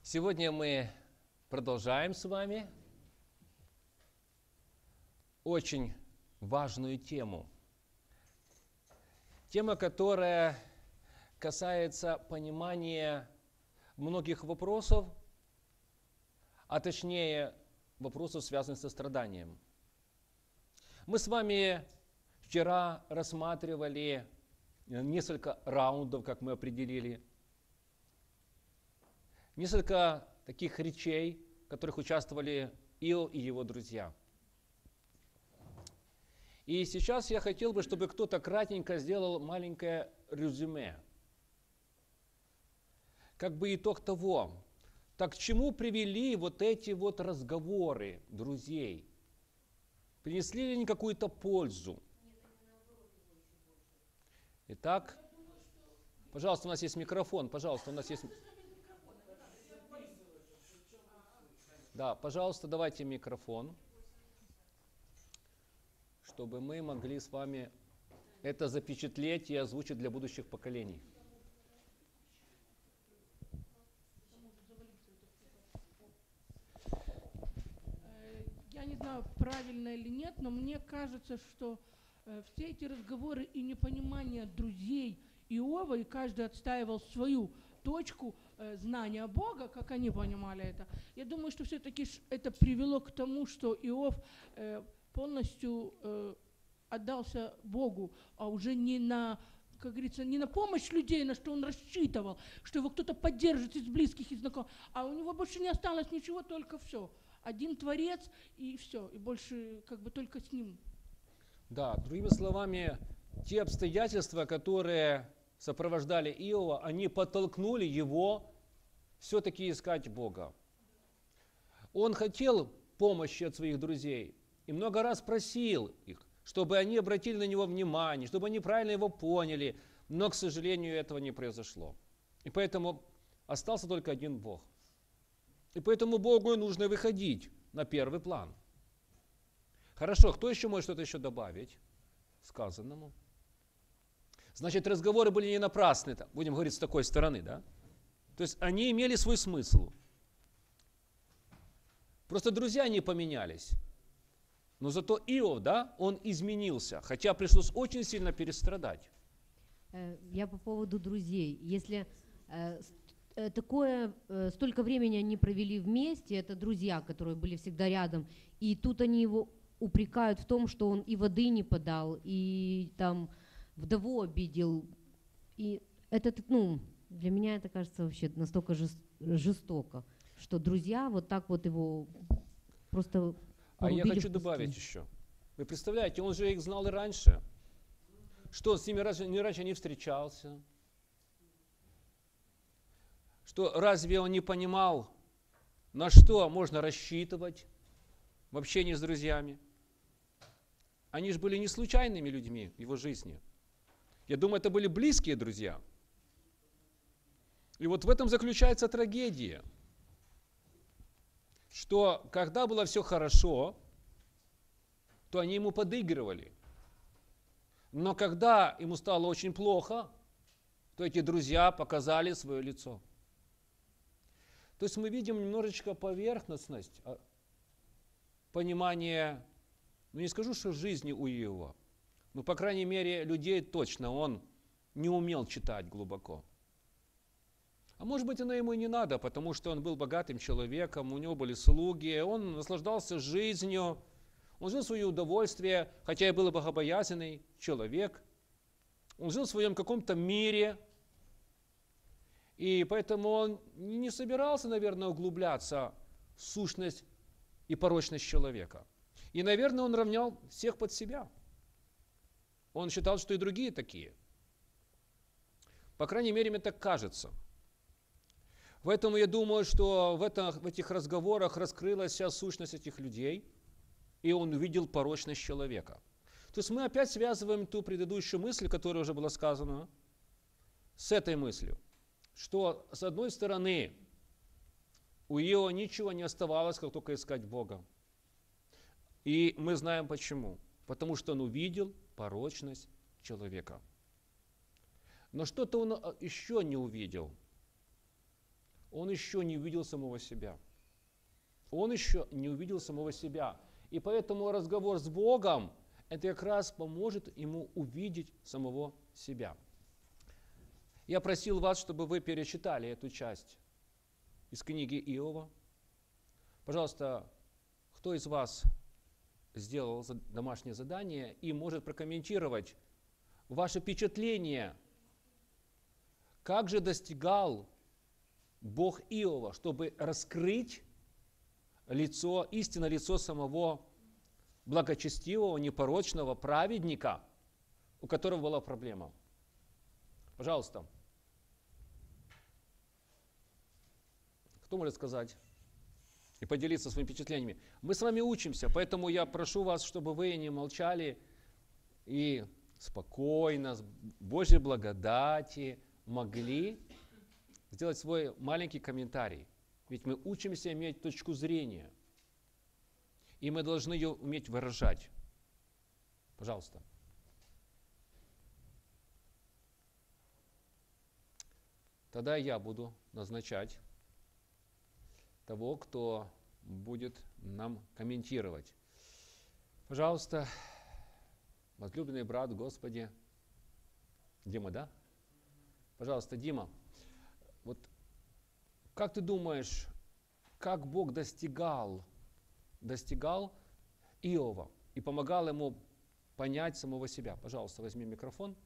Сегодня мы продолжаем с вами очень важную тему. Тема, которая касается понимания многих вопросов, а точнее вопросов, связанных со страданием. Мы с вами вчера рассматривали несколько раундов, как мы определили, несколько таких речей, в которых участвовали Иов и его друзья. И сейчас я хотел бы, чтобы кто-то кратенько сделал маленькое резюме. Как бы итог того, так к чему привели вот эти вот разговоры друзей? Принесли ли они какую-то пользу? Итак, пожалуйста, у нас есть микрофон, пожалуйста, у нас есть... Да, пожалуйста, давайте микрофон, чтобы мы могли с вами это запечатлеть и озвучить для будущих поколений. Я не знаю, правильно или нет, но мне кажется, что все эти разговоры и непонимание друзей Иова, и каждый отстаивал свою точку знания Бога, как они понимали это. Я думаю, что все-таки это привело к тому, что Иов полностью отдался Богу, а уже не на, как говорится, не на помощь людей, на что он рассчитывал, что его кто-то поддержит из близких и знакомых, а у него больше не осталось ничего, только все. Один Творец и все, и больше как бы только с ним. Да, другими словами, те обстоятельства, которые сопровождали Иова, они подтолкнули его все-таки искать Бога. Он хотел помощи от своих друзей и много раз просил их, чтобы они обратили на него внимание, чтобы они правильно его поняли, но, к сожалению, этого не произошло. И поэтому остался только один Бог. И поэтому Богу нужно выходить на первый план. Хорошо, кто еще может что-то еще добавить сказанному? Значит, разговоры были не напрасны, будем говорить с такой стороны, да? То есть они имели свой смысл. Просто друзья не поменялись. Но зато Иов, да, он изменился, хотя пришлось очень сильно перестрадать. Я по поводу друзей. Если столько времени они провели вместе, это друзья, которые были всегда рядом, и тут они его упрекают в том, что он и воды не подал, и там вдову обидел. И это, для меня это кажется вообще настолько жестоко, что друзья вот так вот его просто А я хочу добавить еще. Вы представляете, он же их знал и раньше. Что, он с ними раньше не встречался? Что, разве он не понимал, на что можно рассчитывать в общении с друзьями? Они же были не случайными людьми в его жизни. Я думаю, это были близкие друзья. И вот в этом заключается трагедия, что когда было все хорошо, то они ему подыгрывали. Но когда ему стало очень плохо, то эти друзья показали свое лицо. То есть мы видим немножечко поверхностность понимания, не скажу, что жизни у Иова, но, по крайней мере, людей точно он не умел читать глубоко. А может быть, оно ему и не надо, потому что он был богатым человеком, у него были слуги, он наслаждался жизнью, он жил в свое удовольствие, хотя и был богобоязненный человек. Он жил в своем каком-то мире, и поэтому он не собирался, наверное, углубляться в сущность и порочность человека. И, наверное, он равнял всех под себя. Он считал, что и другие такие. По крайней мере, мне так кажется. Поэтому я думаю, что в этих разговорах раскрылась вся сущность этих людей, и он увидел порочность человека. То есть мы опять связываем ту предыдущую мысль, которая уже была сказана, с этой мыслью, что с одной стороны у Иова ничего не оставалось, как только искать Бога. И мы знаем почему. Потому что он увидел порочность человека. Но что-то он еще не увидел. он еще не увидел самого себя. Он еще не увидел самого себя. И поэтому разговор с Богом, это как раз поможет ему увидеть самого себя. Я просил вас, чтобы вы перечитали эту часть из книги Иова. Пожалуйста, кто из вас сделал домашнее задание и может прокомментировать ваше впечатление, как же достигал Бог Иова, чтобы раскрыть истинное лицо самого благочестивого, непорочного праведника, у которого была проблема. Пожалуйста. Кто может сказать и поделиться своими впечатлениями? Мы с вами учимся, поэтому я прошу вас, чтобы вы не молчали и спокойно, с Божьей благодати могли сделать свой маленький комментарий. Ведь мы учимся иметь точку зрения, и мы должны ее уметь выражать. Пожалуйста. Тогда я буду назначать того, кто будет нам комментировать. Пожалуйста, возлюбленный брат, Господи. Дима, да? Пожалуйста, Дима. Вот как ты думаешь, как Бог достигал Иова и помогал ему понять самого себя? Пожалуйста, возьми микрофон.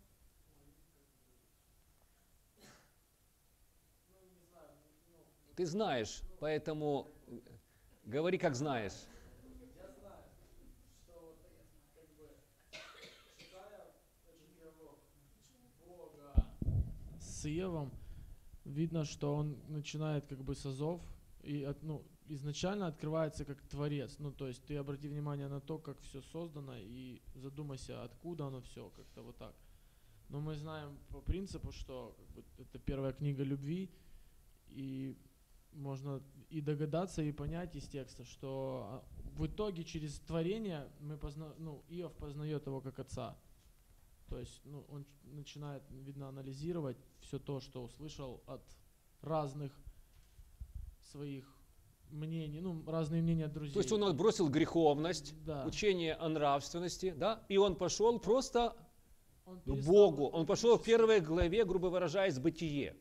Ты знаешь, поэтому говори, как знаешь. Я знаю, что как бы читая этот диалог Бога с Иовом, видно, что он начинает как бы с азов и изначально открывается как творец. Ну, то есть ты обрати внимание на то, как все создано, и задумайся, откуда оно все, как-то вот так. Но мы знаем по принципу, что как бы, это первая книга любви, и можно и догадаться, и понять из текста, что в итоге через творение Иов познает его как отца. То есть он начинает, видно, анализировать все то, что услышал от разных своих мнений, разные мнения друзей. То есть он отбросил греховность, да. Учение о нравственности, да, и он пошел просто к перестал Богу. Он пошел в первой главе, грубо выражаясь, бытие.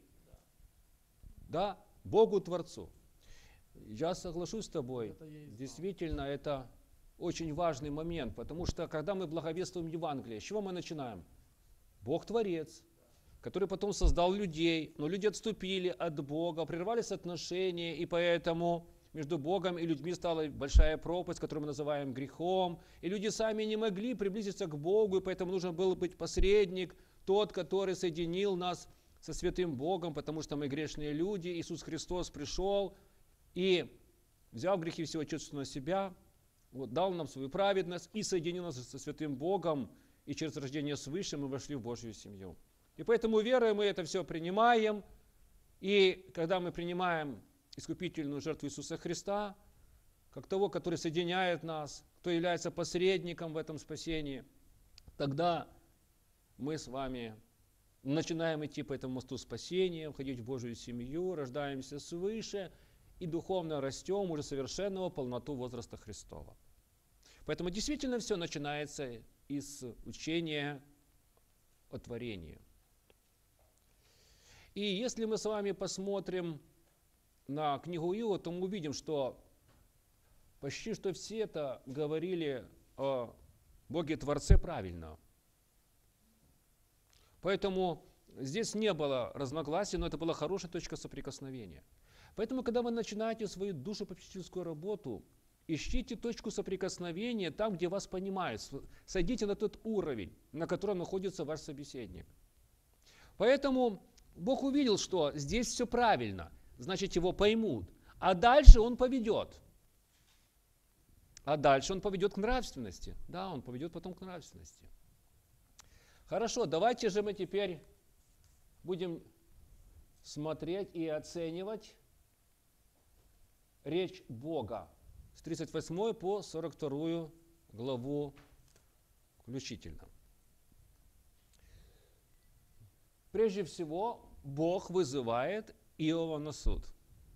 Да, Богу Творцу. Я соглашусь с тобой. Действительно, это очень важный момент, потому что когда мы благовествуем Евангелие, с чего мы начинаем? Бог Творец, который потом создал людей, но люди отступили от Бога, прервались отношения, и поэтому между Богом и людьми стала большая пропасть, которую мы называем грехом, и люди сами не могли приблизиться к Богу, и поэтому нужен был быть посредник, тот, который соединил нас со святым Богом, потому что мы грешные люди. Иисус Христос пришел и взял грехи всего человечества на себя, дал нам свою праведность и соединил нас со святым Богом, и через рождение свыше мы вошли в Божью семью. И поэтому верой мы это все принимаем, и когда мы принимаем искупительную жертву Иисуса Христа, как того, который соединяет нас, кто является посредником в этом спасении, тогда мы с вами начинаем идти по этому мосту спасения, входить в Божью семью, рождаемся свыше и духовно растем уже совершенного полноту возраста Христова. Поэтому действительно все начинается из учения о творении. И если мы с вами посмотрим на книгу Иова, то мы увидим, что почти что все это говорили о Боге Творце правильно. Поэтому здесь не было разногласий, но это была хорошая точка соприкосновения. Поэтому, когда вы начинаете свою душепопечительскую работу, ищите точку соприкосновения там, где вас понимают. Сойдите на тот уровень, на котором находится ваш собеседник. Поэтому Бог увидел, что здесь все правильно, значит, его поймут. А дальше он поведет. А дальше он поведет к нравственности. Да, он поведет потом к нравственности. Хорошо, давайте же мы теперь будем смотреть и оценивать речь Бога с 38 по 42 главу включительно. Прежде всего, Бог вызывает Иова на суд.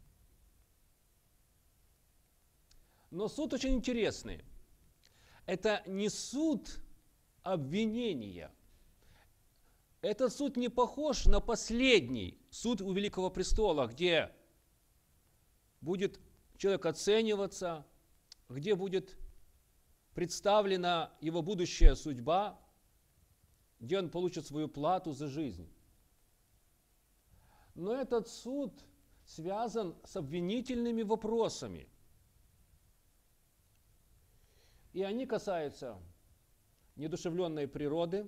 Но суд очень интересный. Это не суд обвинения. Этот суд не похож на последний суд у Великого Престола, где будет человек оцениваться, где будет представлена его будущая судьба, где он получит свою плату за жизнь. Но этот суд связан с обвинительными вопросами. И они касаются неодушевленной природы,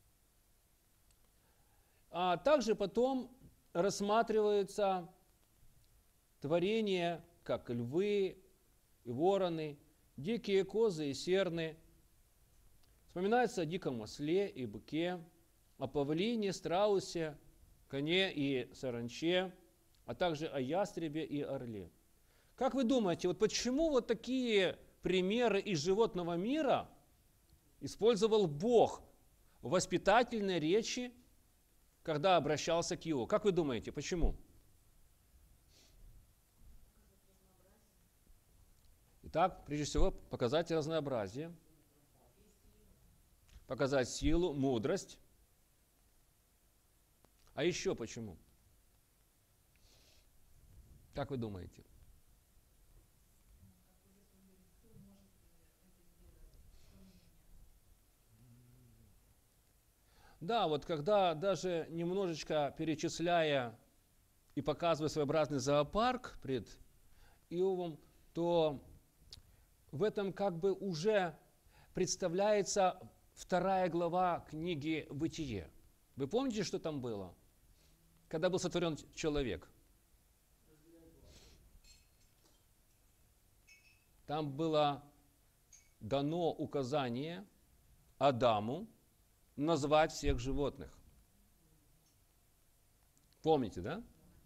а также потом рассматриваются творения, как львы и вороны, дикие козы и серны. Вспоминается о диком осле и быке, о павлине, страусе, коне и саранче, а также о ястребе и орле. Как вы думаете, вот почему вот такие примеры из животного мира использовал Бог в воспитательной речи, когда обращался к Иову? Как вы думаете, почему? Итак, прежде всего, показать разнообразие, показать силу, мудрость. А еще почему? Как вы думаете? Да, вот когда даже немножечко перечисляя и показывая своеобразный зоопарк пред Иовом, то в этом как бы уже представляется 2 глава книги «Бытие». Вы помните, что там было? Когда был сотворен человек. Там было дано указание Адаму назвать всех животных. Помните, да?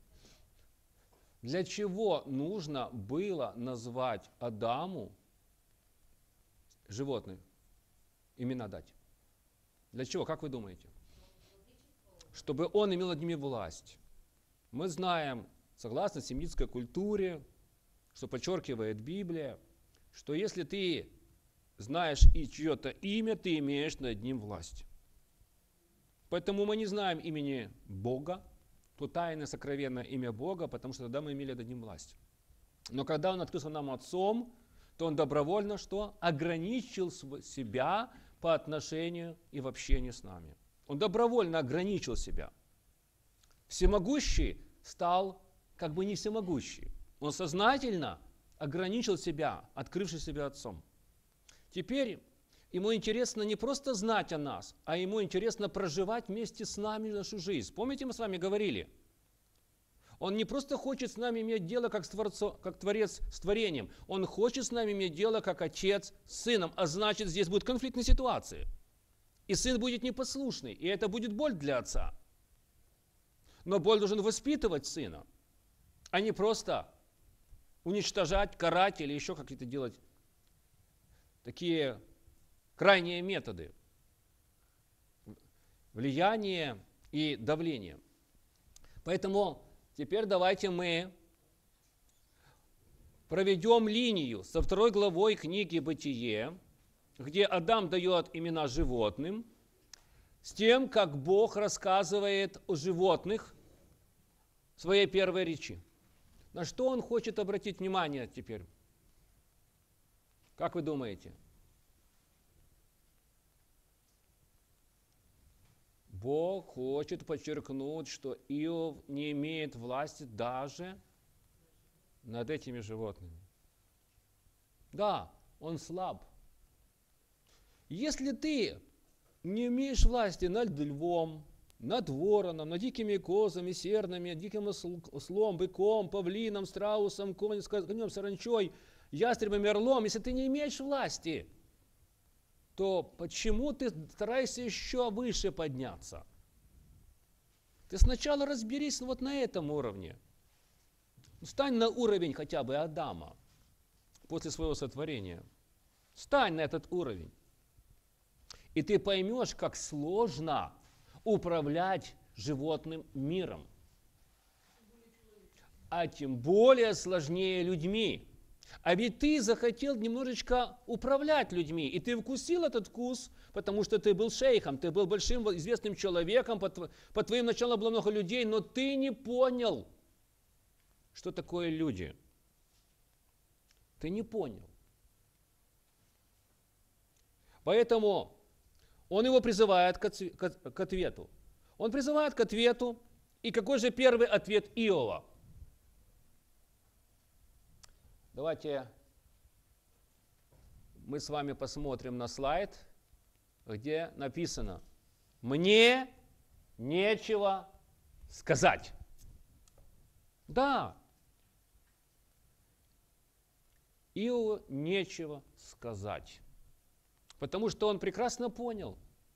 Для чего нужно было назвать Адаму животных? Имена дать. Для чего? Как вы думаете? Чтобы он имел над ними власть. Мы знаем, согласно семитской культуре, что подчеркивает Библия, что если ты знаешь и чье-то имя, ты имеешь над ним власть. Поэтому мы не знаем имени Бога, то тайное, сокровенное имя Бога, потому что тогда мы имели над ним власть. Но когда Он открылся нам Отцом, то Он добровольно что? Ограничил себя по отношению и в общении с нами. Он добровольно ограничил себя. Всемогущий стал как бы не всемогущий. Он сознательно ограничил себя, открывший себя Отцом. Теперь Ему интересно не просто знать о нас, а Ему интересно проживать вместе с нами нашу жизнь. Помните, мы с вами говорили? Он не просто хочет с нами иметь дело как Творец с творением. Он хочет с нами иметь дело как Отец с Сыном. А значит, здесь будут конфликтные ситуации. И Сын будет непослушный. И это будет боль для Отца. Но боль должен воспитывать Сына, а не просто уничтожать, карать или еще какие-то делать такие крайние методы влияния и давления. Поэтому теперь давайте мы проведем линию со 2 главой книги «Бытие», где Адам дает имена животным, с тем, как Бог рассказывает о животных в своей первой речи. На что Он хочет обратить внимание теперь? Как вы думаете? Бог хочет подчеркнуть, что Иов не имеет власти даже над этими животными. Да, он слаб. Если ты не имеешь власти над львом, над вороном, над дикими козами, сернами, диким ослом, быком, павлином, страусом, конем, саранчой, ястребом, орлом, если ты не имеешь власти, то почему ты стараешься еще выше подняться? Ты сначала разберись вот на этом уровне. Стань на уровень хотя бы Адама после своего сотворения. Стань на этот уровень. И ты поймешь, как сложно управлять животным миром. А тем более сложнее людьми. А ведь ты захотел немножечко управлять людьми, и ты вкусил этот вкус, потому что ты был шейхом, ты был большим известным человеком, под твоим началом было много людей, но ты не понял, что такое люди. Ты не понял. Поэтому он его призывает к ответу. Он призывает к ответу. И какой же первый ответ Иова? Давайте мы с вами посмотрим на слайд, где написано: «Мне нечего сказать». Да, Иову нечего сказать, потому что он прекрасно понял,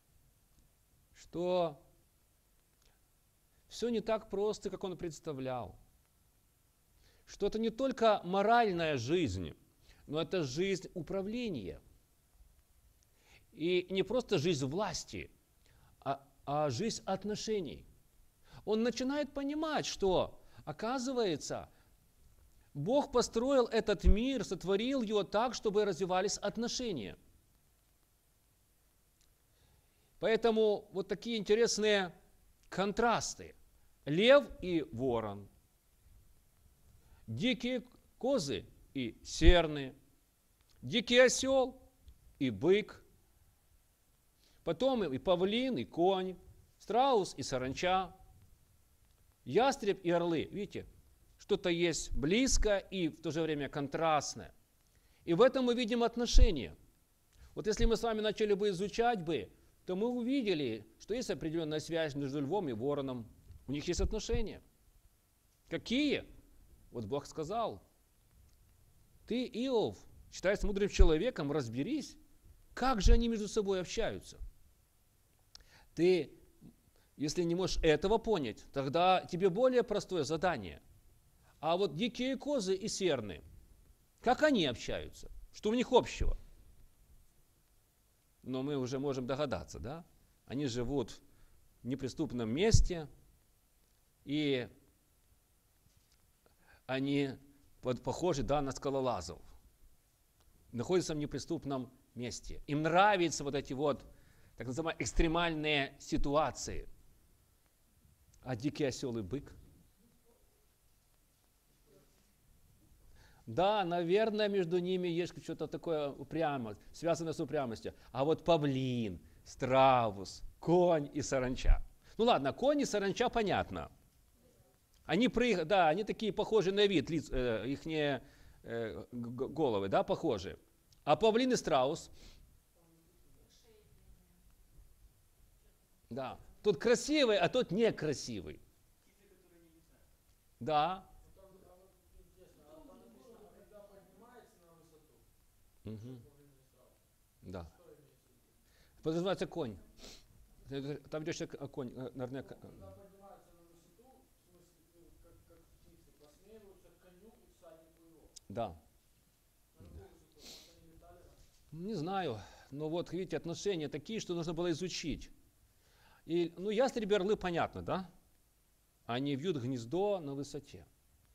что все не так просто, как он представлял. Что это не только моральная жизнь, но это жизнь управления. И не просто жизнь власти, а жизнь отношений. Он начинает понимать, что, оказывается, Бог построил этот мир, сотворил его так, чтобы развивались отношения. Поэтому вот такие интересные контрасты. Лев и ворон, дикие козы и серны, дикий осел и бык, потом и павлин, и конь, страус и саранча, ястреб и орлы. Видите, что-то есть близкое и в то же время контрастное. И в этом мы видим отношения. Вот если мы с вами начали бы изучать то мы увидели, что есть определенная связь между львом и вороном. У них есть отношения. Какие? Вот Бог сказал: ты, Иов, считаясь мудрым человеком, разберись, как же они между собой общаются. Ты, если не можешь этого понять, тогда тебе более простое задание. А вот дикие козы и серны, как они общаются? Что у них общего? Но мы уже можем догадаться, да? Они живут в неприступном месте, и они похожи, да, на скалолазов. Находятся в неприступном месте. Им нравятся вот эти вот, так называемые, экстремальные ситуации. А дикий осел и бык? Да, наверное, между ними есть что-то такое упрямое, связанное с упрямостью. А вот павлин, страус, конь и саранча. Ну ладно, конь и саранча понятно. Они такие похожи на вид, их головы, да, похожи. А павлин и страус? Да. Тут красивый, а тот некрасивый. Да. Угу. Да. Подразумевается конь. Там идет конь, наверное. Да. Не знаю, но вот видите, отношения такие, что нужно было изучить. И, ястреби, орлы, понятно, да? Они вьют гнездо на высоте.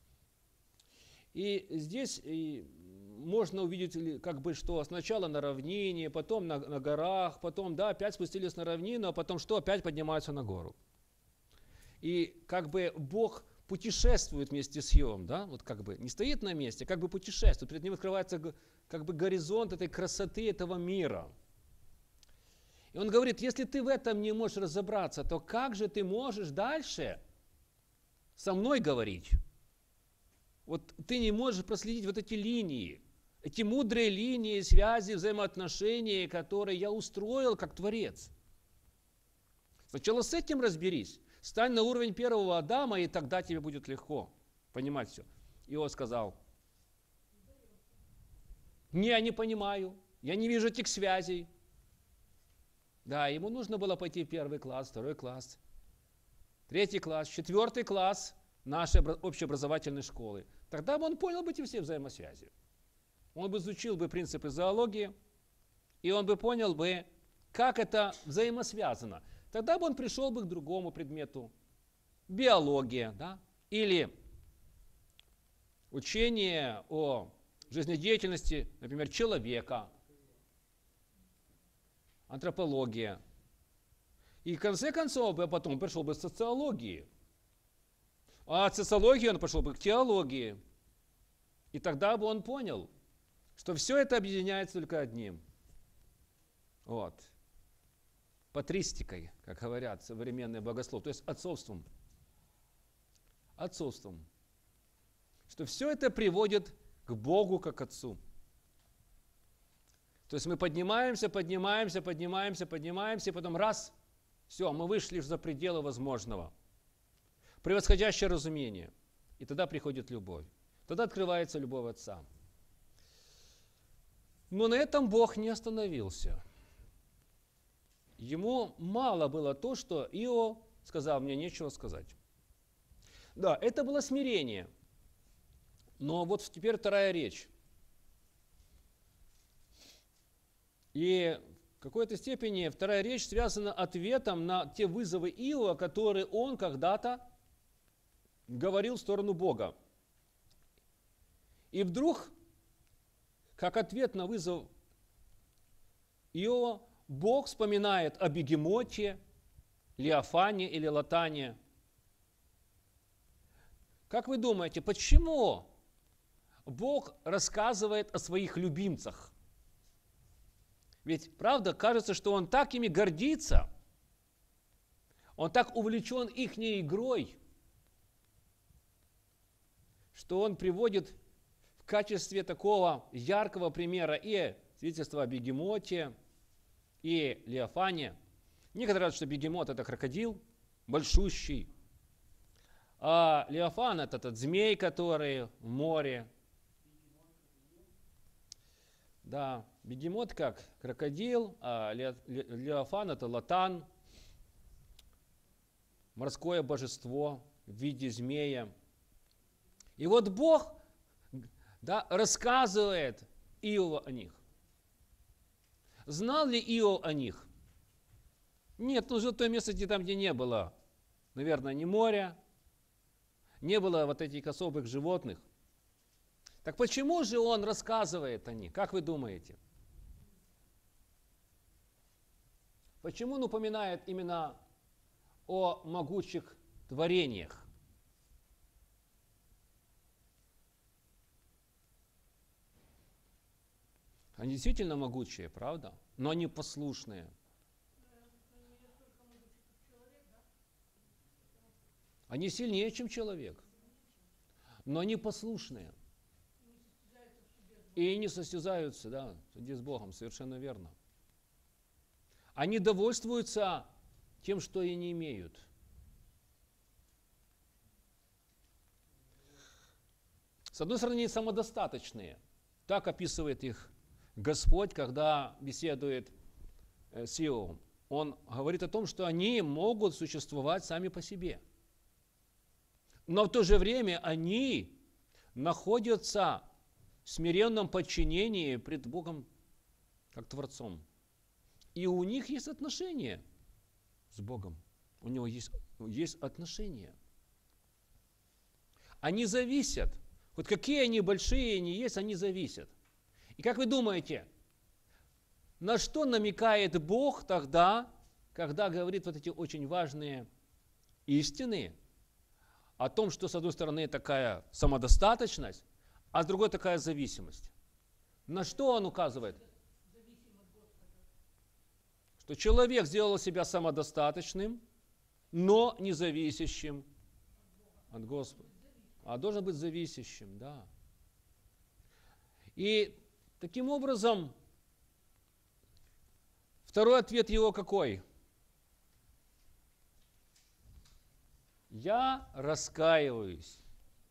И здесь можно увидеть, что сначала на равнине, потом на горах, потом, да, опять спустились на равнину, а потом что? Опять поднимаются на гору. И Бог путешествует вместе с Иовом, да, не стоит на месте, путешествует, перед ним открывается горизонт этой красоты этого мира. И он говорит: если ты в этом не можешь разобраться, то как же ты можешь дальше со мной говорить? Вот ты не можешь проследить вот эти линии, эти мудрые линии связи, взаимоотношений, которые я устроил как Творец. Сначала с этим разберись. Стань на уровень первого Адама, и тогда тебе будет легко понимать все. Иов сказал: я не понимаю, я не вижу этих связей. Да, ему нужно было пойти в 1 класс, 2 класс, 3 класс, 4 класс нашей общеобразовательной школы. Тогда бы он понял бы эти все взаимосвязи. Он бы изучил бы принципы зоологии, и он бы понял бы, как это взаимосвязано. Тогда бы он пришел бы к другому предмету. Биология, да? Или учение о жизнедеятельности, например, человека, антропология. И в конце концов, потом пришел бы к социологии. А от социологии он пошел бы к теологии. И тогда бы он понял, что все это объединяется только одним. Вот. Патристикой, как говорят современные богословы, то есть отцовством. Отцовством. Что все это приводит к Богу как Отцу. То есть мы поднимаемся, и потом раз, все, мы вышли за пределы возможного. Превосходящее разумение. И тогда приходит любовь. Тогда открывается любовь Отца. Но на этом Бог не остановился. Ему мало было то, что Иов сказал, мне нечего сказать. Да, это было смирение. Но вот теперь вторая речь. И в какой-то степени вторая речь связана ответом на те вызовы Иова, которые он когда-то говорил в сторону Бога. И вдруг, как ответ на вызов Иова, Бог вспоминает о бегемоте, Левиафане или Латане. Как вы думаете, почему Бог рассказывает о своих любимцах? Ведь, правда, кажется, что Он так ими гордится, Он так увлечен ихней игрой, что Он приводит в качестве такого яркого примера и свидетельство о бегемоте, и Левиафане. Некоторые говорят, что бегемот – это крокодил, большущий, а Левиафан – это тот змей, который в море. Да, бегемот как крокодил, а Левиафан – это Латан, морское божество в виде змея. И вот Бог, да, рассказывает Иову о них. Знал ли Иов о них? Нет, жил в том месте, где не было, наверное, ни моря, не было вот этих особых животных. Так почему же он рассказывает о них? Как вы думаете? Почему он упоминает именно о могучих творениях? Они действительно могучие, правда? Но они послушные. Они сильнее, чем человек. Но они послушные. И не состязаются, да, с Богом, совершенно верно. Они довольствуются тем, что и не имеют. С одной стороны, они самодостаточные. Так описывает их Господь, когда беседует с Иовом. Он говорит о том, что они могут существовать сами по себе. Но в то же время они находятся в смиренном подчинении пред Богом как Творцом. И у них есть отношения с Богом. У него есть отношения. Они зависят. Вот какие они большие они есть, они зависят. И как вы думаете, на что намекает Бог тогда, когда говорит вот эти очень важные истины о том, что с одной стороны такая самодостаточность, а с другой такая зависимость? На что он указывает? Что человек сделал себя самодостаточным, но не зависящим от Господа. А должен быть зависящим, да. И таким образом, второй ответ его какой? Я раскаиваюсь.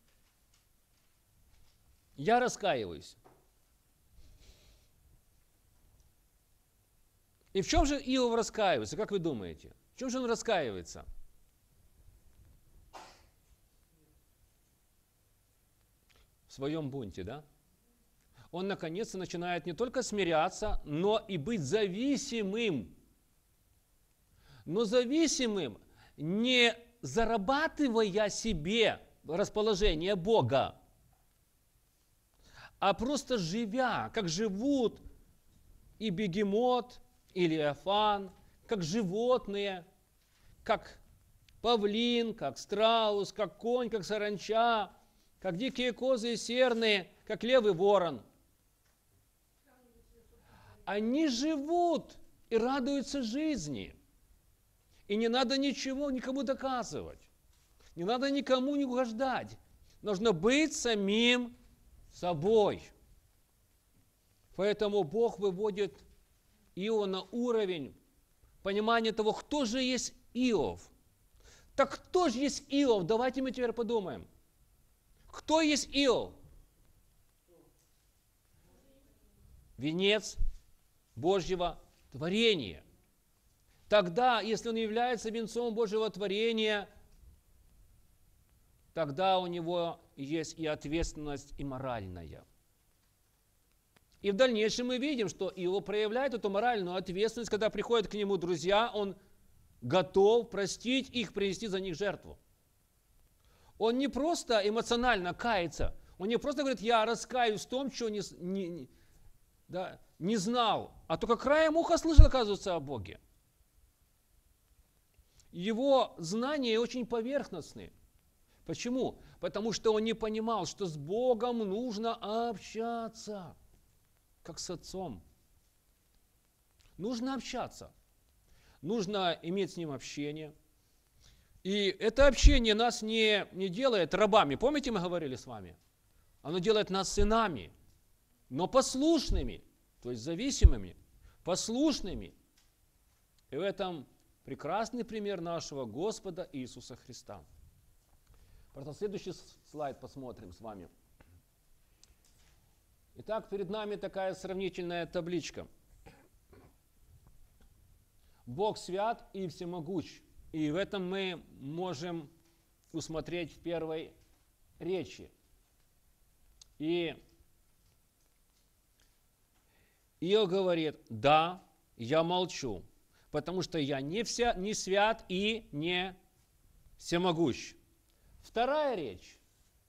Я раскаиваюсь. И в чем же Иов раскаивается, как вы думаете? В чем же он раскаивается? В своем бунте, да? Он наконец-то начинает не только смиряться, но и быть зависимым. Но зависимым, не зарабатывая себе расположение Бога, а просто живя, как живут и бегемот, и левиафан, как животные, как павлин, как страус, как конь, как саранча, как дикие козы и серны, как лев и ворон. Они живут и радуются жизни. И не надо ничего никому доказывать. Не надо никому не угождать. Нужно быть самим собой. Поэтому Бог выводит Иова на уровень понимания того, кто же есть Иов. Так кто же есть Иов? Давайте мы теперь подумаем. Кто есть Иов? Венец Божьего творения. Тогда, если он является венцом Божьего творения, тогда у него есть и ответственность, и моральная. И в дальнейшем мы видим, что Иов проявляет эту моральную ответственность, когда приходят к нему друзья, он готов простить их, принести за них жертву. Он не просто эмоционально кается, он не просто говорит, я раскаюсь в том, что не знал, а только краем уха слышал, оказывается, о Боге. Его знания очень поверхностные. Почему? Потому что он не понимал, что с Богом нужно общаться, как с Отцом. Нужно общаться. Нужно иметь с Ним общение. И это общение нас не делает рабами. Помните, мы говорили с вами? Оно делает нас сынами, но послушными, то есть зависимыми, послушными. И в этом прекрасный пример нашего Господа Иисуса Христа. Просто следующий слайд посмотрим с вами. Итак, перед нами такая сравнительная табличка. Бог свят и всемогущ. И в этом мы можем усмотреть в первой речи. И Иов говорит, да, я молчу, потому что я не свят и не всемогущ. Вторая речь.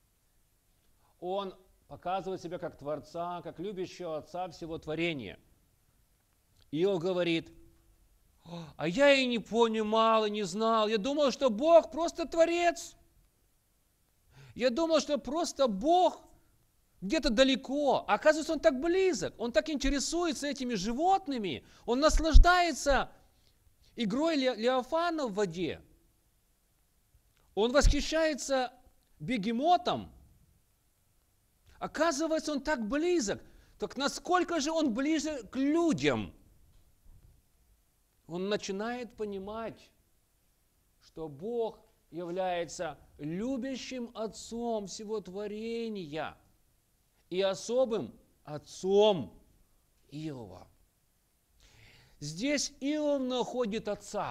Он показывает себя как Творца, как любящего Отца всего творения. Иов говорит, а я и не понимал, и не знал. Я думал, что Бог просто Творец. Я думал, что просто Бог где-то далеко. А оказывается, Он так близок. Он так интересуется этими животными. Он наслаждается игрой левиафана в воде. Он восхищается бегемотом. Оказывается, Он так близок. Так насколько же Он ближе к людям? Он начинает понимать, что Бог является любящим Отцом всего творения и особым Отцом Иова. Здесь Иов находит Отца.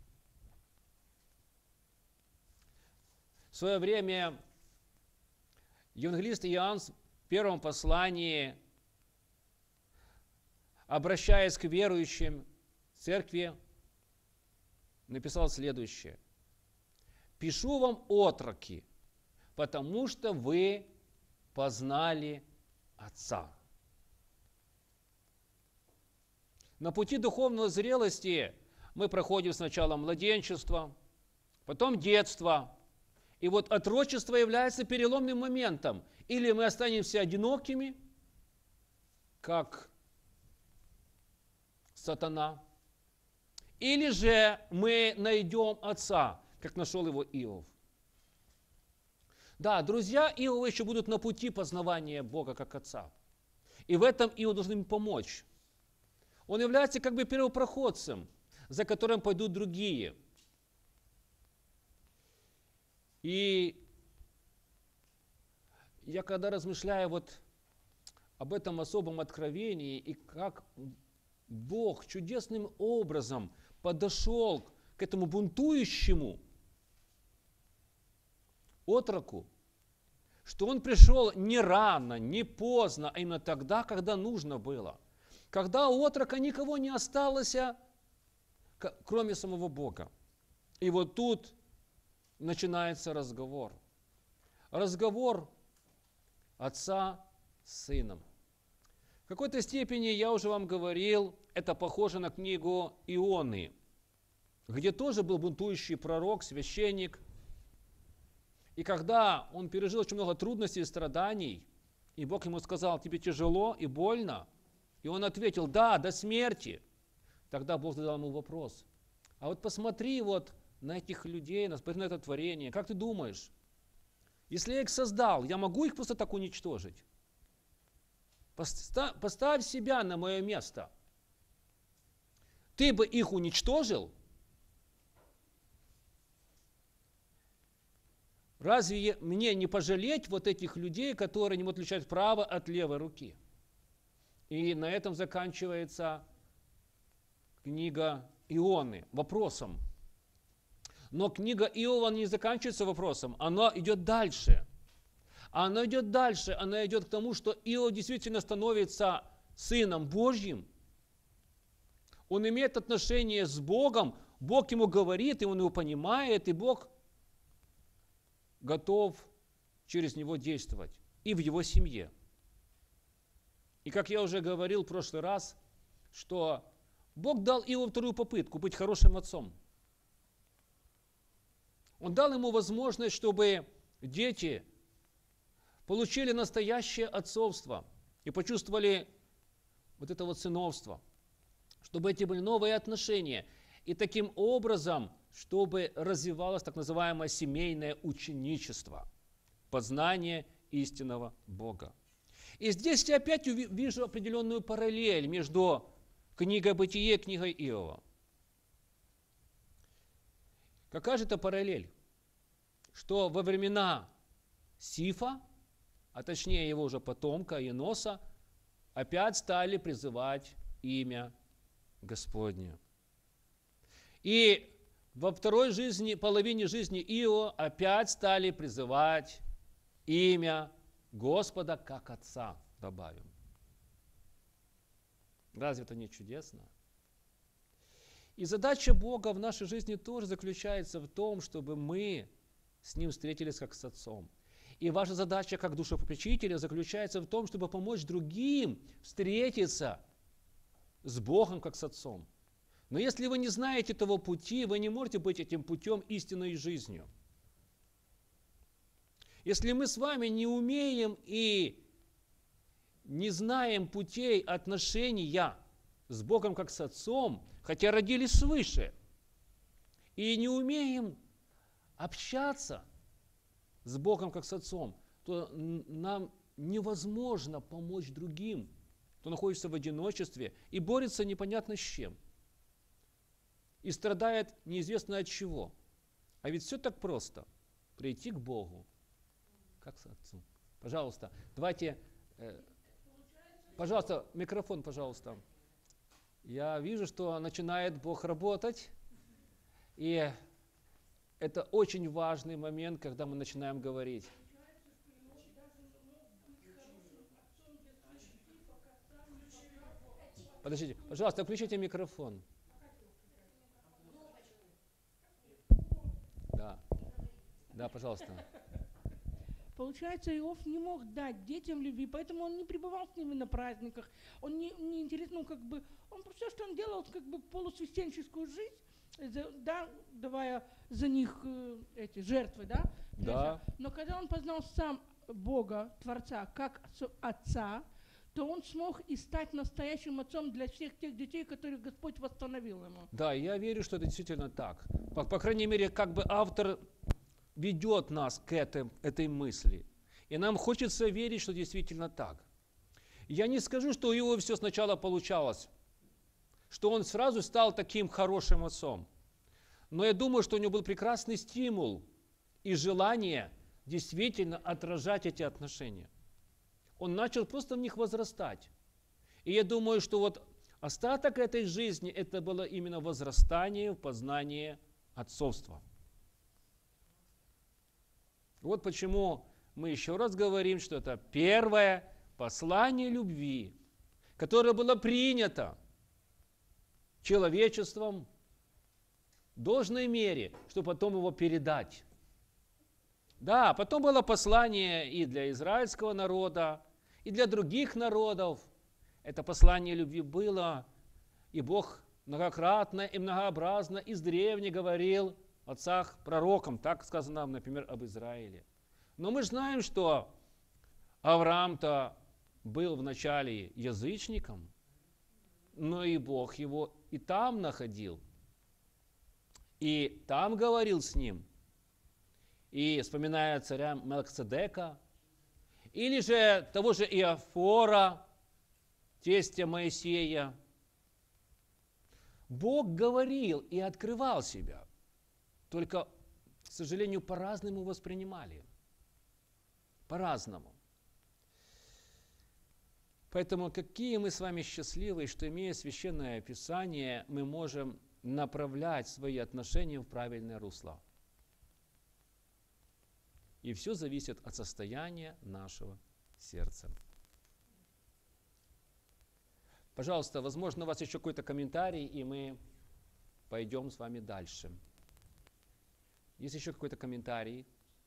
В свое время евангелист Иоанн в первом послании, обращаясь к верующим, церкви, написал следующее. «Пишу вам, отроки, потому что вы познали Отца». На пути духовной зрелости мы проходим сначала младенчество, потом детство. И вот отрочество является переломным моментом. Или мы останемся одинокими, как сатана, или же мы найдем Отца, как нашел его Иов. Да, друзья Иова еще будут на пути познавания Бога как Отца. И в этом Иов должен им помочь. Он является как бы первопроходцем, за которым пойдут другие. И я когда размышляю вот об этом особом откровении и как Бог чудесным образом подошел к этому бунтующему отроку, что он пришел не рано, не поздно, а именно тогда, когда нужно было. Когда у отрока никого не осталось, кроме самого Бога. И вот тут начинается разговор. Разговор Отца сыном. В какой-то степени, я уже вам говорил, это похоже на книгу Ионы, где тоже был бунтующий пророк, священник. И когда он пережил очень много трудностей и страданий, и Бог ему сказал: тебе тяжело и больно, и он ответил: да, до смерти. Тогда Бог задал ему вопрос: а вот посмотри вот на этих людей, посмотри на это творение, как ты думаешь, если я их создал, я могу их просто так уничтожить? Поставь себя на мое место. Ты бы их уничтожил? Разве мне не пожалеть вот этих людей, которые не могут отличать право от левой руки? И на этом заканчивается книга Ионы вопросом. Но книга Иова не заканчивается вопросом, она идет дальше. Она идет дальше, она идет к тому, что Иов действительно становится Сыном Божьим. Он имеет отношение с Богом, Бог ему говорит, и он его понимает, и Бог готов через него действовать и в его семье. И как я уже говорил в прошлый раз, что Бог дал Иову вторую попытку быть хорошим отцом. Он дал ему возможность, чтобы дети получили настоящее отцовство и почувствовали вот это вот сыновство, чтобы эти были новые отношения. И таким образом, чтобы развивалось так называемое семейное ученичество, познание истинного Бога. И здесь я опять вижу определенную параллель между книгой Бытие и книгой Иова. Какая же это параллель? Что во времена Сифа, а точнее его уже потомка Еноса, опять стали призывать имя Господне. И во второй половине жизни Иова опять стали призывать имя Господа как Отца, добавим. Разве это не чудесно? И задача Бога в нашей жизни тоже заключается в том, чтобы мы с Ним встретились как с Отцом. И ваша задача как душепопечителя заключается в том, чтобы помочь другим встретиться с Богом как с Отцом. Но если вы не знаете этого пути, вы не можете быть этим путем истинной жизнью. Если мы с вами не умеем и не знаем путей отношения с Богом как с Отцом, хотя родились свыше, и не умеем общаться с Богом как с Отцом, то нам невозможно помочь другим, кто находится в одиночестве и борется непонятно с чем. И страдает неизвестно от чего. А ведь все так просто. Прийти к Богу, как к Отцу. Пожалуйста, давайте, пожалуйста, микрофон, пожалуйста. Я вижу, что начинает Бог работать. И это очень важный момент, когда мы начинаем говорить. Подождите, пожалуйста, включите микрофон. Да, пожалуйста. Получается, Иов не мог дать детям любви, поэтому он не пребывал с ними на праздниках. Он не интересно, он все, что он делал, полусвященническую жизнь, давая за них эти жертвы, да? Да. Но когда он познал сам Бога, Творца, как Отца, то он смог и стать настоящим отцом для всех тех детей, которых Господь восстановил ему. Да, я верю, что это действительно так. По крайней мере, автор ведет нас к этой мысли. И нам хочется верить, что действительно так. Я не скажу, что у него все сначала получалось, что он сразу стал таким хорошим отцом. Но я думаю, что у него был прекрасный стимул и желание действительно отражать эти отношения. Он начал просто в них возрастать. И я думаю, что вот остаток этой жизни, это было именно возрастание в познании отцовства. Вот почему мы еще раз говорим, что это первое послание любви, которое было принято человечеством в должной мере, чтобы потом его передать. Да, потом было послание и для израильского народа, и для других народов. Это послание любви было, и Бог многократно и многообразно издревле говорил отцах пророкам, так сказано нам, например, об Израиле. Но мы знаем, что Авраам-то был вначале язычником, но и Бог его и там находил, и там говорил с ним. И вспоминая царя Мелхиседека, или же того же Иофора, тестя Моисея, Бог говорил и открывал себя, только, к сожалению, по-разному воспринимали. По-разному. Поэтому какие мы с вами счастливые, что, имея Священное Писание, мы можем направлять свои отношения в правильное русло. И все зависит от состояния нашего сердца. Пожалуйста, возможно, у вас еще какой-то комментарий, и мы пойдем с вами дальше. Есть еще какой-то комментарий?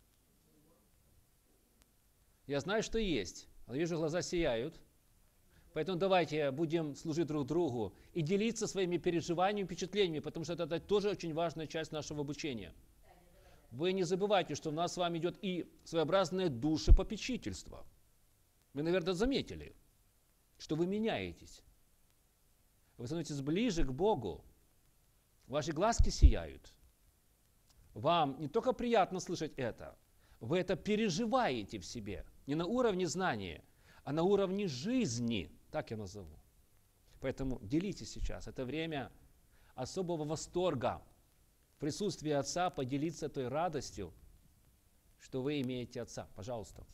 Я знаю, что есть, но вижу, глаза сияют. Поэтому давайте будем служить друг другу и делиться своими переживаниями, впечатлениями, потому что это тоже очень важная часть нашего обучения. Вы не забывайте, что у нас с вами идет и своеобразное душепопечительство. Вы, наверное, заметили, что вы меняетесь. Вы становитесь ближе к Богу. Ваши глазки сияют. Вам не только приятно слышать это, вы это переживаете в себе. Не на уровне знания, а на уровне жизни. Так я назову. Поэтому делитесь сейчас. Это время особого восторга в присутствии Отца, поделиться той радостью, что вы имеете Отца. Пожалуйста.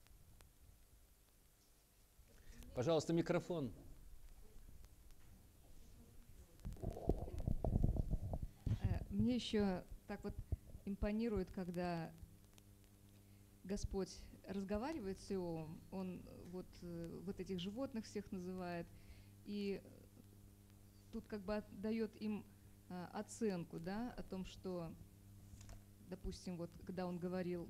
Пожалуйста, микрофон. Мне еще так вот импонирует, когда Господь разговаривает с Иовом, Он вот этих животных всех называет, и тут как бы дает им оценку, да, о том, что, допустим, вот когда он говорил,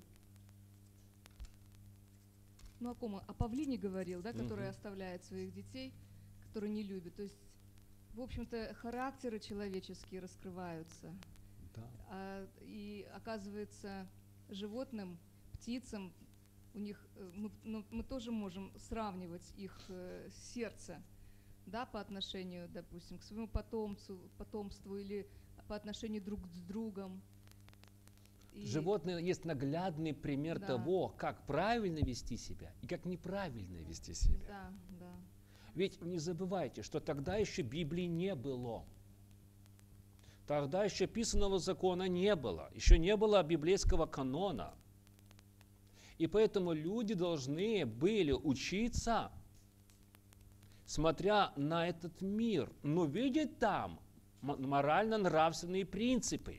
ну о ком? О павлине говорил, да, который оставляет своих детей, который не любит. То есть, в общем-то, характеры человеческие раскрываются. Да. И оказывается, животным, птицам, у них мы тоже можем сравнивать их сердце, да, по отношению, допустим, к своему потомству или по отношению друг с другом. Животные есть наглядный пример того, как правильно вести себя и как неправильно вести себя. Да, да. Ведь не забывайте, что тогда еще Библии не было. Тогда еще писанного закона не было. Еще не было библейского канона. И поэтому люди должны были учиться, смотря на этот мир, но видеть там морально-нравственные принципы.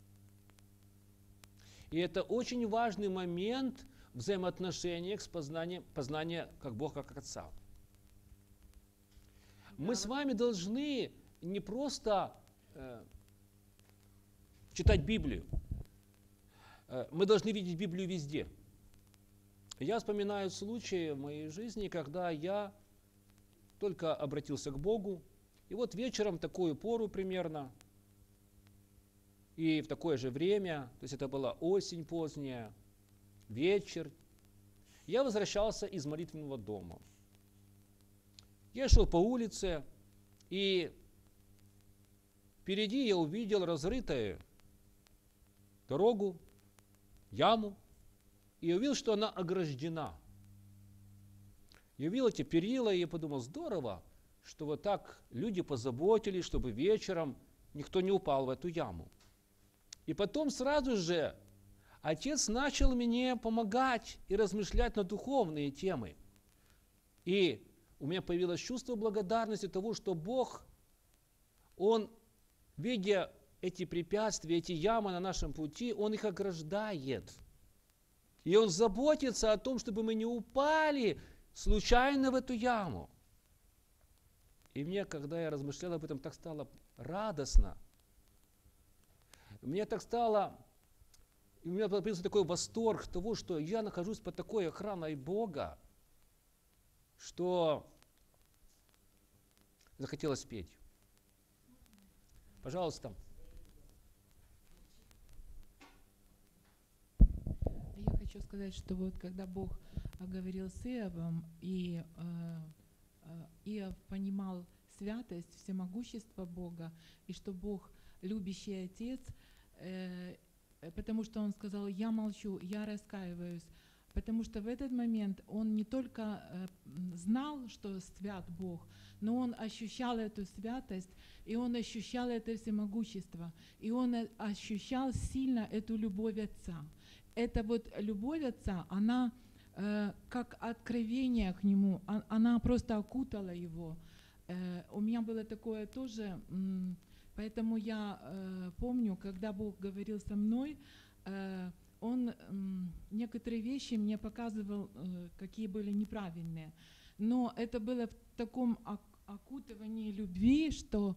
И это очень важный момент взаимоотношения с познания как Бога, как Отца. Мы с вами должны не просто читать Библию. Мы должны видеть Библию везде. Я вспоминаю случаи в моей жизни, когда я только обратился к Богу, и вот вечером, в такую пору примерно, и в такое же время, то есть это была осень поздняя, вечер, я возвращался из молитвенного дома. Я шел по улице, и впереди я увидел разрытую дорогу, яму, и увидел, что она ограждена. Я увидел эти перила, и я подумал, здорово, что вот так люди позаботились, чтобы вечером никто не упал в эту яму. И потом сразу же Отец начал мне помогать и размышлять на духовные темы. И у меня появилось чувство благодарности того, что Бог, Он, видя эти препятствия, эти ямы на нашем пути, Он их ограждает. И Он заботится о том, чтобы мы не упали случайно в эту яму. И мне, когда я размышлял об этом, так стало радостно. Мне так стало, у меня появился такой восторг того, что я нахожусь под такой охраной Бога, что захотелось петь. Пожалуйста. Я хочу сказать, что вот когда Бог говорил с Иовом, и Иов понимал святость, всемогущество Бога, и что Бог любящий Отец, потому что он сказал: «Я молчу, я раскаиваюсь». Потому что в этот момент он не только знал, что свят Бог, но он ощущал эту святость, и он ощущал это всемогущество, и он ощущал сильно эту любовь Отца. Эта вот любовь Отца, она как откровение к Нему, она просто окутала его. У меня было такое тоже, поэтому я помню, когда Бог говорил со мной, Он некоторые вещи мне показывал, какие были неправильные. Но это было в таком окутывании любви, что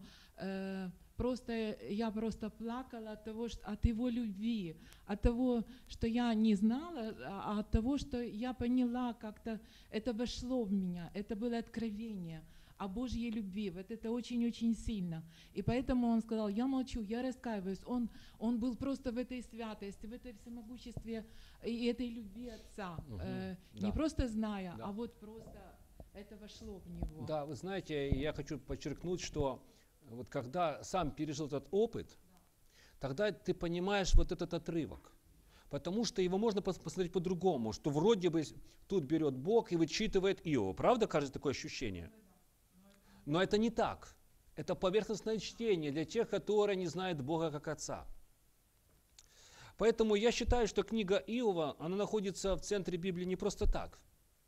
я просто плакала от Его любви, от того, что я не знала, а от того, что я поняла, как-то это вошло в меня, это было откровение о Божьей любви. Вот это очень-очень сильно. И поэтому он сказал: я молчу, я раскаиваюсь. Он был просто в этой святости, в этой всемогуществе и этой любви Отца. Не просто зная, а вот просто это вошло в него. Да, вы знаете, я хочу подчеркнуть, что вот когда сам пережил этот опыт, тогда ты понимаешь вот этот отрывок. Потому что его можно посмотреть по-другому, что вроде бы тут берет Бог и вычитывает Иова. Правда, кажется, такое ощущение? Но это не так. Это поверхностное чтение для тех, которые не знают Бога как Отца. Поэтому я считаю, что книга Иова, она находится в центре Библии не просто так.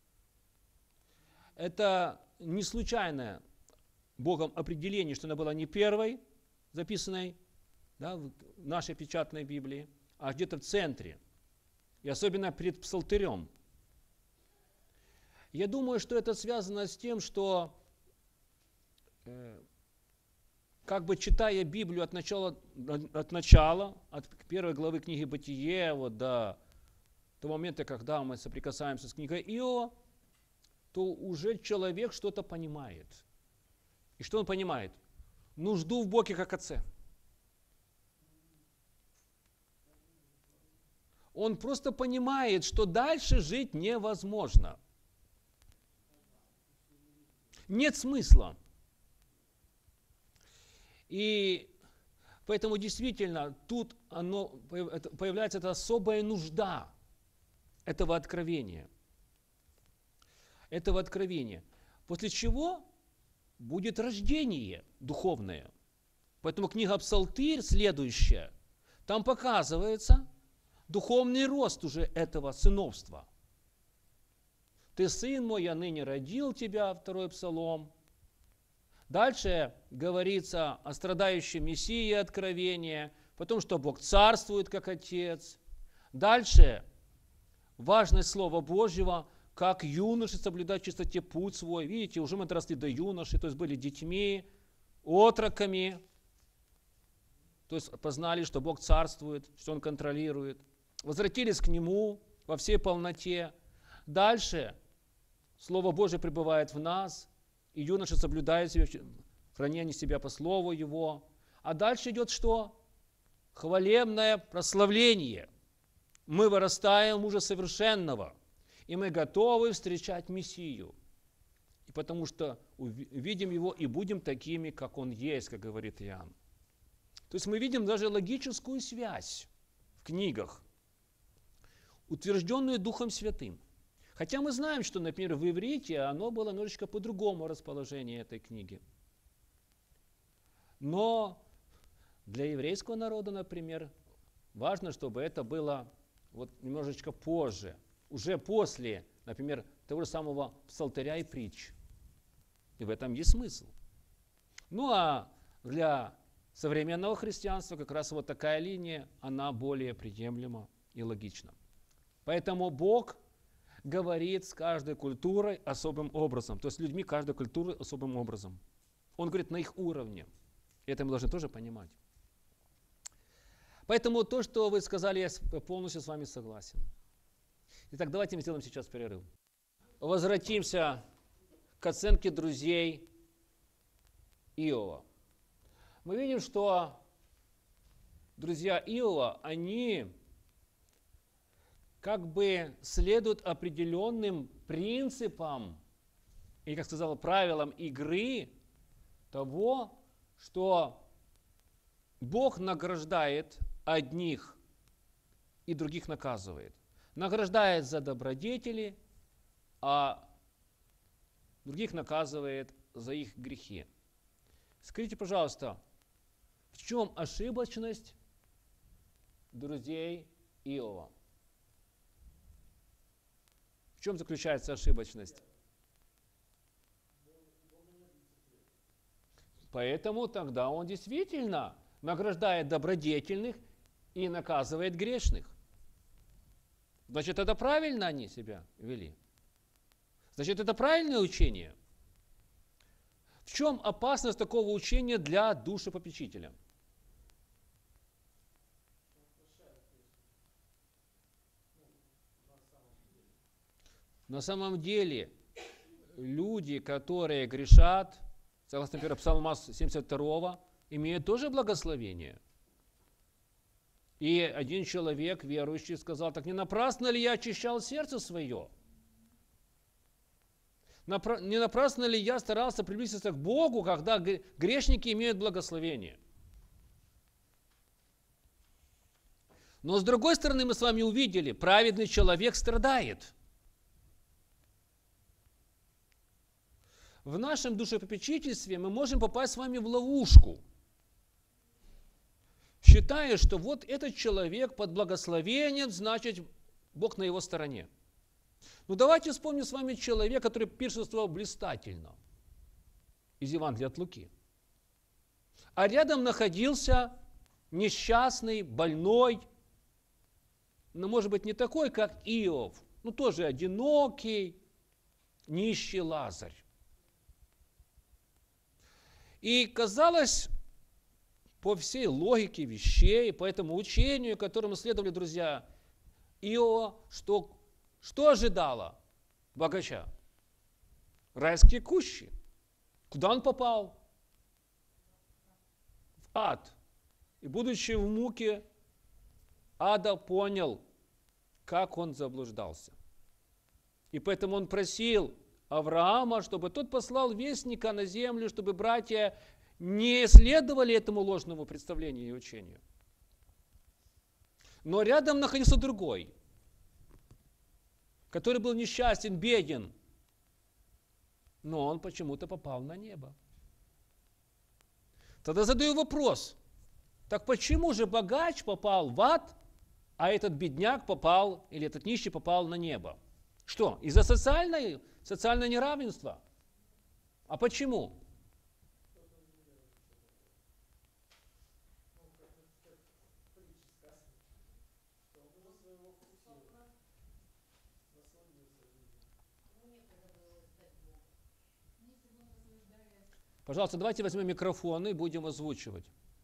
Это не случайное Богом определение, что она была не первой записанной, да, в нашей печатной Библии, а где-то в центре. И особенно перед Псалтырем. Я думаю, что это связано с тем, что как бы читая Библию от начала, от первой главы книги Бытие вот до того момента, когда мы соприкасаемся с книгой Иова, то уже человек что-то понимает. И что он понимает? Нужду в Боге как Отце. Он просто понимает, что дальше жить невозможно. Нет смысла. И поэтому действительно тут появляется эта особая нужда этого откровения. После чего будет рождение духовное. Поэтому книга Псалтырь следующая, там показывается духовный рост уже этого сыновства. «Ты, сын мой, я ныне родил тебя», второй псалом. Дальше говорится о страдающем Мессии откровения, потом, что Бог царствует как Отец. Дальше важность Слова Божьего, как юноши соблюдать в чистоте путь свой. Видите, уже мы доросли до юноши, то есть были детьми, отроками, то есть познали, что Бог царствует, что Он контролирует. Возвратились к Нему во всей полноте. Дальше Слово Божие пребывает в нас, и юноши соблюдают себя, храня себя по Слову Его. А дальше идет что? Хвалебное прославление. Мы вырастаем в мужа совершенного, и мы готовы встречать Мессию. И потому что увидим Его и будем такими, как Он есть, как говорит Иоанн. То есть мы видим даже логическую связь в книгах, утвержденную Духом Святым. Хотя мы знаем, что, например, в иврите оно было немножечко по-другому расположение этой книги. Но для еврейского народа, например, важно, чтобы это было вот немножечко позже, уже после, например, того же самого Псалтыря и притч. И в этом есть смысл. Ну а для современного христианства как раз вот такая линия, она более приемлема и логична. Поэтому Бог говорит с каждой культурой особым образом, то есть с людьми каждой культуры особым образом. Он говорит на их уровне. И это мы должны тоже понимать. Поэтому то, что вы сказали, я полностью с вами согласен. Итак, давайте мы сделаем сейчас перерыв. Возвратимся к оценке друзей Иова. Мы видим, что друзья Иова, они как бы следуют определенным принципам и, как сказал, правилам игры того, что Бог награждает одних и других наказывает. Награждает за добродетели, а других наказывает за их грехи. Скажите, пожалуйста, в чем ошибочность друзей Иова? В чем заключается ошибочность? Поэтому тогда он действительно награждает добродетельных и наказывает грешных. Значит, это правильно они себя вели. Значит, это правильное учение. В чем опасность такого учения для душепопечителя? На самом деле, люди, которые грешат, согласно, например, Псалма 72, имеют тоже благословение. И один человек, верующий, сказал: так не напрасно ли я очищал сердце свое? Не напрасно ли я старался приблизиться к Богу, когда грешники имеют благословение? Но с другой стороны, мы с вами увидели, праведный человек страдает. В нашем душепопечительстве мы можем попасть с вами в ловушку, считая, что вот этот человек под благословением, значит, Бог на его стороне. Ну давайте вспомним с вами человека, который пиршествовал блистательно из Евангелия от Луки. А рядом находился несчастный, больной, но, может быть, не такой, как Иов, но тоже одинокий, нищий Лазарь. И казалось, по всей логике вещей, по этому учению, которому следовали друзья Иова, что ожидало богача? Райские кущи. Куда он попал? В ад. И будучи в муке ада, понял, как он заблуждался. И поэтому он просил Авраама, чтобы тот послал вестника на землю, чтобы братья не следовали этому ложному представлению и учению. Но рядом находился другой, который был несчастен, беден, но он почему-то попал на небо. Тогда задаю вопрос: так почему же богач попал в ад, а этот бедняк попал, или этот нищий попал на небо? Что, из-за социального неравенства? А почему? Пожалуйста, давайте возьмем микрофон и будем озвучивать.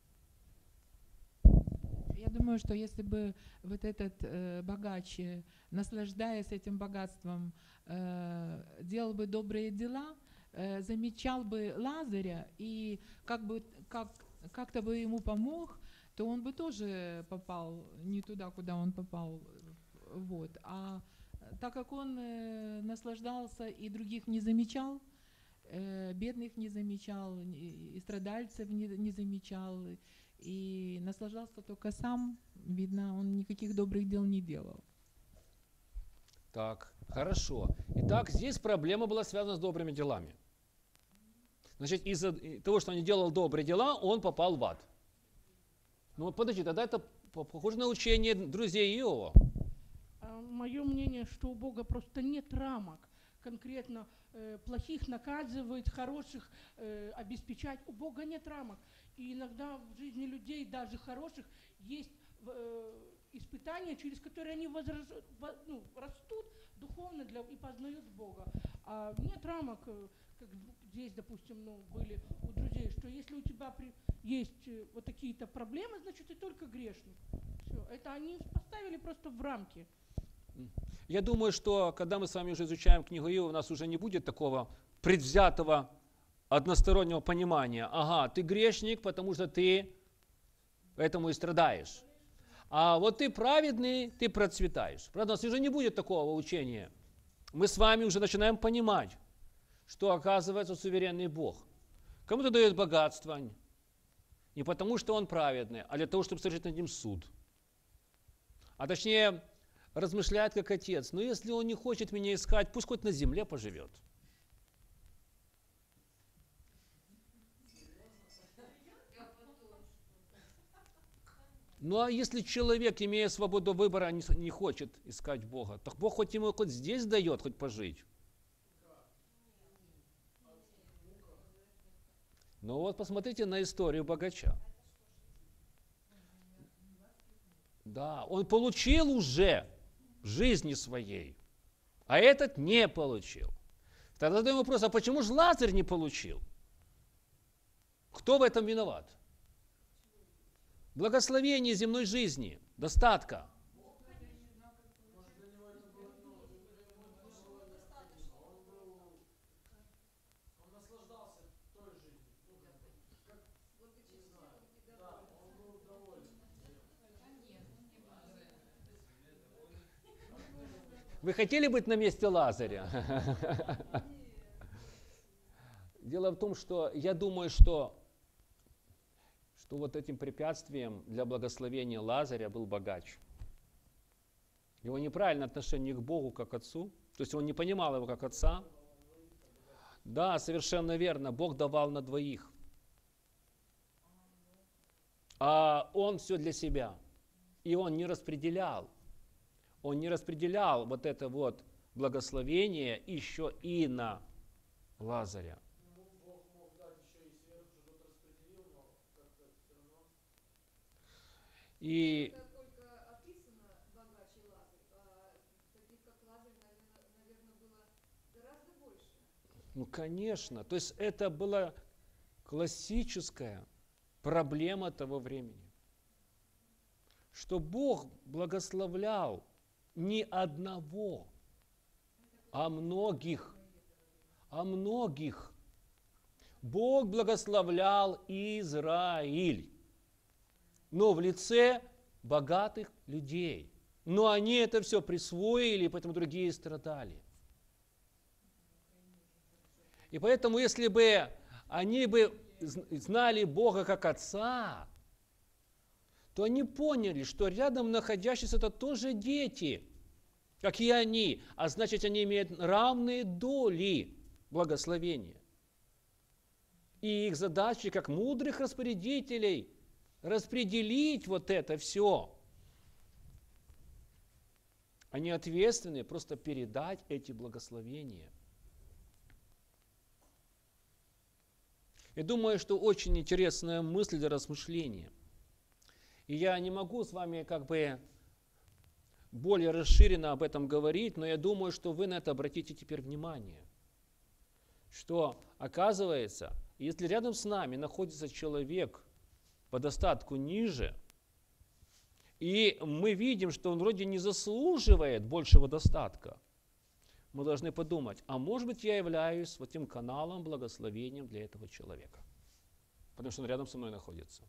Я думаю, что если бы вот этот богач, наслаждаясь этим богатством, делал бы добрые дела, замечал бы Лазаря и как-то бы ему помог, то он бы тоже попал не туда, куда он попал. Вот. А так как он наслаждался и других не замечал, бедных не замечал, и страдальцев не замечал, и наслаждался только сам, видно, он никаких добрых дел не делал. Так, хорошо. Итак, здесь проблема была связана с добрыми делами. Значит, из-за того, что он не делал добрые дела, он попал в ад. Ну, подожди, тогда это похоже на учение друзей Иова. Мое мнение, что у Бога просто нет рамок. Конкретно плохих наказывать, хороших обеспечать. У Бога нет рамок. И иногда в жизни людей, даже хороших, есть испытания, через которые они растут духовно и познают Бога. А нет рамок, как здесь, допустим, были у друзей, что если у тебя есть вот такие-то проблемы, значит, ты только грешник. Все. Это они поставили просто в рамки. Я думаю, что когда мы с вами уже изучаем книгу Иова, у нас уже не будет такого предвзятого одностороннего понимания. Ага, ты грешник, потому что ты этому и страдаешь. А вот ты праведный, ты процветаешь. Правда, у нас уже не будет такого учения. Мы с вами уже начинаем понимать, что оказывается суверенный Бог. Кому-то дает богатство не потому, что он праведный, а для того, чтобы совершить над ним суд. А точнее, размышляет как отец. Но если он не хочет меня искать, пусть хоть на земле поживет. Ну а если человек, имея свободу выбора, не хочет искать Бога, так Бог хоть ему хоть здесь дает, хоть пожить. Ну вот посмотрите на историю богача. Да, он получил уже в жизни своей, а этот не получил. Тогда задаем вопрос, а почему же Лазарь не получил? Кто в этом виноват? Благословение земной жизни, достатка. Вы хотели быть на месте Лазаря? Дело в том, что я думаю, что вот этим препятствием для благословения Лазаря был богач. Его неправильное отношение к Богу как к Отцу, то есть он не понимал его как Отца. Да, совершенно верно, Бог давал на двоих. А он все для себя. И он не распределял. Он не распределял вот это вот благословение еще и на Лазаря. И Это только описано богач и Лазарь, а таких, как Лазарь, наверное, было гораздо больше. ну, конечно, то есть это была классическая проблема того времени, что Бог благословлял не одного, а многих. А многих. Бог благословлял Израиль, но в лице богатых людей. Но они это все присвоили, и поэтому другие страдали. И поэтому, если бы они бы знали Бога как Отца, то они поняли, что рядом находящиеся это тоже дети, как и они, а значит, они имеют равные доли благословения. И их задача, как мудрых распорядителей, распределить вот это все. Они ответственны просто передать эти благословения. Я думаю, что очень интересная мысль для размышления. И я не могу с вами как бы более расширенно об этом говорить, но я думаю, что вы на это обратите теперь внимание. Что, оказывается, если рядом с нами находится человек по достатку ниже, и мы видим, что он вроде не заслуживает большего достатка, мы должны подумать, а может быть я являюсь вот тем каналом, благословением для этого человека, потому что он рядом со мной находится.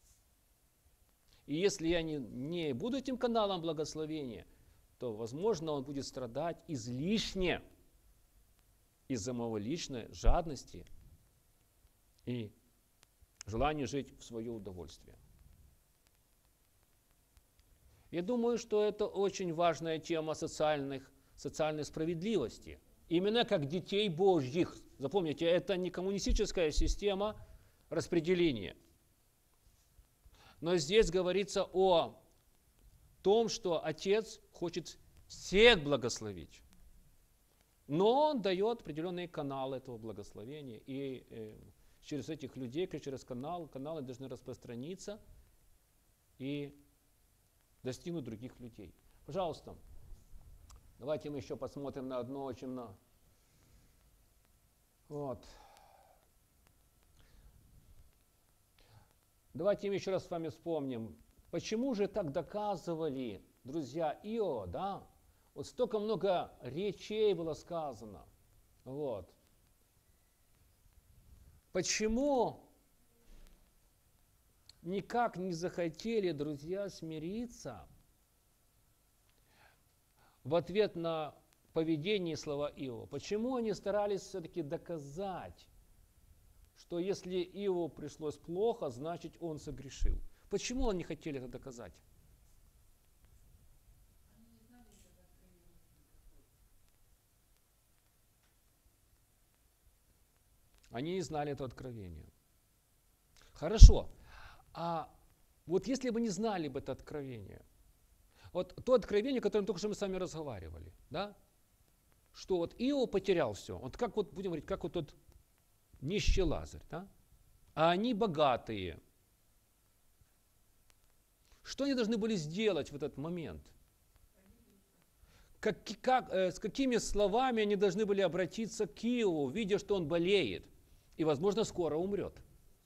И если я не буду этим каналом благословения, то, возможно, он будет страдать излишне из-за моего личной жадности и желания жить в свое удовольствие. Я думаю, что это очень важная тема социальной справедливости. Именно как детей Божьих. Запомните, это не коммунистическая система распределения. Но здесь говорится о том, что Отец хочет всех благословить. Но Он дает определенные каналы этого благословения. И через этих людей, через каналы должны распространиться и достигнуть других людей. Пожалуйста, давайте мы еще посмотрим на одно очень... Вот. Давайте мы еще раз с вами вспомним, почему же так доказывали друзья Иова, да? Вот столько много речей было сказано. Вот. Почему никак не захотели друзья смириться в ответ на поведение и слова Иова? Почему они старались все-таки доказать, что если Иову пришлось плохо, значит он согрешил? Почему они не хотели это доказать? Они не знали это откровение. Хорошо. А вот если бы не знали бы это откровение, вот то откровение, о котором только что мы с вами разговаривали, да? Что вот Иов потерял все. Вот как вот, будем говорить, как вот тот нищий Лазарь, да? А они богатые. Что они должны были сделать в этот момент? С какими словами они должны были обратиться к Иову, видя, что он болеет и, возможно, скоро умрет?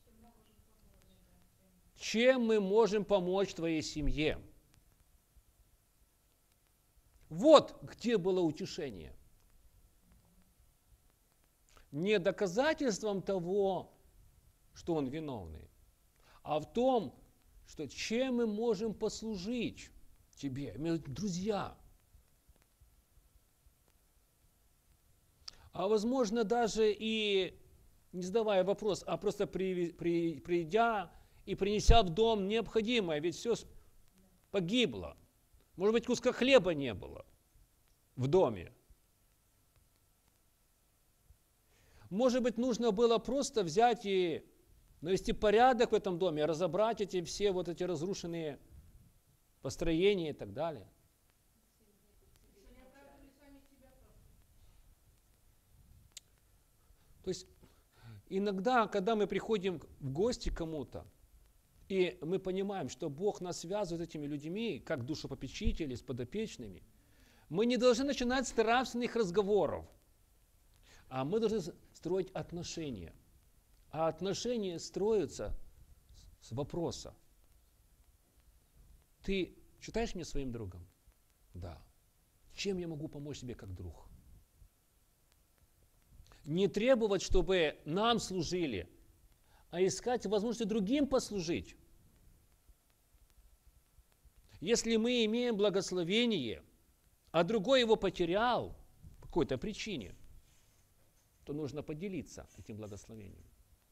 Чем мы можем помочь твоей семье? Вот где было утешение. Не доказательством того, что он виновный, а в том, что чем мы можем послужить тебе, друзья. А возможно даже и не задавая вопрос, а просто придя и принеся в дом необходимое, ведь все погибло. Может быть, куска хлеба не было в доме. Может быть, нужно было просто взять и навести порядок в этом доме, разобрать эти все вот эти разрушенные построения и так далее. То есть иногда, когда мы приходим в гости к кому-то, и мы понимаем, что Бог нас связывает с этими людьми, как душепопечители, с подопечными, мы не должны начинать с нравственных разговоров, а мы должны строить отношения. А отношения строятся с вопроса. Ты считаешь меня своим другом? Да. Чем я могу помочь тебе как друг? Не требовать, чтобы нам служили, а искать возможности другим послужить. Если мы имеем благословение, а другой его потерял по какой-то причине, то нужно поделиться этим благословением.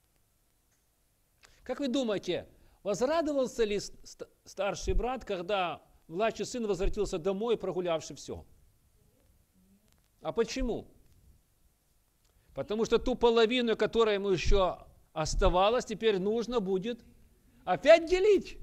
Как вы думаете, возрадовался ли старший брат, когда младший сын возвратился домой, прогулявший все? А почему? Потому что ту половину, которая ему еще оставалась, теперь нужно будет опять делить.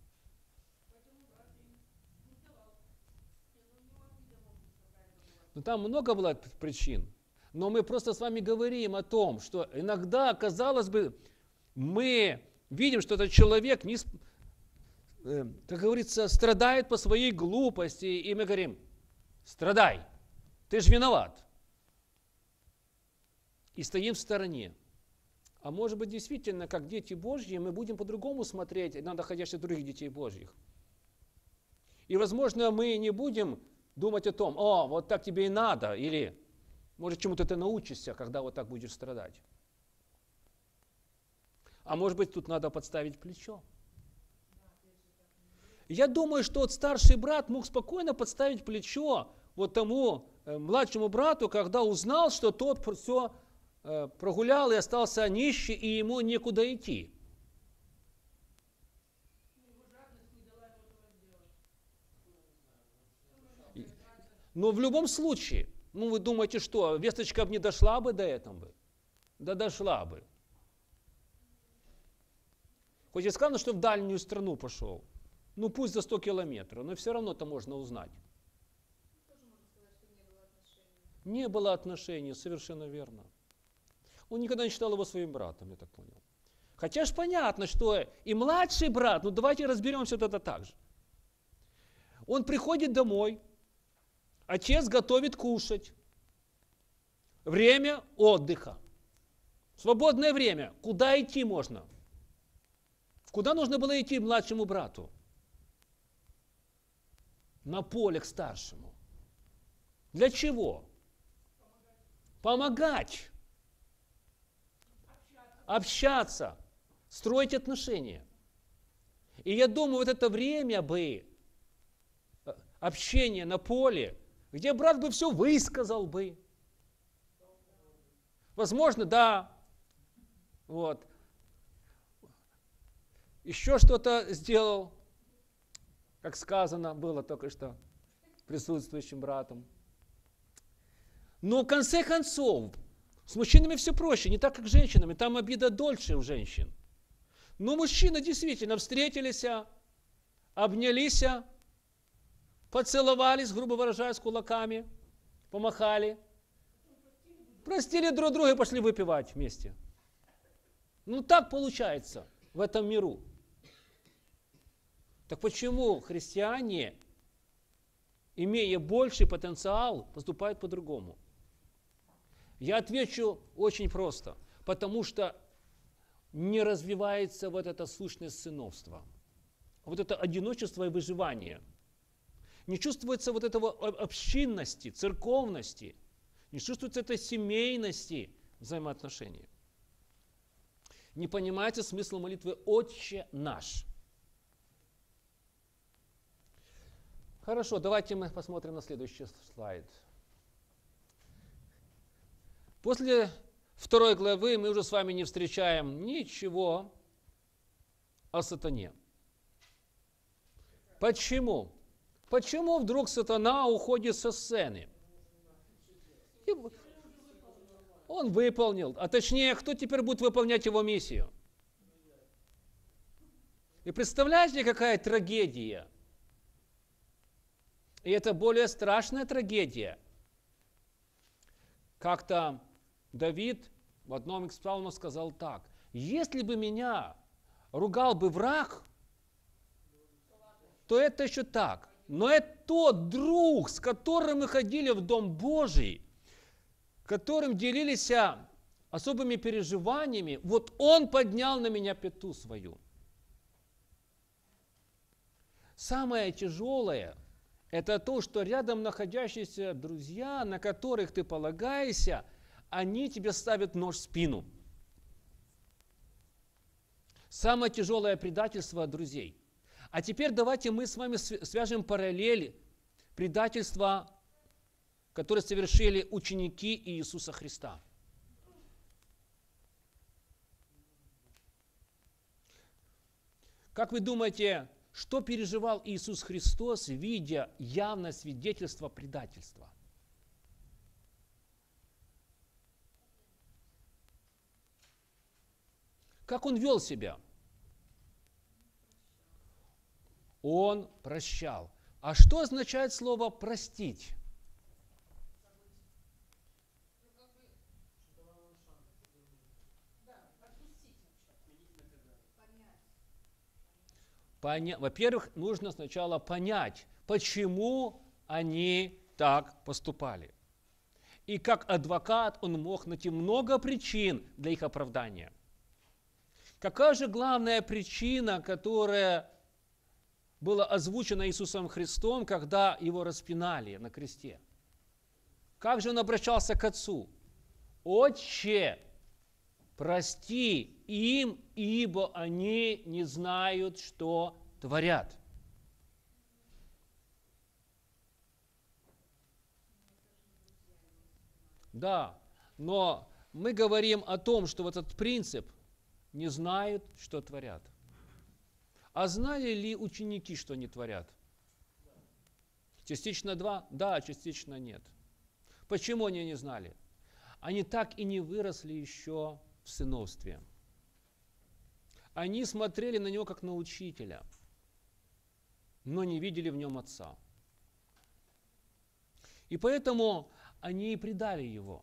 Ну, там много было причин. Но мы просто с вами говорим о том, что иногда, казалось бы, мы видим, что этот человек, как говорится, страдает по своей глупости, и мы говорим: страдай, ты же виноват. И стоим в стороне. А может быть, действительно, как дети Божьи, мы будем по-другому смотреть на доходящих других детей Божьих. И, возможно, мы не будем думать о том: о, вот так тебе и надо, или, может, чему-то ты научишься, когда вот так будешь страдать. А может быть, тут надо подставить плечо. Я думаю, что вот старший брат мог спокойно подставить плечо вот тому младшему брату, когда узнал, что тот все прогулял и остался нищий, и ему некуда идти. Но в любом случае, ну вы думаете, что весточка бы не дошла бы до этого бы? Да дошла бы. Хоть и сказано, что в дальнюю страну пошел, ну пусть за 100 километров, но все равно это можно узнать. Не было отношений, совершенно верно. Он никогда не считал его своим братом, я так понял. Хотя ж понятно, что и младший брат, ну давайте разберемся это так же. Он приходит домой, отец готовит кушать. Время отдыха. Свободное время. Куда идти можно? Куда нужно было идти младшему брату? На поле к старшему. Для чего? Помогать. общаться, строить отношения. И я думаю, вот это время бы общения на поле, где брат бы все высказал бы. Возможно, да. Вот. Еще что-то сделал, как сказано было только что присутствующим братом. Но в конце концов, с мужчинами все проще, не так, как с женщинами. Там обида дольше у женщин. Но мужчины действительно встретились, обнялись, поцеловались, грубо выражаясь, кулаками, помахали, простили друг друга и пошли выпивать вместе. Ну так получается в этом миру. Так почему христиане, имея больший потенциал, поступают по-другому? Я отвечу очень просто. Потому что не развивается вот эта сущность сыновства. Вот это одиночество и выживание. Не чувствуется вот этого общинности, церковности. Не чувствуется этой семейности взаимоотношений. Не понимаете смысл молитвы «Отче наш». Хорошо, давайте мы посмотрим на следующий слайд. После 2 главы мы уже с вами не встречаем ничего о сатане. Почему? Почему вдруг сатана уходит со сцены? Он выполнил, а точнее, кто теперь будет выполнять его миссию? И представляете, какая трагедия? И это более страшная трагедия. Как-то Давид в одном из псалмов сказал так: если бы меня ругал бы враг, то это еще так. Но это тот друг, с которым мы ходили в Дом Божий, которым делились особыми переживаниями, вот он поднял на меня пяту свою. Самое тяжелое – это то, что рядом находящиеся друзья, на которых ты полагаешься, они тебе ставят нож в спину. Самое тяжелое предательство друзей. А теперь давайте мы с вами свяжем параллели предательства, которые совершили ученики Иисуса Христа. Как вы думаете, что переживал Иисус Христос, видя явное свидетельство предательства? Как он вел себя? Он прощал. А что означает слово «простить»? Во-первых, нужно сначала понять, почему они так поступали. И как адвокат он мог найти много причин для их оправдания. Какая же главная причина, которая была озвучена Иисусом Христом, когда его распинали на кресте? Как же он обращался к Отцу? «Отче, прости им, ибо они не знают, что творят». Да, но мы говорим о том, что вот этот принцип не знают, что творят. А знали ли ученики, что они творят? Частично да, частично нет. Почему они не знали? Они так и не выросли еще в сыновстве. Они смотрели на него как на учителя, но не видели в нем отца. И поэтому они и предали его.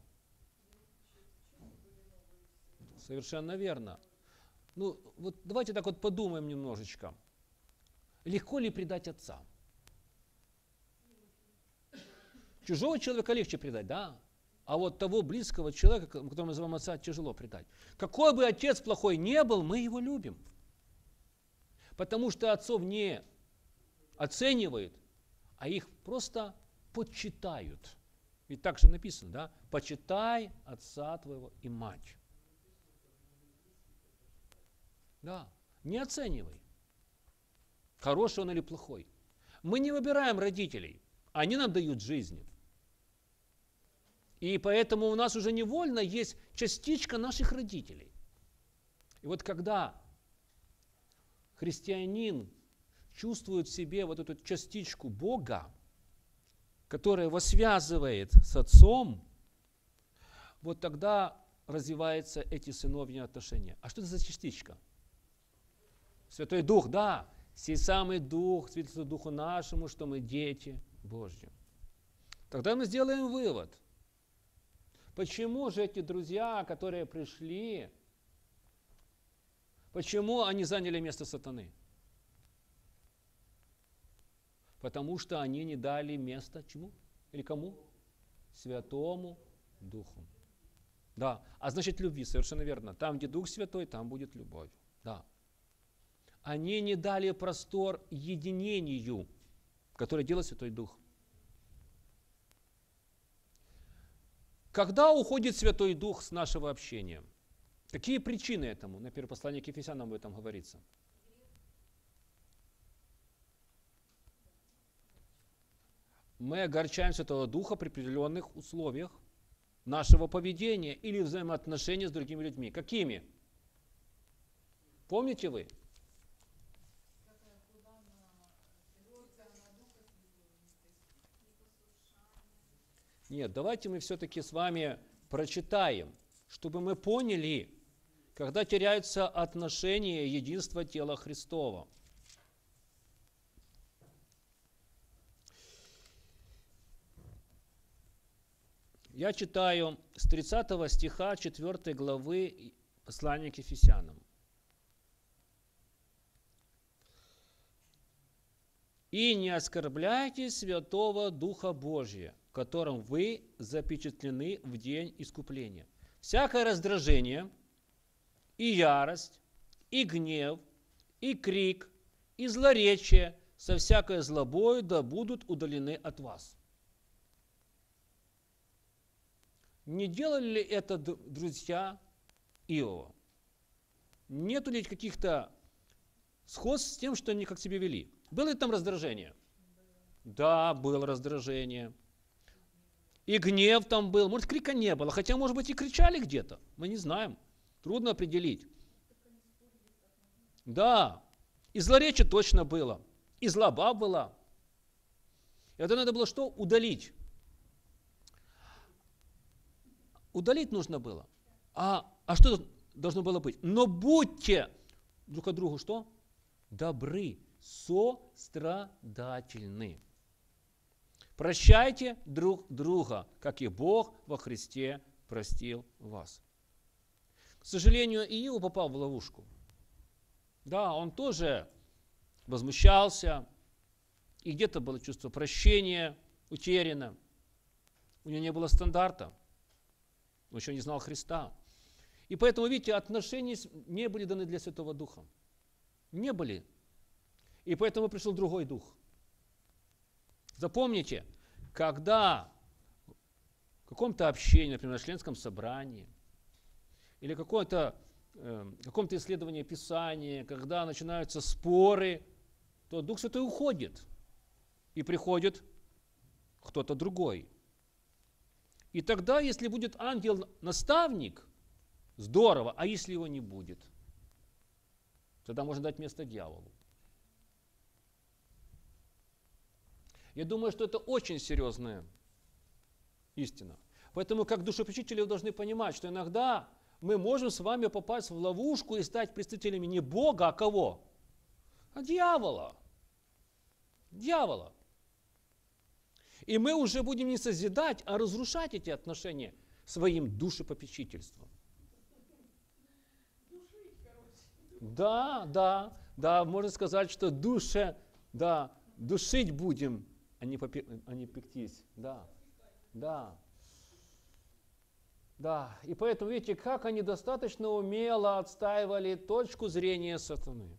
Совершенно верно. Ну, вот давайте так вот подумаем немножечко. Легко ли предать отца? Чужого человека легче предать, да? А вот того близкого человека, которого мы называем отца, тяжело предать. Какой бы отец плохой не был, мы его любим. Потому что отцов не оценивают, а их просто почитают. Ведь так же написано, да? «Почитай отца твоего и мать». Да, не оценивай, хороший он или плохой. Мы не выбираем родителей, они нам дают жизнь. И поэтому у нас уже невольно есть частичка наших родителей. И вот когда христианин чувствует в себе вот эту частичку Бога, которая его связывает с Отцом, вот тогда развиваются эти сыновние отношения. А что это за частичка? Святой Дух, да, сей самый Дух, свидетельствует Духу нашему, что мы дети Божьи. Тогда мы сделаем вывод. Почему же эти друзья, которые пришли, почему они заняли место сатаны? Потому что они не дали место чему? Или кому? Святому Духу. Да, а значит любви, совершенно верно. Там, где Дух Святой, там будет любовь. Да. Они не дали простор единению, которое делает Святой Дух. Когда уходит Святой Дух с нашего общения? Какие причины этому? На первом послании к Ефесянам об этом говорится. Мы огорчаем Святого Духа при определенных условиях нашего поведения или взаимоотношений с другими людьми. Какими? Помните вы? Нет, давайте мы все-таки с вами прочитаем, чтобы мы поняли, когда теряются отношения единства тела Христова. Я читаю с 30 стиха 4 главы послания к Ефесянам. «И не оскорбляйте Святого Духа Божия, которым вы запечатлены в день искупления. Всякое раздражение, и ярость, и гнев, и крик, и злоречие со всякой злобою да будут удалены от вас». Не делали ли это друзья Иова? Нету ли каких-то сходств с тем, что они как себя вели? Было ли там раздражение? Да, было раздражение. И гнев там был. Может, крика не было. Хотя, может быть, и кричали где-то. Мы не знаем. Трудно определить. Да. И злоречие точно было. И злоба была. И это надо было что? Удалить. Удалить нужно было. А что должно было быть? Но будьте друг к другу что? Добры, сострадательны. Прощайте друг друга, как и Бог во Христе простил вас. К сожалению, Иов попал в ловушку. Да, он тоже возмущался, и где-то было чувство прощения утеряно. У него не было стандарта. Он еще не знал Христа. И поэтому, видите, отношения не были даны для Святого Духа. Не были. И поэтому пришел другой Дух. Запомните, когда в каком-то общении, например, на членском собрании, или каком-то исследовании Писания, когда начинаются споры, то Дух Святой уходит. И приходит кто-то другой. И тогда, если будет ангел-наставник, здорово, а если его не будет? Тогда можно дать место дьяволу. Я думаю, что это очень серьезная истина. Поэтому, как душепопечители, вы должны понимать, что иногда мы можем с вами попасть в ловушку и стать представителями не Бога, а кого? А дьявола. Дьявола. И мы уже будем не созидать, а разрушать эти отношения своим душепопечительством. Да, можно сказать, что душить будем, а не пектись. Да. И поэтому, видите, как они достаточно умело отстаивали точку зрения сатаны.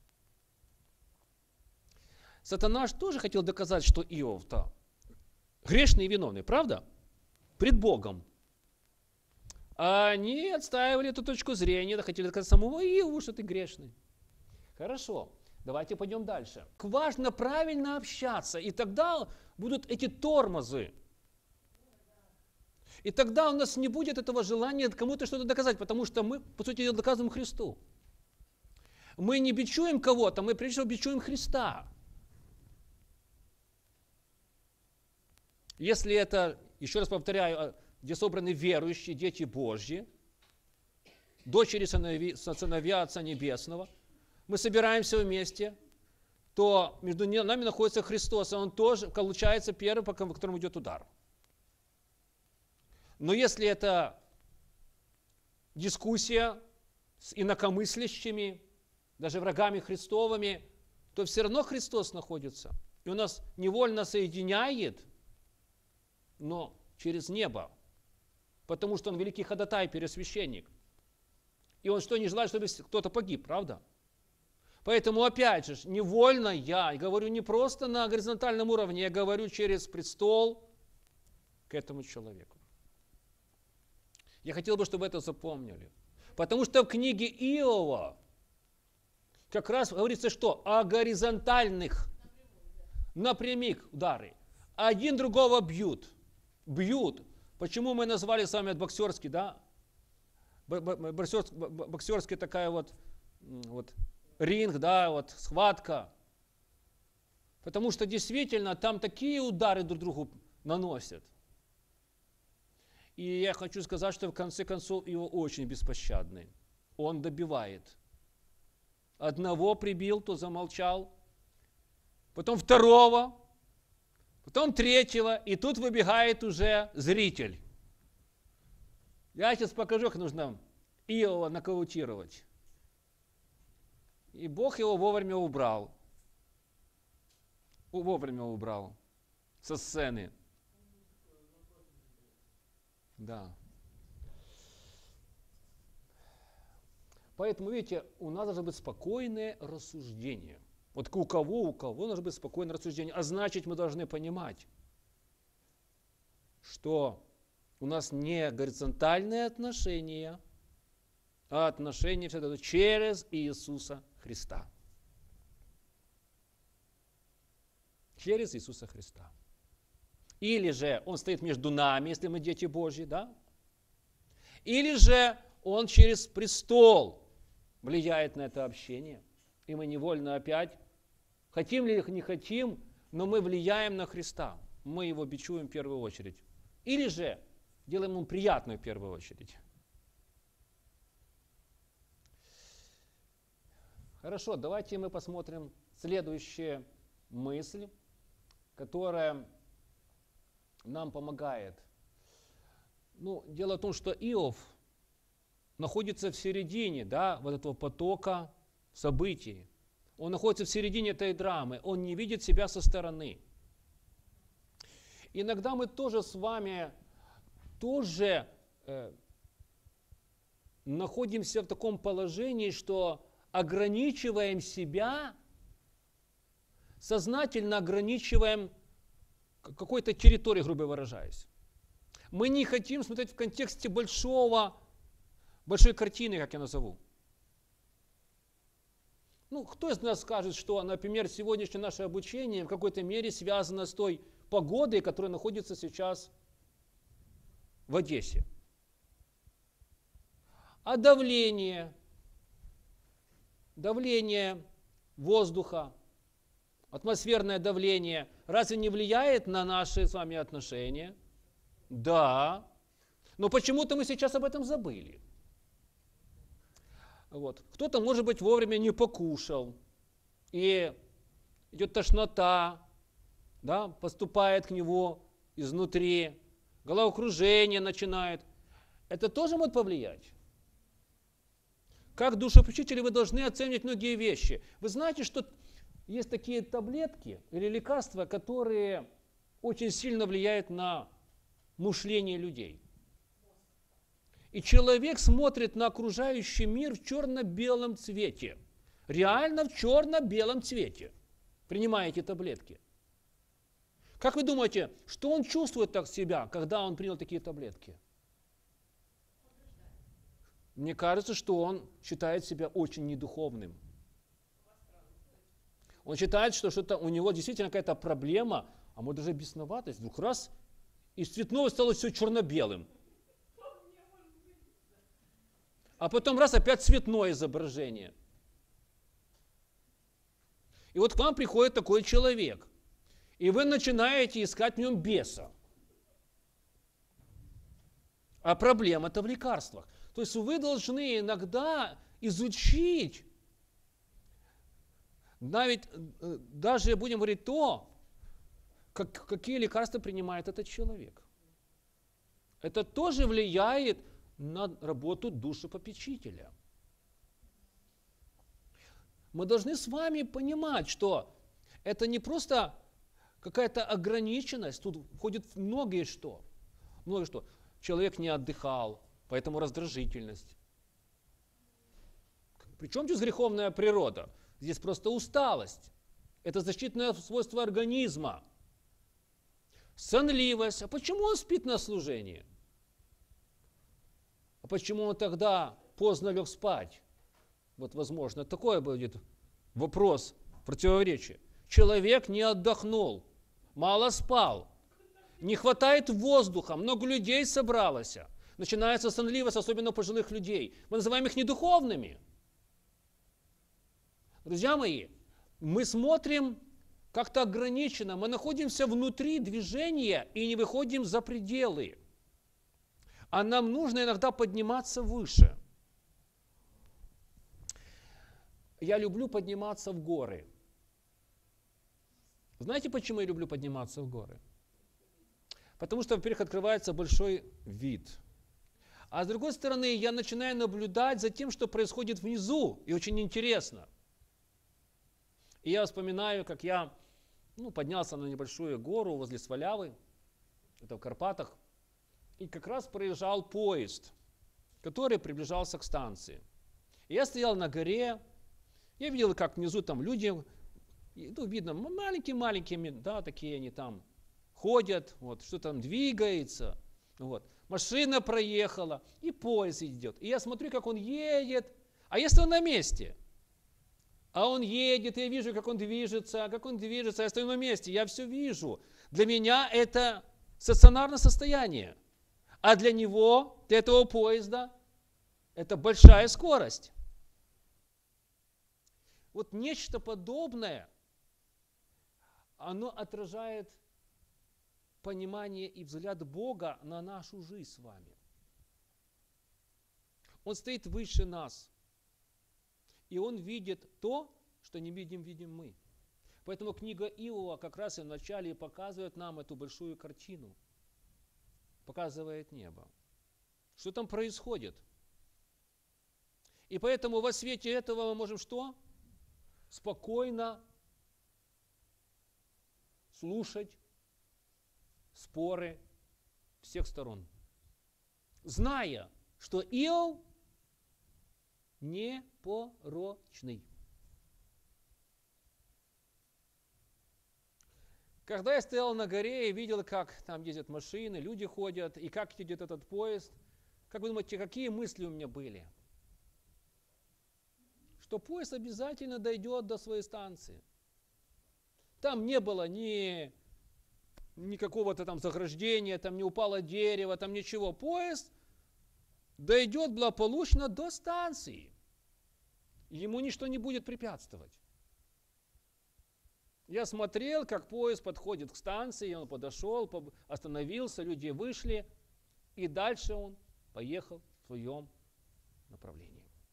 Сатана же тоже хотел доказать, что Иов-то грешный и виновный, правда? Пред Богом. А они отстаивали эту точку зрения, хотели сказать самому Иову, что ты грешный. Хорошо, давайте пойдем дальше. Важно правильно общаться, и тогда будут эти тормозы. И тогда у нас не будет этого желания кому-то что-то доказать, потому что мы, по сути дела, доказываем Христу. Мы не бичуем кого-то, мы прежде всего бичуем Христа. Если это, еще раз повторяю, где собраны верующие, дети Божьи, дочери сыновья Отца Небесного, мы собираемся вместе, то между нами находится Христос, и Он тоже получается первым, по которому идет удар. Но если это дискуссия с инакомыслящими, даже врагами Христовыми, то все равно Христос находится. И Он нас невольно соединяет, но через небо. Потому что Он великий ходатай, первосвященник. И Он что, не желает, чтобы кто-то погиб, правда? Поэтому, опять же, невольно я говорю не просто на горизонтальном уровне, я говорю через престол к этому человеку. Я хотел бы, чтобы это запомнили. Потому что в книге Иова как раз говорится, что о горизонтальных напрямик удары. Один другого бьют. Бьют. Почему мы назвали с вами боксерский, да? Боксерский такая вот ринг, да, вот схватка. Потому что действительно там такие удары друг другу наносят. И я хочу сказать, что в конце концов его очень беспощадный. Он добивает. Одного прибил, то замолчал. Потом второго. Потом третьего. И тут выбегает уже зритель. Я сейчас покажу, как нужно Иова нокаутировать. И Бог его вовремя убрал. Вовремя убрал со сцены. Да. Поэтому, видите, у нас должно быть спокойное рассуждение. Вот у кого должно быть спокойное рассуждение. А значит, мы должны понимать, что у нас не горизонтальные отношения, а отношения всегда через Иисуса Христа. Через Иисуса Христа. Или же Он стоит между нами, если мы дети Божьи, да? Или же Он через престол влияет на это общение. И мы невольно опять, хотим ли их, не хотим, но мы влияем на Христа. Мы Его бичуем в первую очередь. Или же делаем Ему приятную в первую очередь. Хорошо, давайте мы посмотрим следующую мысль, которая нам помогает. Дело в том, что Иов находится в середине, да, вот этого потока событий. Он находится в середине этой драмы. Он не видит себя со стороны. Иногда мы тоже с вами находимся в таком положении, что ограничиваем себя, сознательно ограничиваем какой-то территории, грубо выражаясь. Мы не хотим смотреть в контексте большой картины, как я назову. Кто из нас скажет, что, например, сегодняшнее наше обучение в какой-то мере связано с той погодой, которая находится сейчас в Одессе? А давление воздуха, атмосферное давление разве не влияет на наши с вами отношения? Да. Но почему-то мы сейчас об этом забыли. Кто-то, может быть, вовремя не покушал, и идет тошнота, да, поступает к нему изнутри, головокружение начинает. Это тоже может повлиять. Как душепопечители вы должны оценивать многие вещи. Вы знаете, что есть такие таблетки или лекарства, которые очень сильно влияют на мышление людей. И человек смотрит на окружающий мир в черно-белом цвете. Реально в черно-белом цвете. Принимая эти таблетки. Как вы думаете, что он чувствует так себя, когда он принял такие таблетки? Мне кажется, что он считает себя очень недуховным. Он считает, что что-то у него действительно какая-то проблема, а может даже бесноватость. Вдруг раз, из цветного стало все черно-белым. А потом раз, опять цветное изображение. И вот к вам приходит такой человек, и вы начинаете искать в нем беса. А проблема-то в лекарствах. То есть вы должны иногда изучить, даже будем говорить то, какие лекарства принимает этот человек. Это тоже влияет на работу душепопечителя. Мы должны с вами понимать, что это не просто какая-то ограниченность, тут входит многое что. Многое что. Человек не отдыхал, поэтому раздражительность. Причем здесь греховная природа? Здесь просто усталость. Это защитное свойство организма. Сонливость. А почему он спит на служении? А почему он тогда поздно лег спать? Вот, возможно, такой будет вопрос, противоречие. Человек не отдохнул, мало спал, не хватает воздуха, много людей собралось. Начинается сонливость, особенно у пожилых людей. Мы называем их недуховными. Друзья мои, мы смотрим как-то ограниченно, мы находимся внутри движения и не выходим за пределы. А нам нужно иногда подниматься выше. Я люблю подниматься в горы. Знаете, почему я люблю подниматься в горы? Потому что, во-первых, открывается большой вид. А с другой стороны, я начинаю наблюдать за тем, что происходит внизу. И очень интересно. И я вспоминаю, как я поднялся на небольшую гору возле Свалявы. Это в Карпатах. И как раз проезжал поезд, который приближался к станции. И я стоял на горе. Я видел, как внизу там люди, видно, маленькие-маленькие, да, такие они там ходят, вот, что там двигается, вот. Машина проехала, и поезд идет. И я смотрю, как он едет, а если он на месте? А он едет, я вижу, как он движется, я стою на месте, я все вижу. Для меня это стационарное состояние, а для него, для этого поезда, это большая скорость. Вот нечто подобное, оно отражает понимание и взгляд Бога на нашу жизнь с вами. Он стоит выше нас, и Он видит то, что не видим мы. Поэтому книга Иова как раз и вначале показывает нам эту большую картину, показывает небо. Что там происходит? И поэтому во свете этого мы можем что? Спокойно слушать споры всех сторон, зная, что Иов непорочный. Когда я стоял на горе и видел, как там ездят машины, люди ходят, и как едет этот поезд, как вы думаете, какие мысли у меня были? Что поезд обязательно дойдет до своей станции. Там не было ни какого-то там заграждения, там не упало дерево, там ничего. Поезд дойдет благополучно до станции. Ему ничто не будет препятствовать. Я смотрел, как поезд подходит к станции, он подошел, остановился, люди вышли, и дальше он поехал в своем направлении.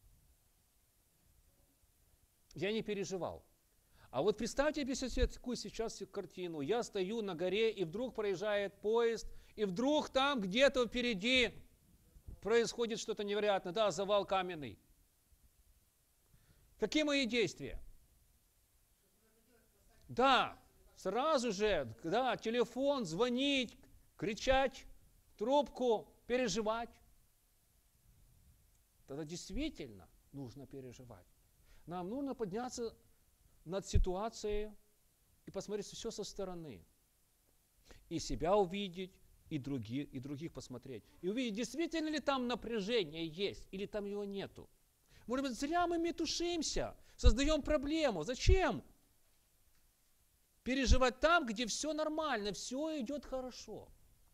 Я не переживал. А вот представьте себе такую сейчас картину. Я стою на горе, и вдруг проезжает поезд, и вдруг там где-то впереди происходит что-то невероятное. Да, завал каменный. Какие мои действия? Да, сразу же, да, телефон, звонить, кричать, трубку, переживать. Тогда действительно нужно переживать. Нам нужно подняться над ситуацией и посмотреть все со стороны. И себя увидеть, и других посмотреть. И увидеть, действительно ли там напряжение есть, или там его нету. Может быть, зря мы метушимся, создаем проблему. Зачем переживать там, где все нормально, все идет хорошо?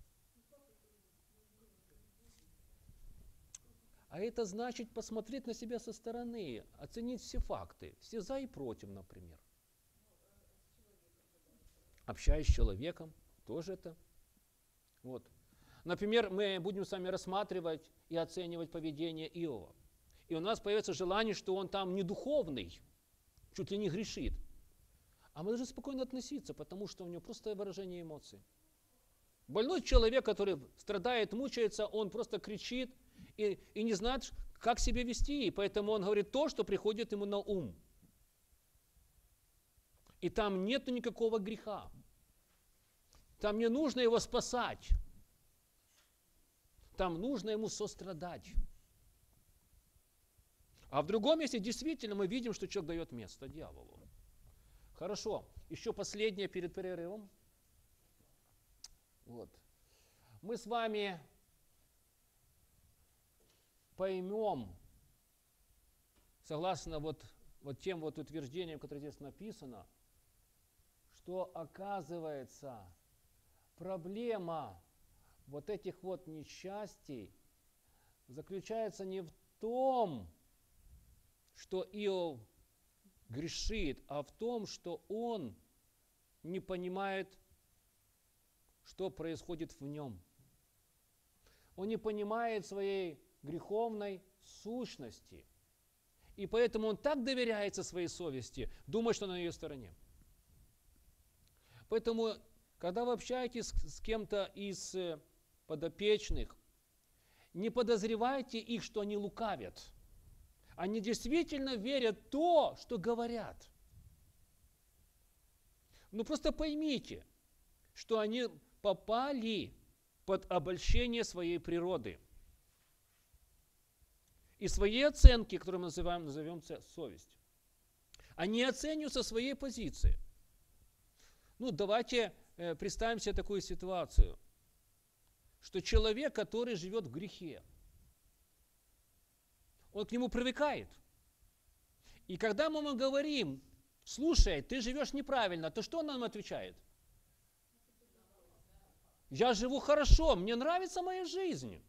А это значит посмотреть на себя со стороны, оценить все факты, все за и против, например. Общаясь с человеком, тоже это. Вот. Например, мы будем с вами рассматривать и оценивать поведение Иова. И у нас появится желание, что он там не духовный, чуть ли не грешит. А мы должны спокойно относиться, потому что у него просто выражение эмоций. Больной человек, который страдает, мучается, он просто кричит и не знает, как себя вести. И поэтому он говорит то, что приходит ему на ум. И там нет никакого греха. Там не нужно его спасать. Там нужно ему сострадать. А в другом месте действительно мы видим, что человек дает место дьяволу. Хорошо. Еще последнее перед перерывом. Вот. Мы с вами поймем, согласно вот тем вот утверждениям, которые здесь написано, что оказывается проблема вот этих вот несчастий заключается не в том, что Иов грешит, а в том, что он не понимает, что происходит в нем. Он не понимает своей греховной сущности. И поэтому он так доверяется своей совести, думает, что на ее стороне. Поэтому, когда вы общаетесь с кем-то из подопечных, не подозревайте их, что они лукавят. Они действительно верят в то, что говорят. Но просто поймите, что они попали под обольщение своей природы. И своей оценки, которую мы назовем совесть. Они оценивают со своей позиции. Ну, давайте представим себе такую ситуацию, что человек, который живет в грехе, он к нему привыкает. И когда мы ему говорим, слушай, ты живешь неправильно, то что он нам отвечает? Я живу хорошо, мне нравится моя жизнь.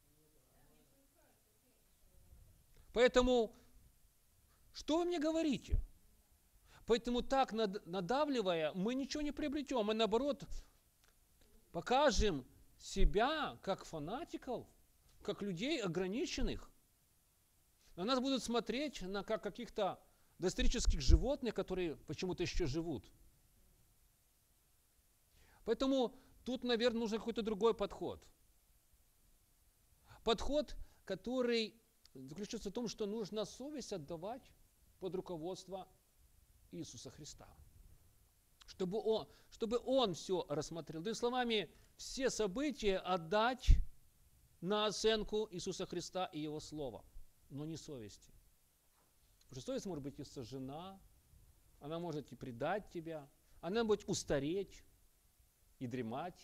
Поэтому, что вы мне говорите? Поэтому так надавливая, мы ничего не приобретем. Мы наоборот покажем себя как фанатиков, как людей ограниченных. На нас будут смотреть как каких-то доисторических животных, которые почему-то еще живут. Поэтому тут, наверное, нужен какой-то другой подход. Подход, который заключается в том, что нужно совесть отдавать под руководство Иисуса Христа. Чтобы Он все рассмотрел. Другими словами, все события отдать на оценку Иисуса Христа и Его Слова, но не совести. Потому что совесть может быть и сожжена, она может и предать тебя, она может устареть и дремать.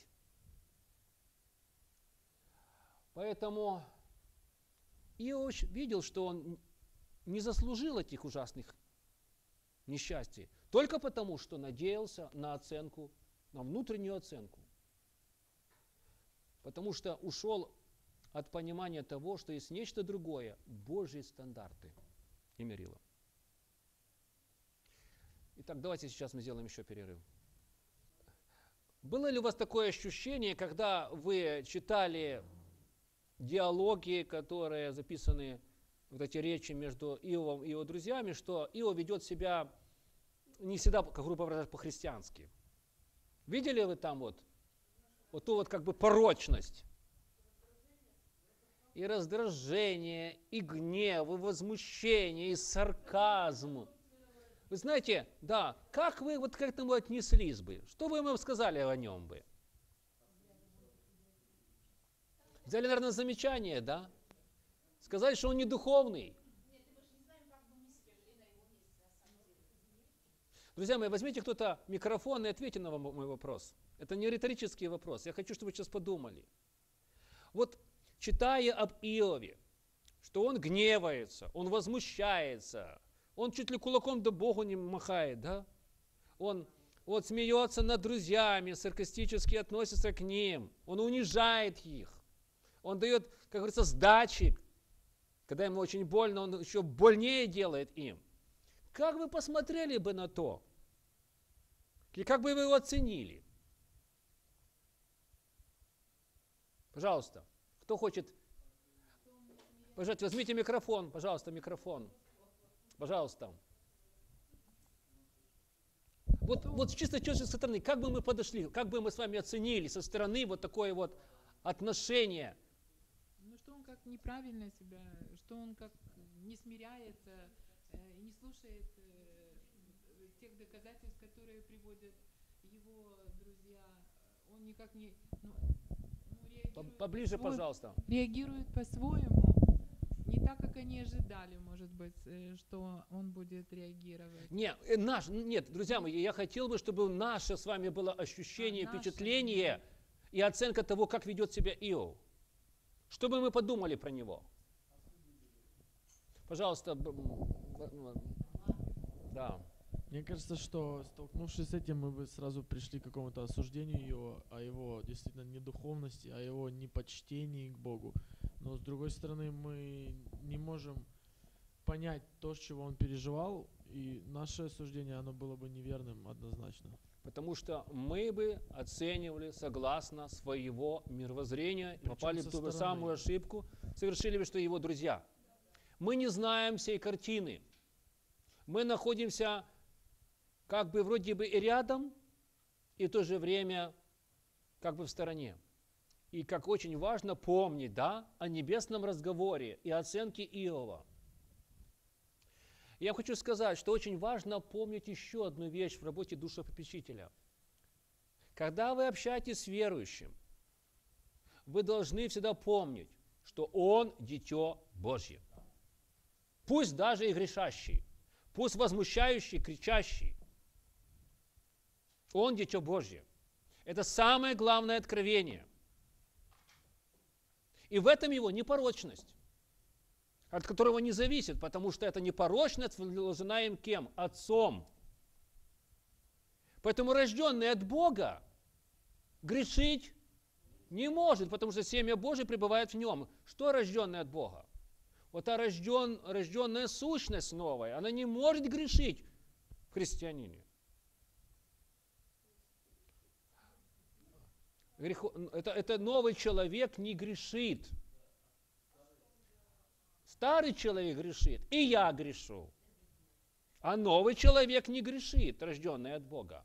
Поэтому Иов видел, что он не заслужил этих ужасных несчастий, только потому, что надеялся на оценку, на внутреннюю оценку. Потому что ушел от понимания того, что есть нечто другое, Божьи стандарты и мерила. Итак, давайте сейчас мы сделаем еще перерыв. Было ли у вас такое ощущение, когда вы читали диалоги, которые записаны, вот эти речи между Иовом и его друзьями, что Иов ведет себя не всегда, как грубо выражаясь, по-христиански? Видели вы там вот ту вот как бы порочность? И раздражение, и гнев, и возмущение, и сарказм. Вы знаете, да, как вы вот к этому отнеслись бы? Что вы ему сказали о нем бы? Взяли, наверное, замечание, да? Сказали, что он не духовный. Друзья мои, возьмите кто-то микрофон и ответьте на мой вопрос. Это не риторический вопрос. Я хочу, чтобы вы сейчас подумали. Вот читая об Иове, что он гневается, он возмущается, он чуть ли кулаком до Богу не махает, да? Он вот смеется над друзьями, саркастически относится к ним, он унижает их, он дает, как говорится, сдачи, когда ему очень больно, он еще больнее делает им. Как вы посмотрели бы на то? И как бы вы его оценили? Пожалуйста, кто хочет? Пожалуйста, возьмите микрофон, пожалуйста, микрофон. Пожалуйста. Вот с чисто человеческой стороны, как бы мы подошли, как бы мы с вами оценили со стороны вот такое вот отношение? Ну, что он как неправильно себя, что он как не смиряется и не слушает тех доказательств, которые приводят его друзья. Он никак не... реагирует Поближе, пожалуйста. Реагирует по-своему, не так, как они ожидали, может быть, что он будет реагировать. Нет, друзья мои, я хотел бы, чтобы наше с вами было ощущение, впечатление и оценка того, как ведет себя Иов. Чтобы мы подумали про него. Пожалуйста. Да. Мне кажется, что столкнувшись с этим, мы бы сразу пришли к какому-то осуждению его, о его действительно недуховности, о его непочтении к Богу. Но с другой стороны, мы не можем понять то, с чего он переживал, и наше осуждение, оно было бы неверным однозначно. Потому что мы бы оценивали согласно своего мировоззрения, Причем попали со в ту же стороны. самую ошибку, совершили бы, что его друзья. Мы не знаем всей картины. Мы находимся как бы вроде бы и рядом, и в то же время как бы в стороне. И как очень важно помнить, да, о небесном разговоре и оценке Иова. Я хочу сказать, что очень важно помнить еще одну вещь в работе душепопечителя. Когда вы общаетесь с верующим, вы должны всегда помнить, что он дитё Божье. Пусть даже и грешащий, пусть возмущающий, кричащий. Он дитё Божье. Это самое главное откровение. И в этом его непорочность, от которого не зависит, потому что эта непорочность вложена им кем? Отцом. Поэтому рожденный от Бога грешить не может, потому что семя Божие пребывает в нем. Что рожденный от Бога? Вот та рожденная сущность новая, она не может грешить в христианине. Это новый человек не грешит. Старый человек грешит, и я грешу. А новый человек не грешит, рожденный от Бога.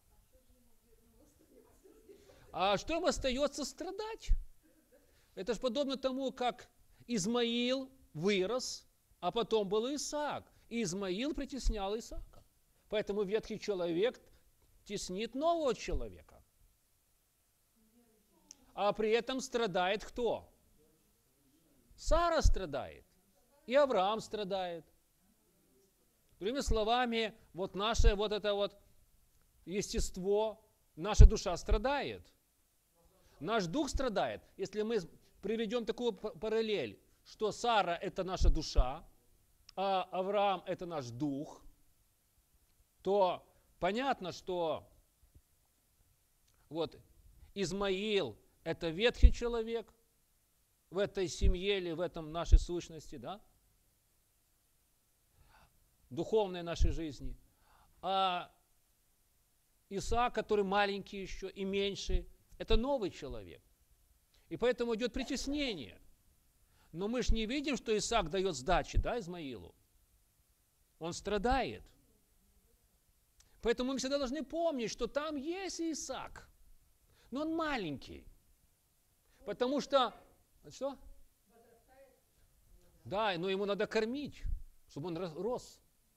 А что им остается страдать? Это же подобно тому, как Измаил вырос, а потом был Исаак. И Измаил притеснял Исаака. Поэтому ветхий человек теснит нового человека. А при этом страдает кто? Сара страдает. И Авраам страдает. Другими словами, вот наше вот это вот естество, наша душа страдает. Наш дух страдает. Если мы приведем такую параллель, что Сара – это наша душа, а Авраам – это наш дух, то понятно, что вот Измаил – это ветхий человек в этой семье или в этом нашей сущности, да? Духовной нашей жизни. А Исаак, который маленький еще и меньший, это новый человек. И поэтому идет притеснение. Но мы же не видим, что Исаак дает сдачи, да, Измаилу. Он страдает. Поэтому мы всегда должны помнить, что там есть Исаак. Но он маленький. Потому что... Что? Да, но ему надо кормить, чтобы он рос.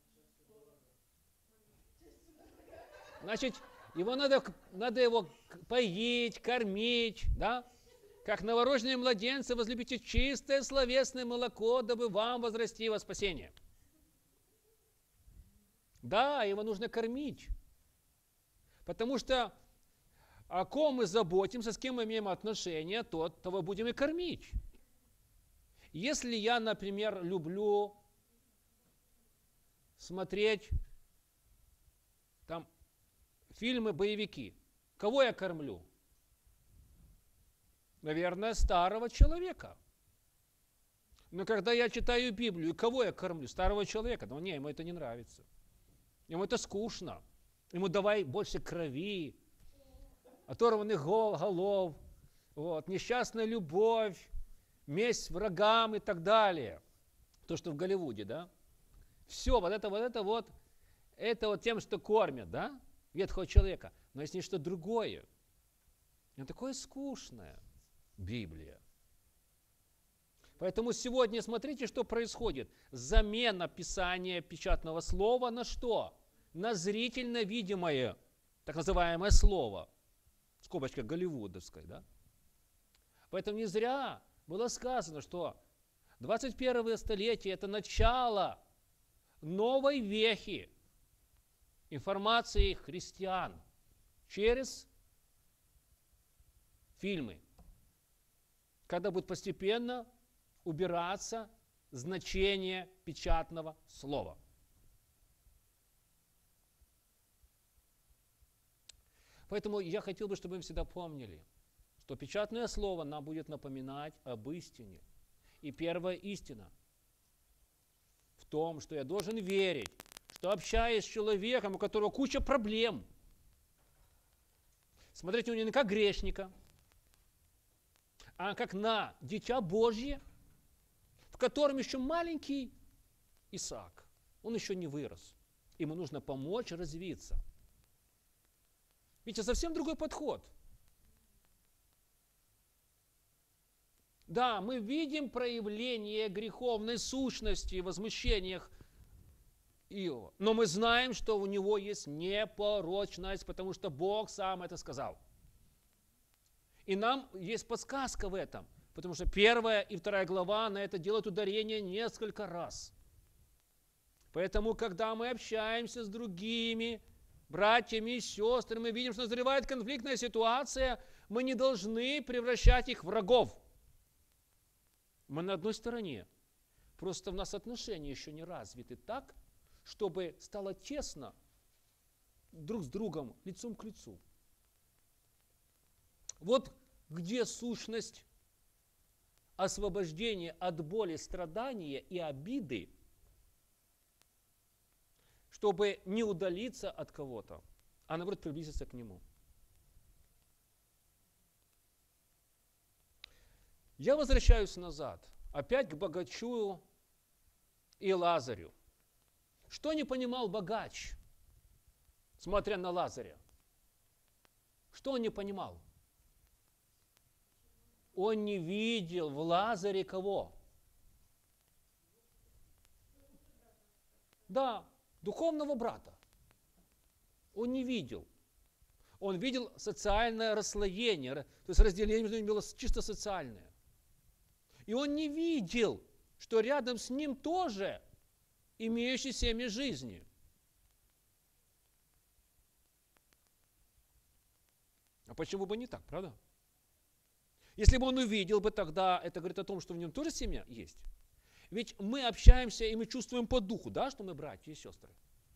Значит, надо его поить, кормить, да? Как новорожденные младенцы, возлюбите чистое словесное молоко, дабы вам возрасти во спасение. Да, его нужно кормить. Потому что о ком мы заботимся, с кем мы имеем отношения, того будем и кормить. Если я, например, люблю смотреть там фильмы-боевики, кого я кормлю? Наверное, старого человека. Но когда я читаю Библию, кого я кормлю? Старого человека. Но не, ему это не нравится. Ему это скучно. Ему давай больше крови, оторванных голов, вот, несчастная любовь, месть врагам и так далее. То, что в Голливуде, да? Все, вот это тем, что кормят, да? Ветхого человека. Но есть нечто другое. Не такое скучное. Библия. Поэтому сегодня смотрите, что происходит. Замена писания печатного слова на что? На зрительно видимое, так называемое слово. В скобочках голливудовское, да? Поэтому не зря было сказано, что 21 столетие – это начало новой вехи информации христиан через фильмы, когда будет постепенно убираться значение печатного слова. Поэтому я хотел бы, чтобы мы всегда помнили, что печатное слово нам будет напоминать об истине. И первая истина в том, что я должен верить, что общаясь с человеком, у которого куча проблем, смотрите у него не как грешника, а как на дитя Божье, в котором еще маленький Исаак. Он еще не вырос. Ему нужно помочь развиться. Видите, совсем другой подход. Да, мы видим проявление греховной сущности в возмущениях Иова, но мы знаем, что у него есть непорочность, потому что Бог сам это сказал. И нам есть подсказка в этом, потому что 1 и 2 глава на это делают ударение несколько раз. Поэтому, когда мы общаемся с другими братьями и сестрами, мы видим, что назревает конфликтная ситуация, мы не должны превращать их в врагов. Мы на одной стороне. Просто у нас отношения еще не развиты так, чтобы стало тесно друг с другом, лицом к лицу. Вот где сущность освобождения от боли, страдания и обиды, чтобы не удалиться от кого-то, а наоборот приблизиться к нему. Я возвращаюсь назад, опять к богачу и Лазарю. Что не понимал богач, смотря на Лазаря? Что он не понимал? Он не видел в Лазаре кого? Да, духовного брата. Он не видел. Он видел социальное расслоение, то есть разделение между ними было чисто социальное. И он не видел, что рядом с ним тоже имеющий семя жизни. А почему бы не так, правда? Если бы он увидел бы, тогда это говорит о том, что в нем тоже семя есть. Ведь мы общаемся и мы чувствуем по духу, да, что мы братья и сестры.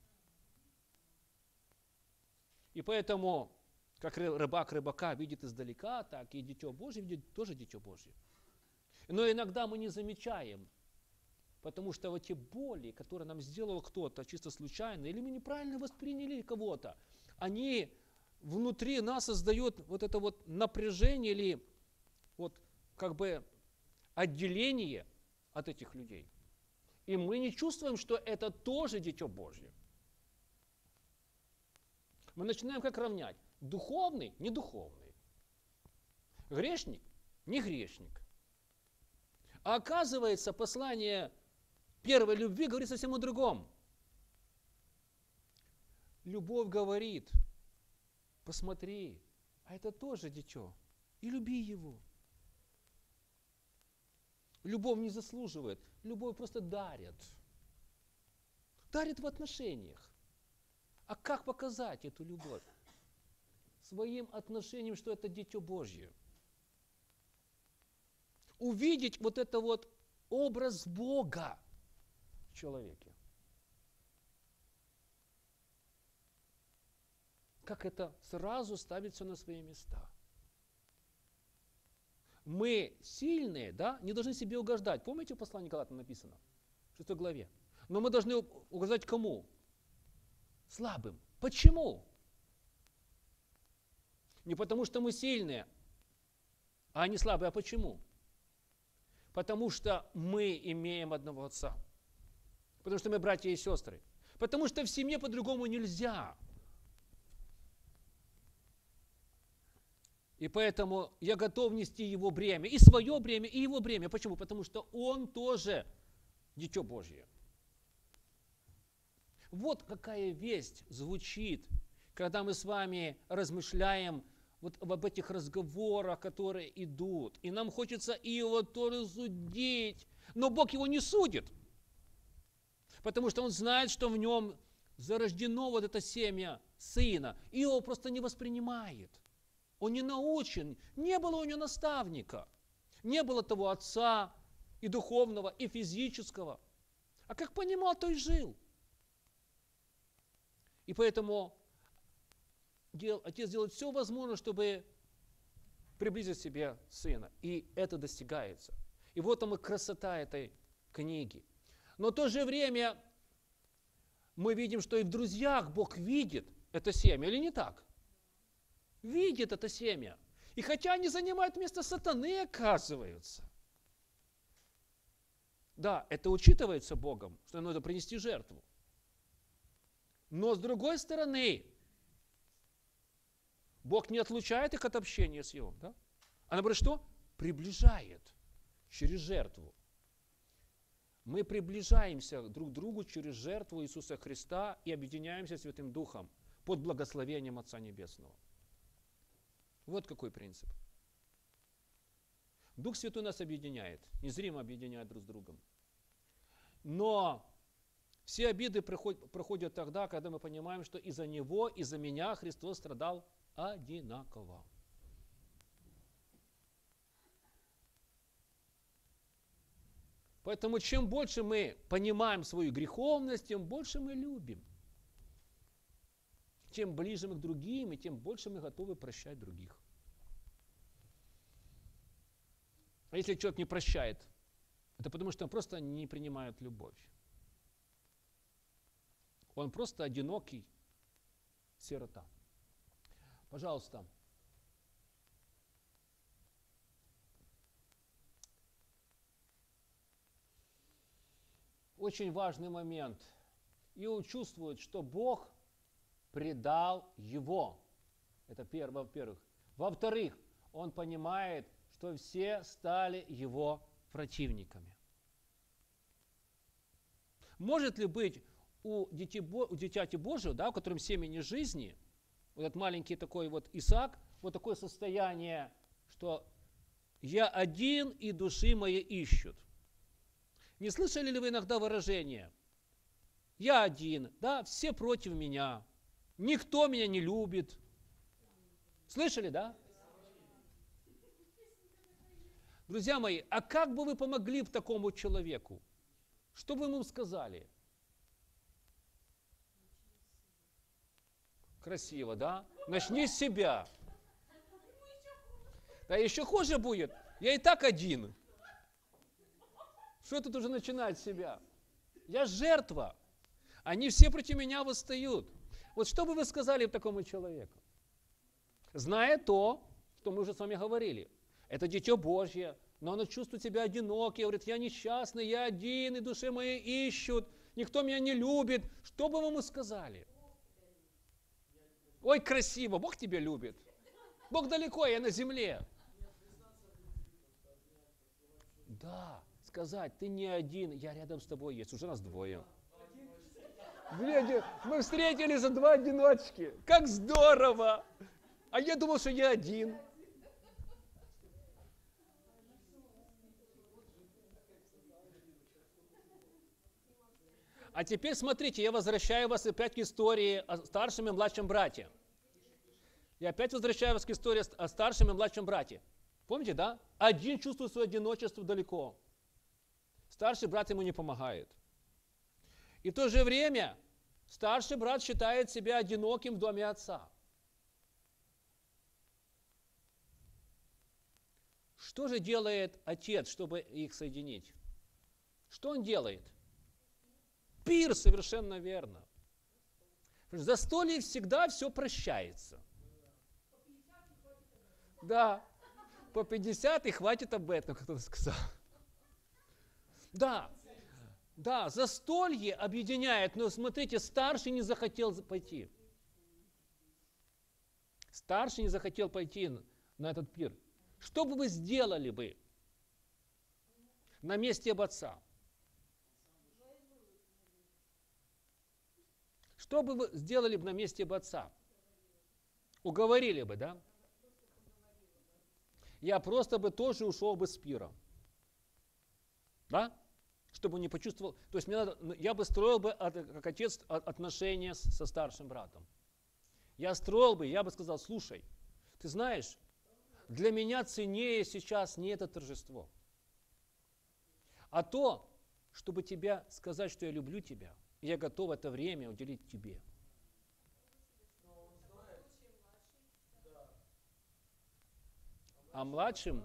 И поэтому, как рыбак рыбака видит издалека, так и Дитё Божье видит тоже Дитё Божье. Но иногда мы не замечаем, потому что вот те боли, которые нам сделал кто-то чисто случайно, или мы неправильно восприняли кого-то, они внутри нас создают вот это вот напряжение или вот как бы отделение от этих людей. И мы не чувствуем, что это тоже Дитё Божье. Мы начинаем как равнять. Духовный, не духовный. Грешник, не грешник. А оказывается, послание первой любви говорит совсем о другом. Любовь говорит, посмотри, а это тоже дитё, и люби его. Любовь не заслуживает, любовь просто дарит. Дарит в отношениях. А как показать эту любовь? Своим отношением, что это Дитё Божье. Увидеть вот это вот образ Бога в человеке. Как это сразу ставит все на свои места. Мы сильные, да, не должны себе угождать. Помните, в послании к Галатам написано? В 6 главе. Но мы должны угождать кому? Слабым. Почему? Не потому, что мы сильные, а они слабые. А почему? Потому что мы имеем одного Отца. Потому что мы братья и сестры. Потому что в семье по-другому нельзя. И поэтому я готов нести его бремя, и свое бремя, и его бремя. Почему? Потому что он тоже Дитё Божье. Вот какая весть звучит, когда мы с вами размышляем вот об этих разговорах, которые идут. И нам хочется Иова тоже судить, но Бог его не судит. Потому что он знает, что в нем зарождено вот это семя сына. Иов просто не воспринимает. Он не научен, не было у него наставника, не было того отца и духовного, и физического. А как понимал, то и жил. И поэтому отец делает все возможное, чтобы приблизить себе сына. И это достигается. И вот там и красота этой книги. Но в то же время мы видим, что и в друзьях Бог видит это семя, или не так? Видит это семя. И хотя они занимают место сатаны, оказываются. Да, это учитывается Богом, что надо принести жертву. Но с другой стороны, Бог не отлучает их от общения с Иовом, да? А наоборот, что? Приближает через жертву. Мы приближаемся друг к другу через жертву Иисуса Христа и объединяемся Святым Духом под благословением Отца Небесного. Вот какой принцип. Дух Святой нас объединяет, незримо объединяет друг с другом. Но все обиды проходят тогда, когда мы понимаем, что из-за Него, из-за меня Христос страдал одинаково. Поэтому чем больше мы понимаем свою греховность, тем больше мы любим. Тем ближе мы к другим, и тем больше мы готовы прощать других. А если человек не прощает, это потому, что он просто не принимает любовь. Он просто одинокий сирота. Пожалуйста. Очень важный момент. Иов чувствует, что Бог предал его. Это во-первых. Во-вторых, он понимает, что все стали его противниками. Может ли быть у дитяти Божьего, да, у котором семени жизни, вот этот маленький такой вот Исаак, вот такое состояние, что «я один, и души мои ищут». Не слышали ли вы иногда выражение «я один, да, все против меня, никто меня не любит». Слышали, да? Друзья мои, а как бы вы помогли такому человеку? Что бы вы ему сказали? Красиво, да? Начни с себя. Да еще хуже будет. Я и так один. Что тут уже начинать с себя? Я жертва. Они все против меня восстают. Вот что бы вы сказали такому человеку? Зная то, что мы уже с вами говорили. Это Дитё Божье, но оно чувствует себя одиноким, говорит, я несчастный, я один, и души мои ищут, никто меня не любит. Что бы вы ему сказали? Ой, красиво, Бог тебя любит. Бог далеко, я на земле. Да, сказать, ты не один, я рядом с тобой есть, уже нас двое. Мы встретились за два одиночки, как здорово! А я думал, что я один. А теперь смотрите, я возвращаю вас опять к истории о старшем и младшем брате. Я опять возвращаю вас к истории о старшем и младшем брате. Помните, да? Один чувствует свое одиночество далеко. Старший брат ему не помогает. И в то же время старший брат считает себя одиноким в доме отца. Что же делает отец, чтобы их соединить? Что он делает? Пир, совершенно верно. В застолье всегда все прощается. Да, по 50 и хватит об этом, как кто-то сказал. Да, да, застолье объединяет, но смотрите, старший не захотел пойти. Старший не захотел пойти на этот пир. Что бы вы сделали бы на месте отца? Что бы вы сделали бы на месте отца? Уговорили бы, да? Я просто бы тоже ушел бы с пира. Да? Чтобы не почувствовал. То есть я бы строил бы, как отец, отношения со старшим братом. Я бы сказал, слушай, ты знаешь, для меня ценнее сейчас не это торжество, а то, чтобы тебя сказать, что я люблю тебя, и я готов это время уделить тебе. А младший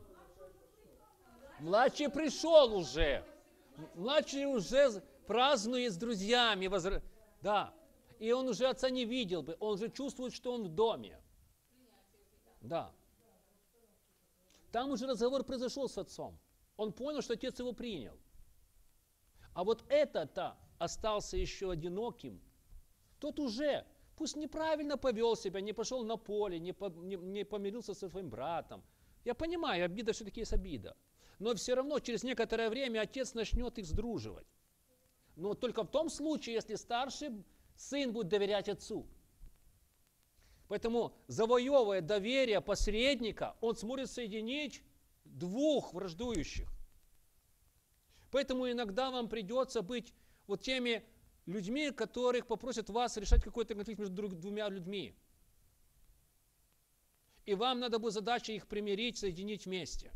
пришел уже. Младший уже празднует с друзьями. Да. И он уже отца не видел бы. Он уже чувствует, что он в доме. Да. Там уже разговор произошел с отцом. Он понял, что отец его принял. А вот этот-то остался еще одиноким. Тот уже, пусть неправильно повел себя, не пошел на поле, не помирился со своим братом. Я понимаю, обида все-таки есть обида. Но все равно через некоторое время отец начнет их сдруживать. Но только в том случае, если старший сын будет доверять отцу. Поэтому, завоевывая доверие посредника, он сможет соединить двух враждующих. Поэтому иногда вам придется быть вот теми людьми, которых попросят вас решать какой-то конфликт между двумя людьми. И вам надо будет задача их примирить, соединить вместе.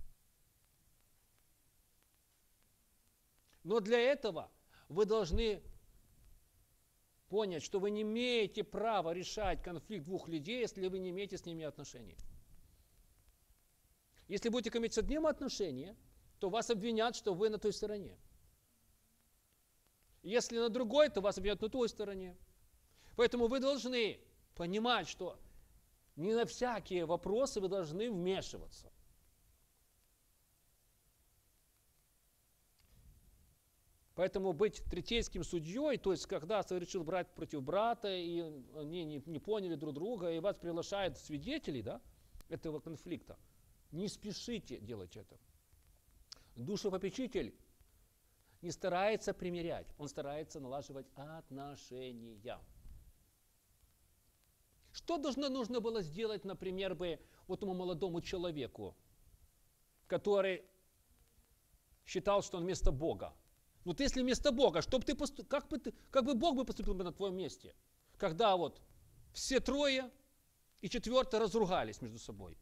Но для этого вы должны понять, что вы не имеете права решать конфликт двух людей, если вы не имеете с ними отношений. Если будете иметь с одним отношения, то вас обвинят, что вы на той стороне. Если на другой, то вас обвинят на той стороне. Поэтому вы должны понимать, что не на всякие вопросы вы должны вмешиваться. Поэтому быть третейским судьей, то есть когда совершил брат против брата, и они не поняли друг друга, и вас приглашают свидетелей, да, этого конфликта, не спешите делать это. Душепопечитель не старается примирять, он старается налаживать отношения. Что нужно было сделать, например, бы вот этому молодому человеку, который считал, что он вместо Бога? Ну ты если вместо Бога, как бы Бог бы поступил бы на твоем месте? Когда вот все трое и четвертый разругались между собой.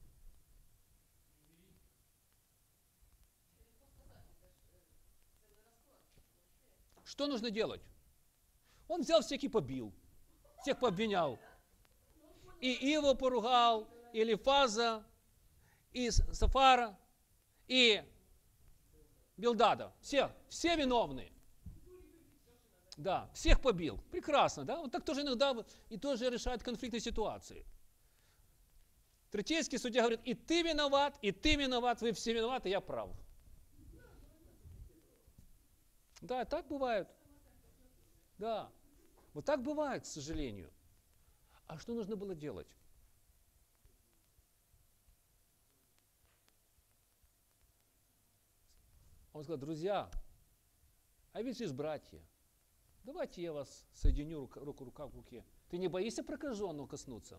Что нужно делать? Он взял всех и побил, всех пообвинял. И Иова поругал, и Элифаза, и Сафара, и Билдада. Все виновны. Да, всех побил. Прекрасно, да? Вот так тоже иногда и тоже решает конфликтные ситуации. Третейский судья говорит, и ты виноват, вы все виноваты, я прав. Да, так бывает. Да, вот так бывает, к сожалению. А что нужно было делать? Он сказал, друзья, а ведь есть братья, давайте я вас соединю рука в руке. Ты не боишься прокаженного коснуться?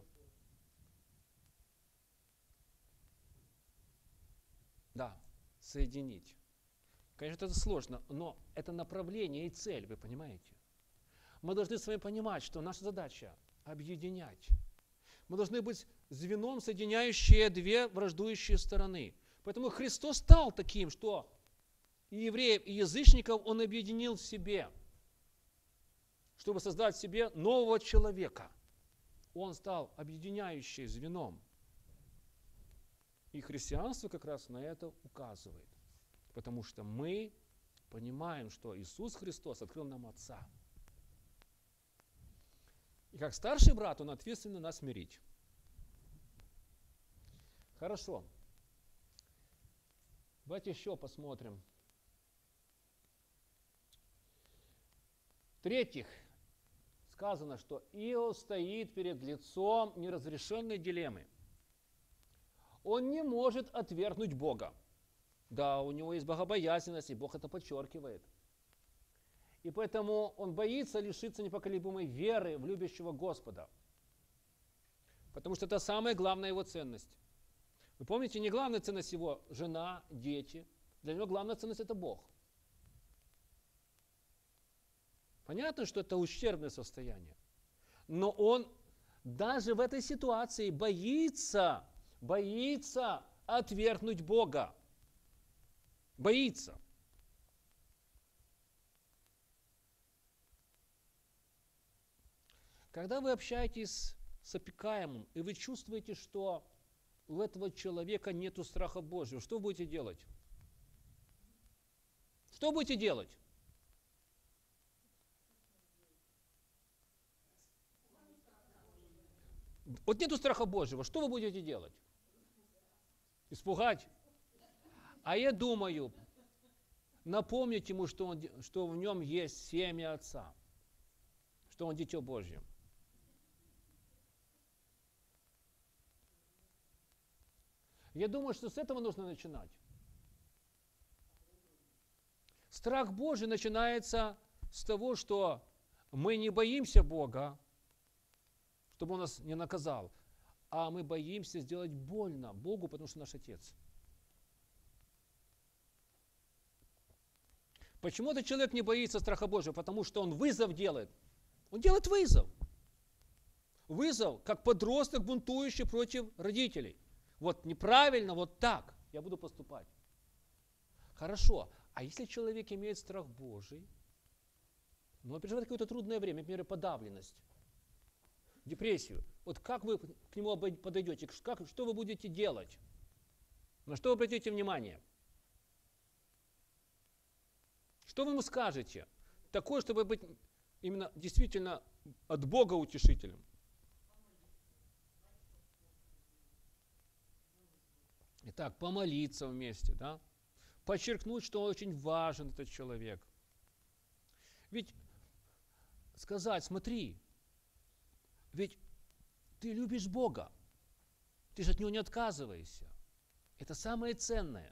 Да, соединить. Конечно, это сложно, но это направление и цель, вы понимаете? Мы должны с вами понимать, что наша задача – объединять. Мы должны быть звеном, соединяющие две враждующие стороны. Поэтому Христос стал таким, что и евреев, и язычников Он объединил в себе, чтобы создать в себе нового человека. Он стал объединяющим звеном. И христианство как раз на это указывает. Потому что мы понимаем, что Иисус Христос открыл нам Отца. И как старший брат, Он ответственен нас мирить. Хорошо. Давайте еще посмотрим. В-третьих, сказано, что Иов стоит перед лицом неразрешенной дилеммы. Он не может отвергнуть Бога. Да, у него есть богобоязненность, и Бог это подчеркивает. И поэтому он боится лишиться непоколебимой веры в любящего Господа. Потому что это самая главная его ценность. Вы помните, не главная ценность его жена, дети. Для него главная ценность это Бог. Понятно, что это ущербное состояние. Но он даже в этой ситуации боится отвергнуть Бога. Боится. Когда вы общаетесь с опекаемым, и вы чувствуете, что у этого человека нет страха Божьего, что будете делать? Что будете делать? Вот нету страха Божьего, что вы будете делать? Испугать? А я думаю, напомнить ему, что в нем есть семя Отца, что он дитё Божье. Я думаю, что с этого нужно начинать. Страх Божий начинается с того, что мы не боимся Бога, чтобы Он нас не наказал, а мы боимся сделать больно Богу, потому что наш Отец. Почему этот человек не боится страха Божьего? Потому что он вызов делает. Он делает вызов. Вызов, как подросток, бунтующий против родителей. Вот неправильно, вот так я буду поступать. Хорошо, а если человек имеет страх Божий, но он переживает какое-то трудное время, например, подавленность, депрессию, вот как вы к нему подойдете, что вы будете делать? На что вы обратите внимание? Что вы ему скажете? Такое, чтобы быть именно действительно от Бога утешителем. Итак, помолиться вместе, да? Подчеркнуть, что очень важен этот человек. Ведь сказать, смотри, ведь ты любишь Бога, ты же от Него не отказываешься. Это самое ценное.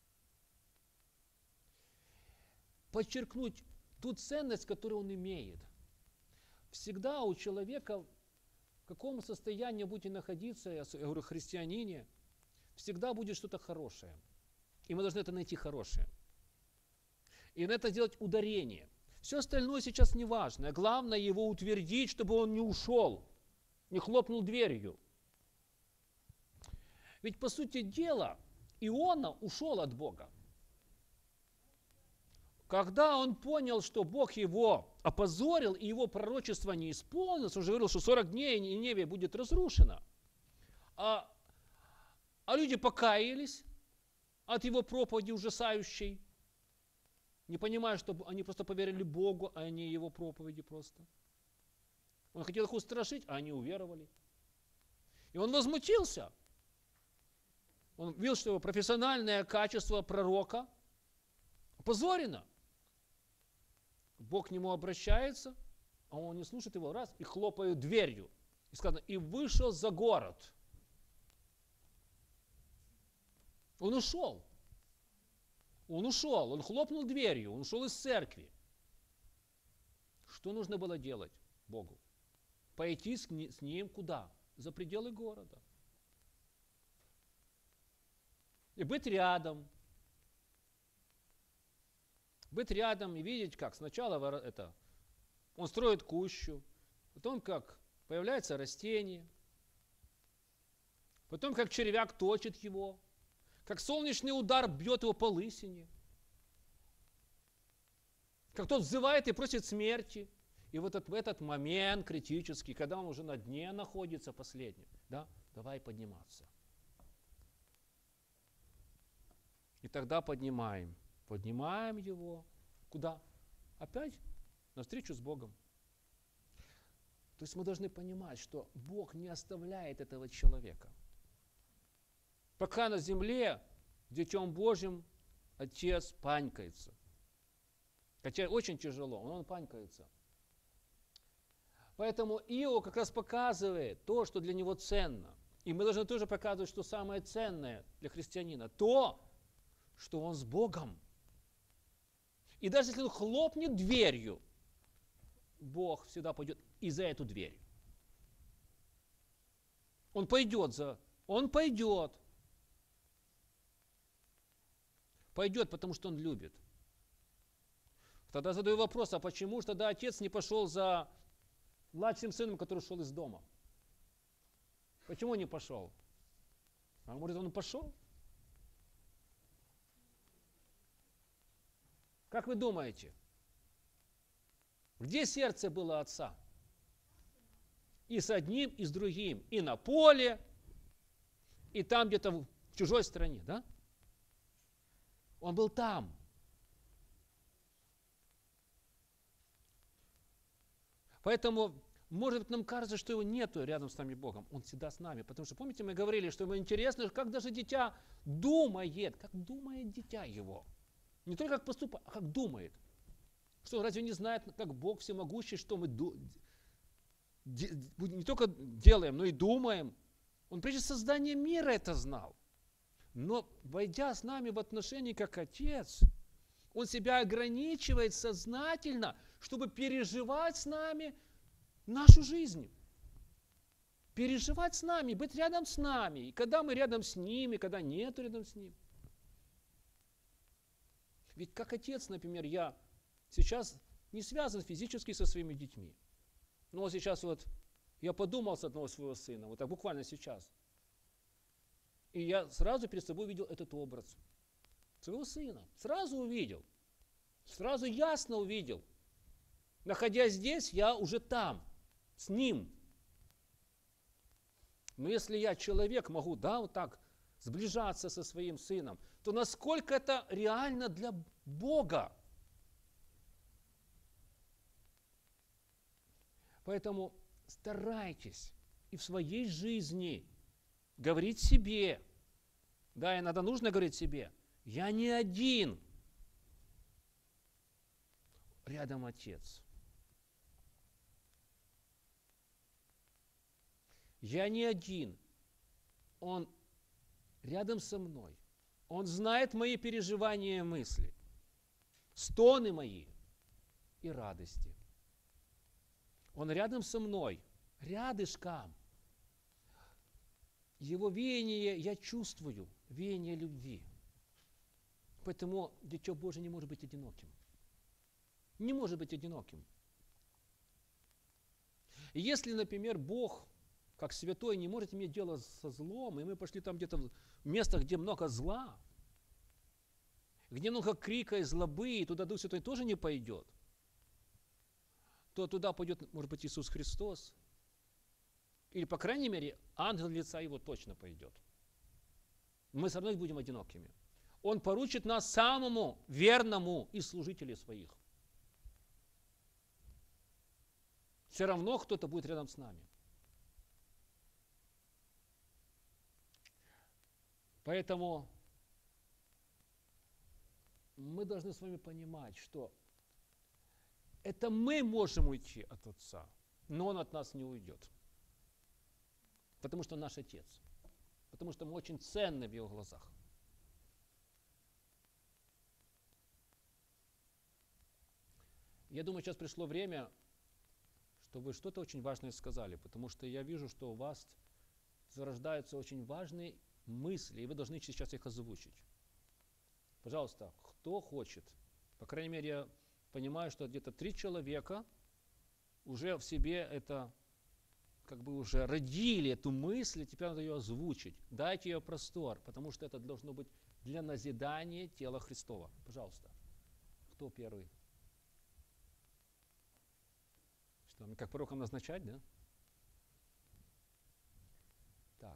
Подчеркнуть ту ценность, которую он имеет. Всегда у человека, в каком состоянии будете находиться, я говорю, христианине, всегда будет что-то хорошее. И мы должны это найти хорошее. И на это сделать ударение. Все остальное сейчас не важно. Главное его утвердить, чтобы он не ушел, не хлопнул дверью. Ведь, по сути дела, Иона ушел от Бога. Когда он понял, что Бог его опозорил, и его пророчество не исполнилось, он же говорил, что 40 дней Ниневия будет разрушена. А люди покаялись от его проповеди ужасающей, не понимая, что они просто поверили Богу, а не его проповеди просто. Он хотел их устрашить, а они уверовали. И он возмутился. Он видел, что его профессиональное качество пророка опозорено. Бог к нему обращается, а он не слушает его, раз, и хлопает дверью. И сказано, и вышел за город. Он ушел. Он хлопнул дверью, он ушел из церкви. Что нужно было делать Богу? Пойти с ним куда? За пределы города. И быть рядом. Быть рядом и видеть, как сначала Он строит кущу, потом как появляется растение, потом как червяк точит его, как солнечный удар бьет его по лысине, как тот взывает и просит смерти. И вот в этот момент критический, когда он уже на дне находится последним, да, давай подниматься. И тогда поднимаем его. Куда? Опять на встречу с Богом. То есть мы должны понимать, что Бог не оставляет этого человека. Пока на земле Детем Божьим Отец панькается. Хотя очень тяжело, но он панькается. Поэтому Иов как раз показывает то, что для него ценно. И мы должны тоже показывать, что самое ценное для христианина. То, что он с Богом. И даже если он хлопнет дверью, Бог всегда пойдет и за эту дверь. Он пойдет. Пойдет, потому что он любит. Тогда задаю вопрос, а почему же тогда отец не пошел за младшим сыном, который ушел из дома? Почему не пошел? А может, он пошел? Как вы думаете? Где сердце было отца? И с одним, и с другим. И на поле, и там где-то в чужой стране, да? Он был там. Поэтому, может быть, нам кажется, что его нету рядом с нами Богом. Он всегда с нами. Потому что, помните, мы говорили, что ему интересно, как даже дитя думает, как думает дитя его. Не только как поступает, а как думает. Что он разве не знает, как Бог всемогущий, что мы не только делаем, но и думаем. Он прежде создания мира это знал. Но, войдя с нами в отношения как Отец, Он себя ограничивает сознательно, чтобы переживать с нами нашу жизнь. Переживать с нами, быть рядом с нами. И когда мы рядом с Ним, и когда нет рядом с Ним. Ведь как отец, например, я сейчас не связан физически со своими детьми. Но вот сейчас вот я подумал с одного своего сына, вот так буквально сейчас. И я сразу перед собой увидел этот образ своего сына. Сразу увидел. Сразу ясно увидел. Находясь здесь, я уже там, с ним. Но если я человек, могу, да, вот так сближаться со своим сыном, то насколько это реально для Бога? Поэтому старайтесь и в своей жизни говорить себе, да, иногда нужно говорить себе, я не один, рядом Отец. Я не один, Он рядом со мной. Он знает мои переживания и мысли, стоны мои и радости. Он рядом со мной, рядышком. Его веяние я чувствую, веяние любви. Поэтому Дитя Божие не может быть одиноким. Не может быть одиноким. И если, например, Бог, как святой, не может иметь дело со злом, и мы пошли там где-то в местах, где много зла, где много крика и злобы, и туда Дух Святой тоже не пойдет, то туда пойдет, может быть, Иисус Христос. Или, по крайней мере, ангел лица его точно пойдет. Мы все равно будем одинокими. Он поручит нас самому верному из служителей своих. Все равно кто-то будет рядом с нами. Поэтому мы должны с вами понимать, что это мы можем уйти от Отца, но Он от нас не уйдет. Потому что Он наш Отец. Потому что мы очень ценны в Его глазах. Я думаю, сейчас пришло время, чтобы вы что-то очень важное сказали, потому что я вижу, что у вас зарождаются очень важные мысли, и вы должны сейчас их озвучить. Пожалуйста, кто хочет, по крайней мере, я понимаю, что где-то 3 человека уже в себе это, как бы уже родили эту мысль, и теперь надо ее озвучить. Дайте ее простор, потому что это должно быть для назидания тела Христова. Пожалуйста. Кто первый? Что, мне как пророком назначать, да? Так.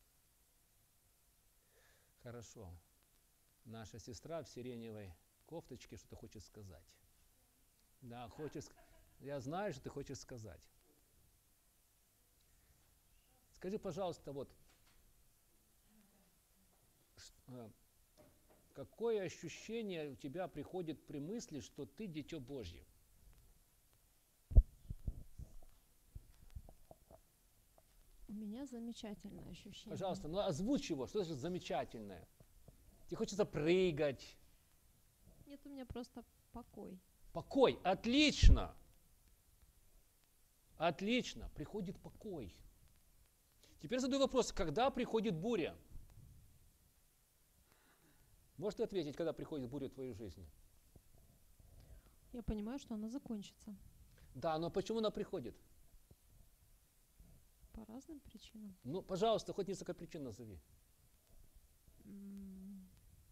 Хорошо. Наша сестра в сиреневой кофточке что-то хочет сказать. Да, хочет. Я знаю, что ты хочешь сказать. Скажи, пожалуйста, вот, какое ощущение у тебя приходит при мысли, что ты дитё Божье? У меня замечательное ощущение. Пожалуйста, ну озвучь его, что значит замечательное? Тебе хочется прыгать. Нет, у меня просто покой. Покой, отлично. Отлично, приходит покой. Теперь задаю вопрос, когда приходит буря? Можете ответить, когда приходит буря в твою жизнь? Я понимаю, что она закончится Да, но почему она приходит? по разным причинам. Ну, пожалуйста, хоть несколько причин назови. М.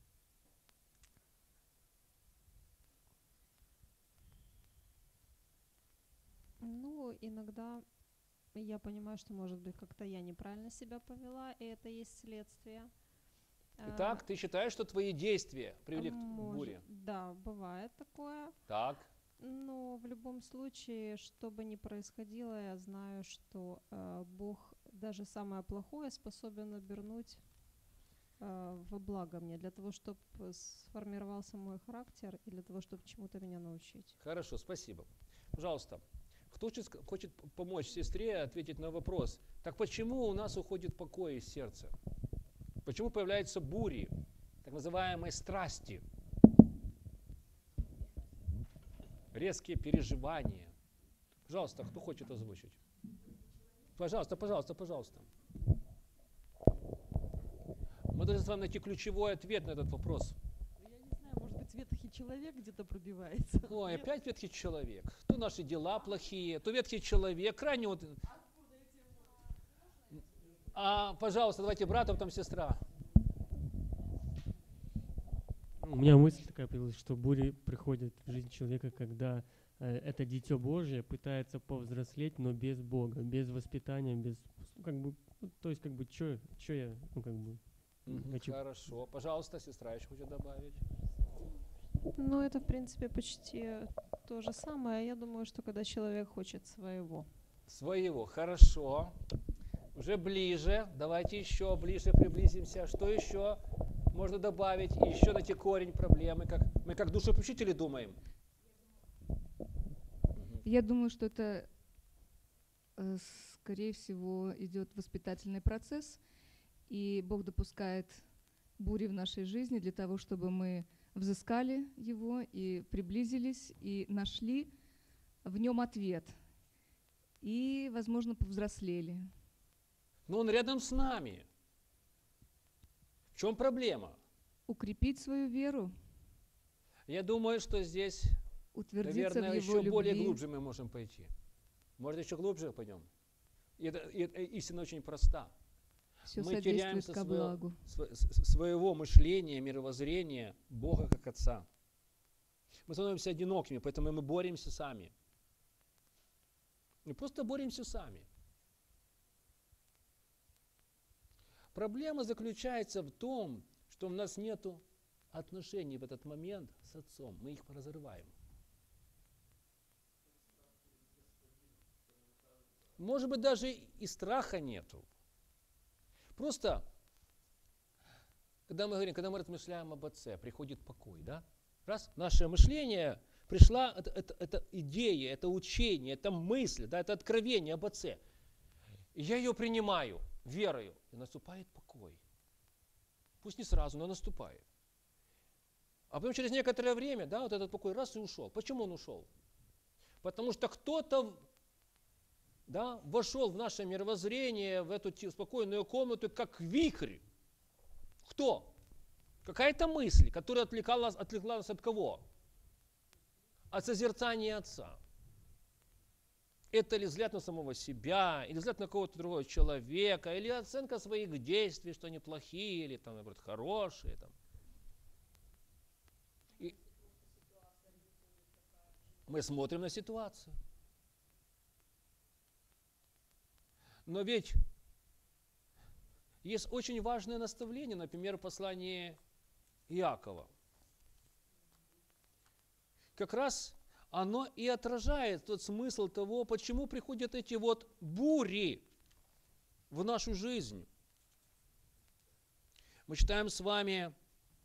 Ну, иногда я понимаю, что, может быть, как-то я неправильно себя повела, и это есть следствие. Итак, ты считаешь, что твои действия привели к буре? Да, бывает такое. Так. Но в любом случае, что бы ни происходило, я знаю, что Бог даже самое плохое способен обернуть во благо мне, для того, чтобы сформировался мой характер и для того, чтобы чему-то меня научить. Хорошо, спасибо. Пожалуйста, кто хочет помочь сестре ответить на вопрос, так почему у нас уходит покой из сердца? Почему появляются бури, так называемые страсти, резкие переживания? Пожалуйста, кто хочет озвучить? Пожалуйста, пожалуйста, пожалуйста. Мы должны с вами найти ключевой ответ на этот вопрос. Я не знаю, может быть, ветхий человек где-то пробивается. Ой, опять ветхий человек. То наши дела плохие, то ветхий человек. Крайне вот... Пожалуйста, давайте брат, а потом сестра. У меня мысль такая появилась, что бури приходят в жизнь человека, когда это дитё Божие пытается повзрослеть, но без Бога, без воспитания, без, как бы, ну, то есть, как бы, чё я, ну, как бы, хочу. Хорошо. Пожалуйста, сестра еще хочет добавить. Ну, это, в принципе, почти то же самое. Я думаю, что когда человек хочет своего. Своего. Хорошо. Уже ближе. Давайте еще ближе приблизимся. Что еще можно добавить? И еще найти корень проблемы. Мы как душеопущители думаем. Я думаю, что это, скорее всего, идет воспитательный процесс, и Бог допускает бури в нашей жизни для того, чтобы мы взыскали его и приблизились, и нашли в нем ответ, и, возможно, повзрослели. Но он рядом с нами. В чем проблема? Укрепить свою веру, Я думаю, что здесь, утвердиться наверное, в его еще любви. более глубже мы можем пойти. Может, еще глубже пойдем? И эта истина очень проста. Все Мы содействует теряемся ко благу. своего мышления, мировоззрения Бога как Отца. Мы становимся одинокими, поэтому мы боремся сами. Мы просто боремся сами. Проблема заключается в том, что у нас нет отношений в этот момент с Отцом. Мы их разрываем. Может быть, даже и страха нету. Просто, когда мы говорим, когда мы размышляем об Отце, приходит покой, да? Раз, наше мышление пришла, это идея, это учение, это мысль, да, это откровение об Отце. И я ее принимаю верою, и наступает покой. Пусть не сразу, но наступает. А потом через некоторое время, да, вот этот покой раз и ушел. Почему он ушел? Потому что кто-то, да, вошел в наше мировоззрение, в эту спокойную комнату, как вихрь. Кто? Какая-то мысль, которая отвлекла нас от кого? От созерцания Отца. Это или взгляд на самого себя, или взгляд на кого-то другого человека, или оценка своих действий, что они плохие, или там, наоборот, хорошие. Там. И мы смотрим на ситуацию. Но ведь есть очень важное наставление, например, в послании Иакова. Как раз оно и отражает тот смысл того, почему приходят эти вот бури в нашу жизнь. Мы читаем с вами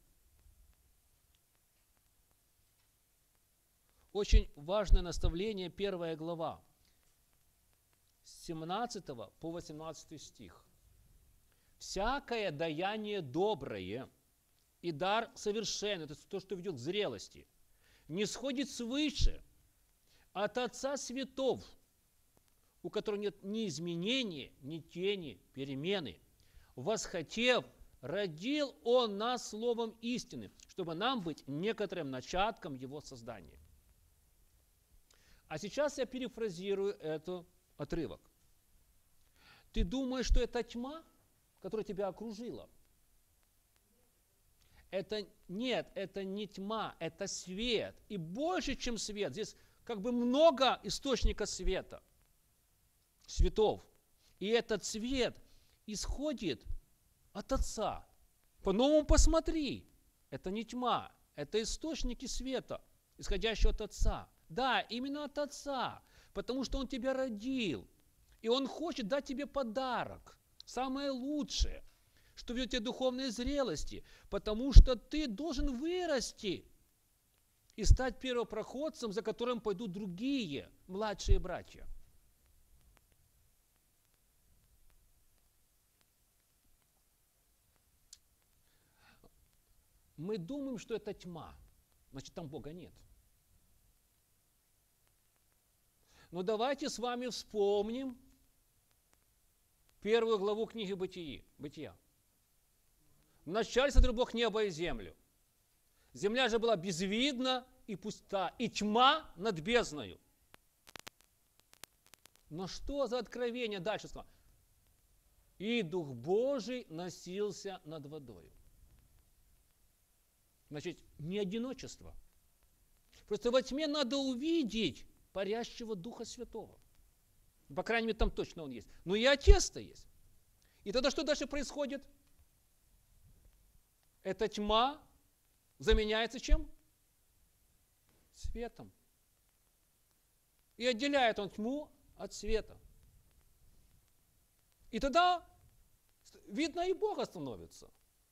очень важное наставление, 1 глава, с 17 по 18 стих. «Всякое даяние доброе и дар совершенный, это то, что ведет к зрелости, не сходит свыше от Отца Светов, у которого нет ни изменения, ни тени, перемены. Восхотев, родил Он нас словом истины, чтобы нам быть некоторым начатком Его создания». А сейчас я перефразирую этот отрывок. Ты думаешь, что это тьма, которая тебя окружила? Нет, это не тьма, это свет. И больше, чем свет. Здесь как бы много источника света, светов. И этот свет исходит от Отца. По-новому посмотри. Это не тьма, это источники света, исходящие от Отца. Да, именно от Отца, потому что Он тебя родил. И Он хочет дать тебе подарок, самое лучшее, что ведет тебе духовной зрелости, потому что ты должен вырасти и стать первопроходцем, за которым пойдут другие младшие братья. Мы думаем, что это тьма, значит, там Бога нет. Но давайте с вами вспомним 1 главу книги Бытия. Вначале сотворил Бог небо и землю. Земля же была безвидна и пуста, и тьма над бездною. Но что за откровение дальше сказано? И Дух Божий носился над водою. Значит, не одиночество. Просто во тьме надо увидеть парящего Духа Святого. По крайней мере, там точно Он есть. Но и Отец-то есть. И тогда что дальше происходит? Эта тьма заменяется чем? Светом. И отделяет Он тьму от света. И тогда видно и Бога становится.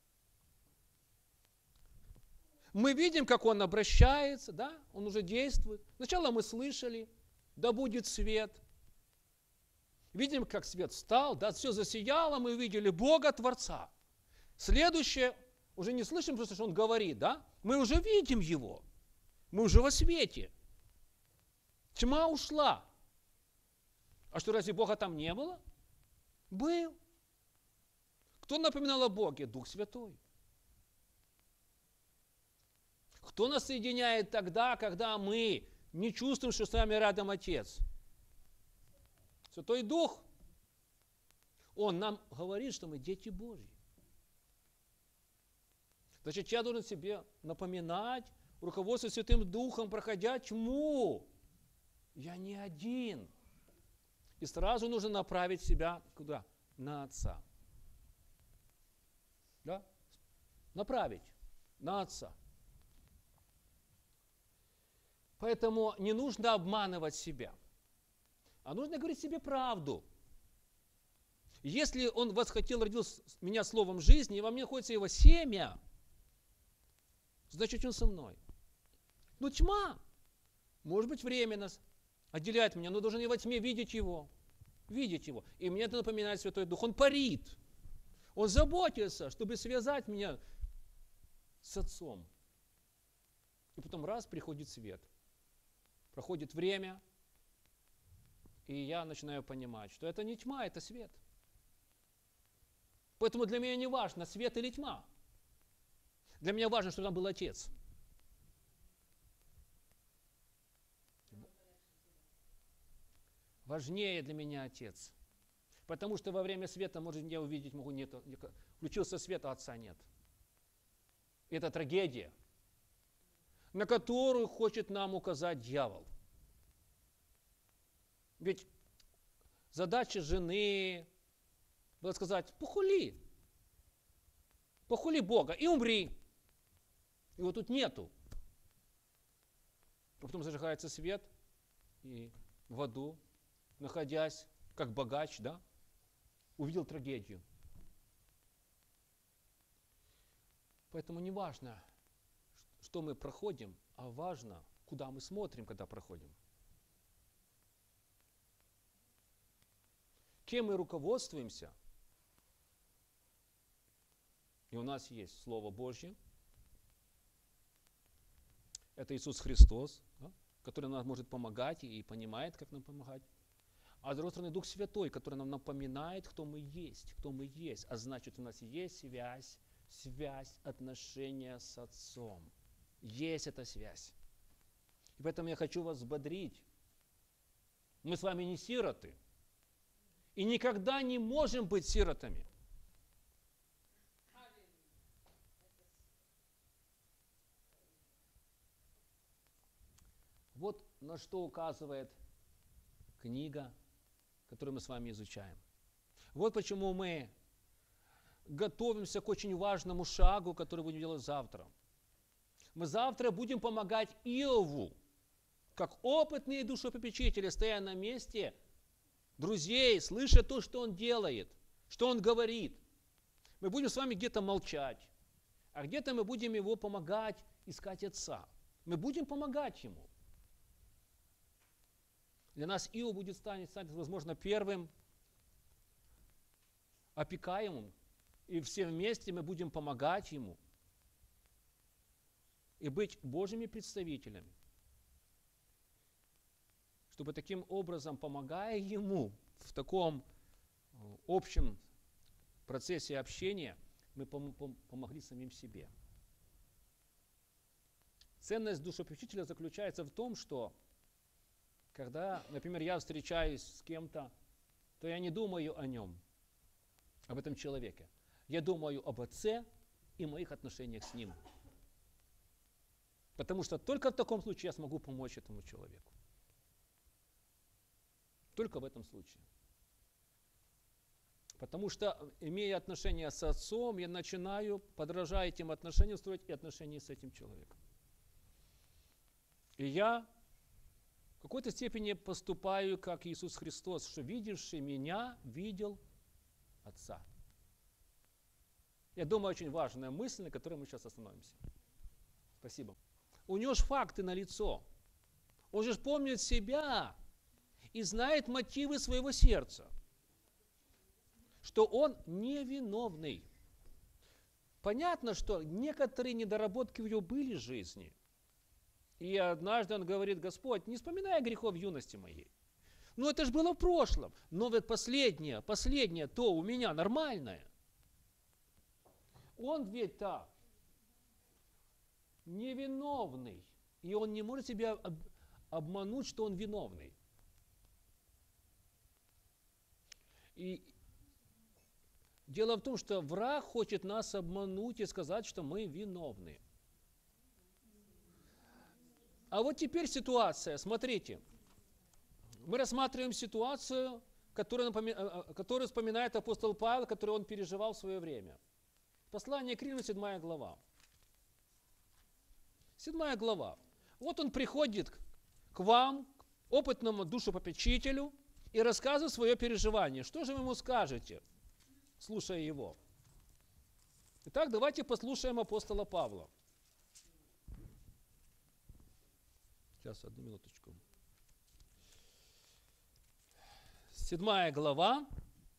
Мы видим, как Он обращается, да? Он уже действует. Сначала мы слышали, да будет свет. Видим, как свет встал, да, все засияло, мы увидели Бога, Творца. Следующее, уже не слышим просто, что Он говорит, да? Мы уже видим Его. Мы уже во свете. Тьма ушла. А что, разве Бога там не было? Был. Кто напоминал о Боге? Дух Святой. Кто нас соединяет тогда, когда мы не чувствуем, что с нами рядом Отец? Святой Дух. Он нам говорит, что мы дети Божьи. Значит, я должен себе напоминать, руководствуясь Святым Духом, проходя тьму. Я не один. И сразу нужно направить себя куда? На Отца. Да? Направить на Отца. Поэтому не нужно обманывать себя, а нужно говорить себе правду. Если Он восхотел, родил меня словом жизни, и во мне находится Его семя, значит, Он со мной. Но тьма, может быть, временно отделяет меня, но должен я во тьме видеть Его. Видеть Его. И мне это напоминает Святой Дух. Он парит. Он заботится, чтобы связать меня с Отцом. И потом раз приходит свет. Проходит время, и я начинаю понимать, что это не тьма, это свет. Поэтому для меня не важно, свет или тьма. Для меня важно, чтобы там был Отец. важнее для меня Отец. Потому что во время света, может, я увидеть могу, нет, включился свет, а Отца нет. Это трагедия, на которую хочет нам указать дьявол. Ведь задача жены была сказать: похули Бога и умри. Его тут нету. А потом зажигается свет, и в аду, находясь как богач, да, увидел трагедию. Поэтому не важно, что мы проходим, а важно, куда мы смотрим, когда проходим. Кем мы руководствуемся? И у нас есть Слово Божье. Это Иисус Христос, да, который нам может помогать и понимает, как нам помогать. А с другой стороны, Дух Святой, который нам напоминает, кто мы есть. А значит, у нас есть связь отношения с Отцом. Есть эта связь. И поэтому я хочу вас взбодрить. Мы с вами не сироты. И никогда не можем быть сиротами. Вот на что указывает книга, которую мы с вами изучаем. Вот почему мы готовимся к очень важному шагу, который будем делать завтра. Мы завтра будем помогать Иову, как опытные душепопечители, стоя на месте друзей, слыша то, что он делает, что он говорит. Мы будем с вами где-то молчать, а где-то мы будем его помогать искать Отца. Мы будем помогать ему. Для нас Иов будет станет, возможно, первым опекаемым, и все вместе мы будем помогать ему и быть Божьими представителями, чтобы таким образом, помогая ему в таком общем процессе общения, мы помогли самим себе. Ценность душепопечителя заключается в том, что когда, например, я встречаюсь с кем-то, то я не думаю о нем, об этом человеке. Я думаю об Отце и моих отношениях с Ним. Потому что только в таком случае я смогу помочь этому человеку. Только в этом случае. Потому что, имея отношения с Отцом, я начинаю, подражая этим отношениям, строить и отношения с этим человеком. И я в какой-то степени поступаю, как Иисус Христос, что видевший меня, видел Отца. Я думаю, очень важная мысль, на которой мы сейчас остановимся. Спасибо. У него же факты налицо. Он же помнит себя и знает мотивы своего сердца, что он невиновный. Понятно, что некоторые недоработки в его были в жизни. И однажды он говорит: Господь, не вспоминай грехов юности моей. Ну это же было в прошлом. Но вот последнее, то у меня нормальное. Он ведь так невиновный. И он не может себя обмануть, что он виновный. И дело в том, что враг хочет нас обмануть и сказать, что мы виновны. А вот теперь ситуация, смотрите. Мы рассматриваем ситуацию, которую вспоминает апостол Павел, которую он переживал в свое время. Послание к Римлянам, 7 глава. 7 глава. Вот он приходит к вам, к опытному душепопечителю, и рассказывает свое переживание. Что же вы ему скажете, слушая его? Итак, давайте послушаем апостола Павла. Сейчас, одну минуточку. 7 глава.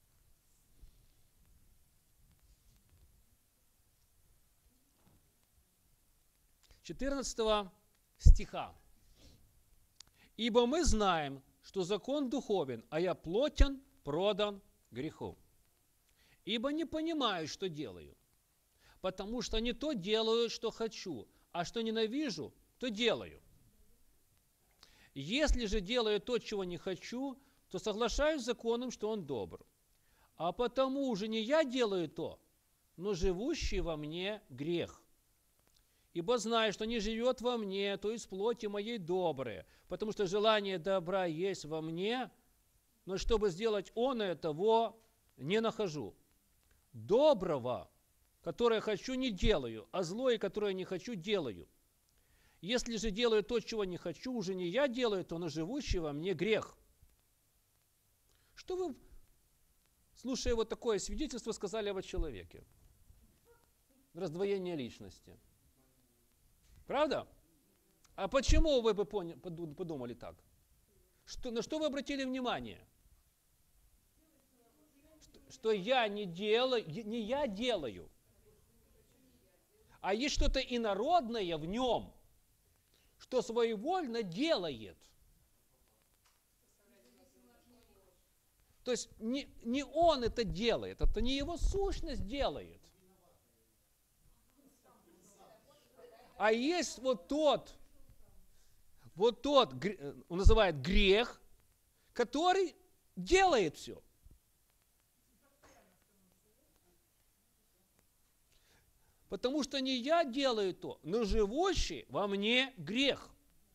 14 стиха. «Ибо мы знаем, что закон духовен, а я плотен, продан греху. Ибо не понимаю, что делаю, потому что не то делаю, что хочу, а что ненавижу, то делаю. Если же делаю то, чего не хочу, то соглашаюсь с законом, что он добр. А потому уже не я делаю то, но живущий во мне грех. Ибо знаю, что не живет во мне, то из плоти моей доброе, потому что желание добра есть во мне, но чтобы сделать оное, того не нахожу. Доброго, которое хочу, не делаю, а злое, которое не хочу, делаю. Если же делаю то, чего не хочу, уже не я делаю, то но живущий во мне грех. Что вы, слушая вот такое свидетельство, сказали об человеке? Раздвоение личности. Правда? А почему вы бы подумали так? На что вы обратили внимание? Что я не делаю, не я делаю, а есть что-то инородное в нем, что своевольно делает. То есть не он это делает, это не его сущность делает. А есть вот тот, он называет грех, который делает все. Потому что не я делаю то, но живущий во мне грех.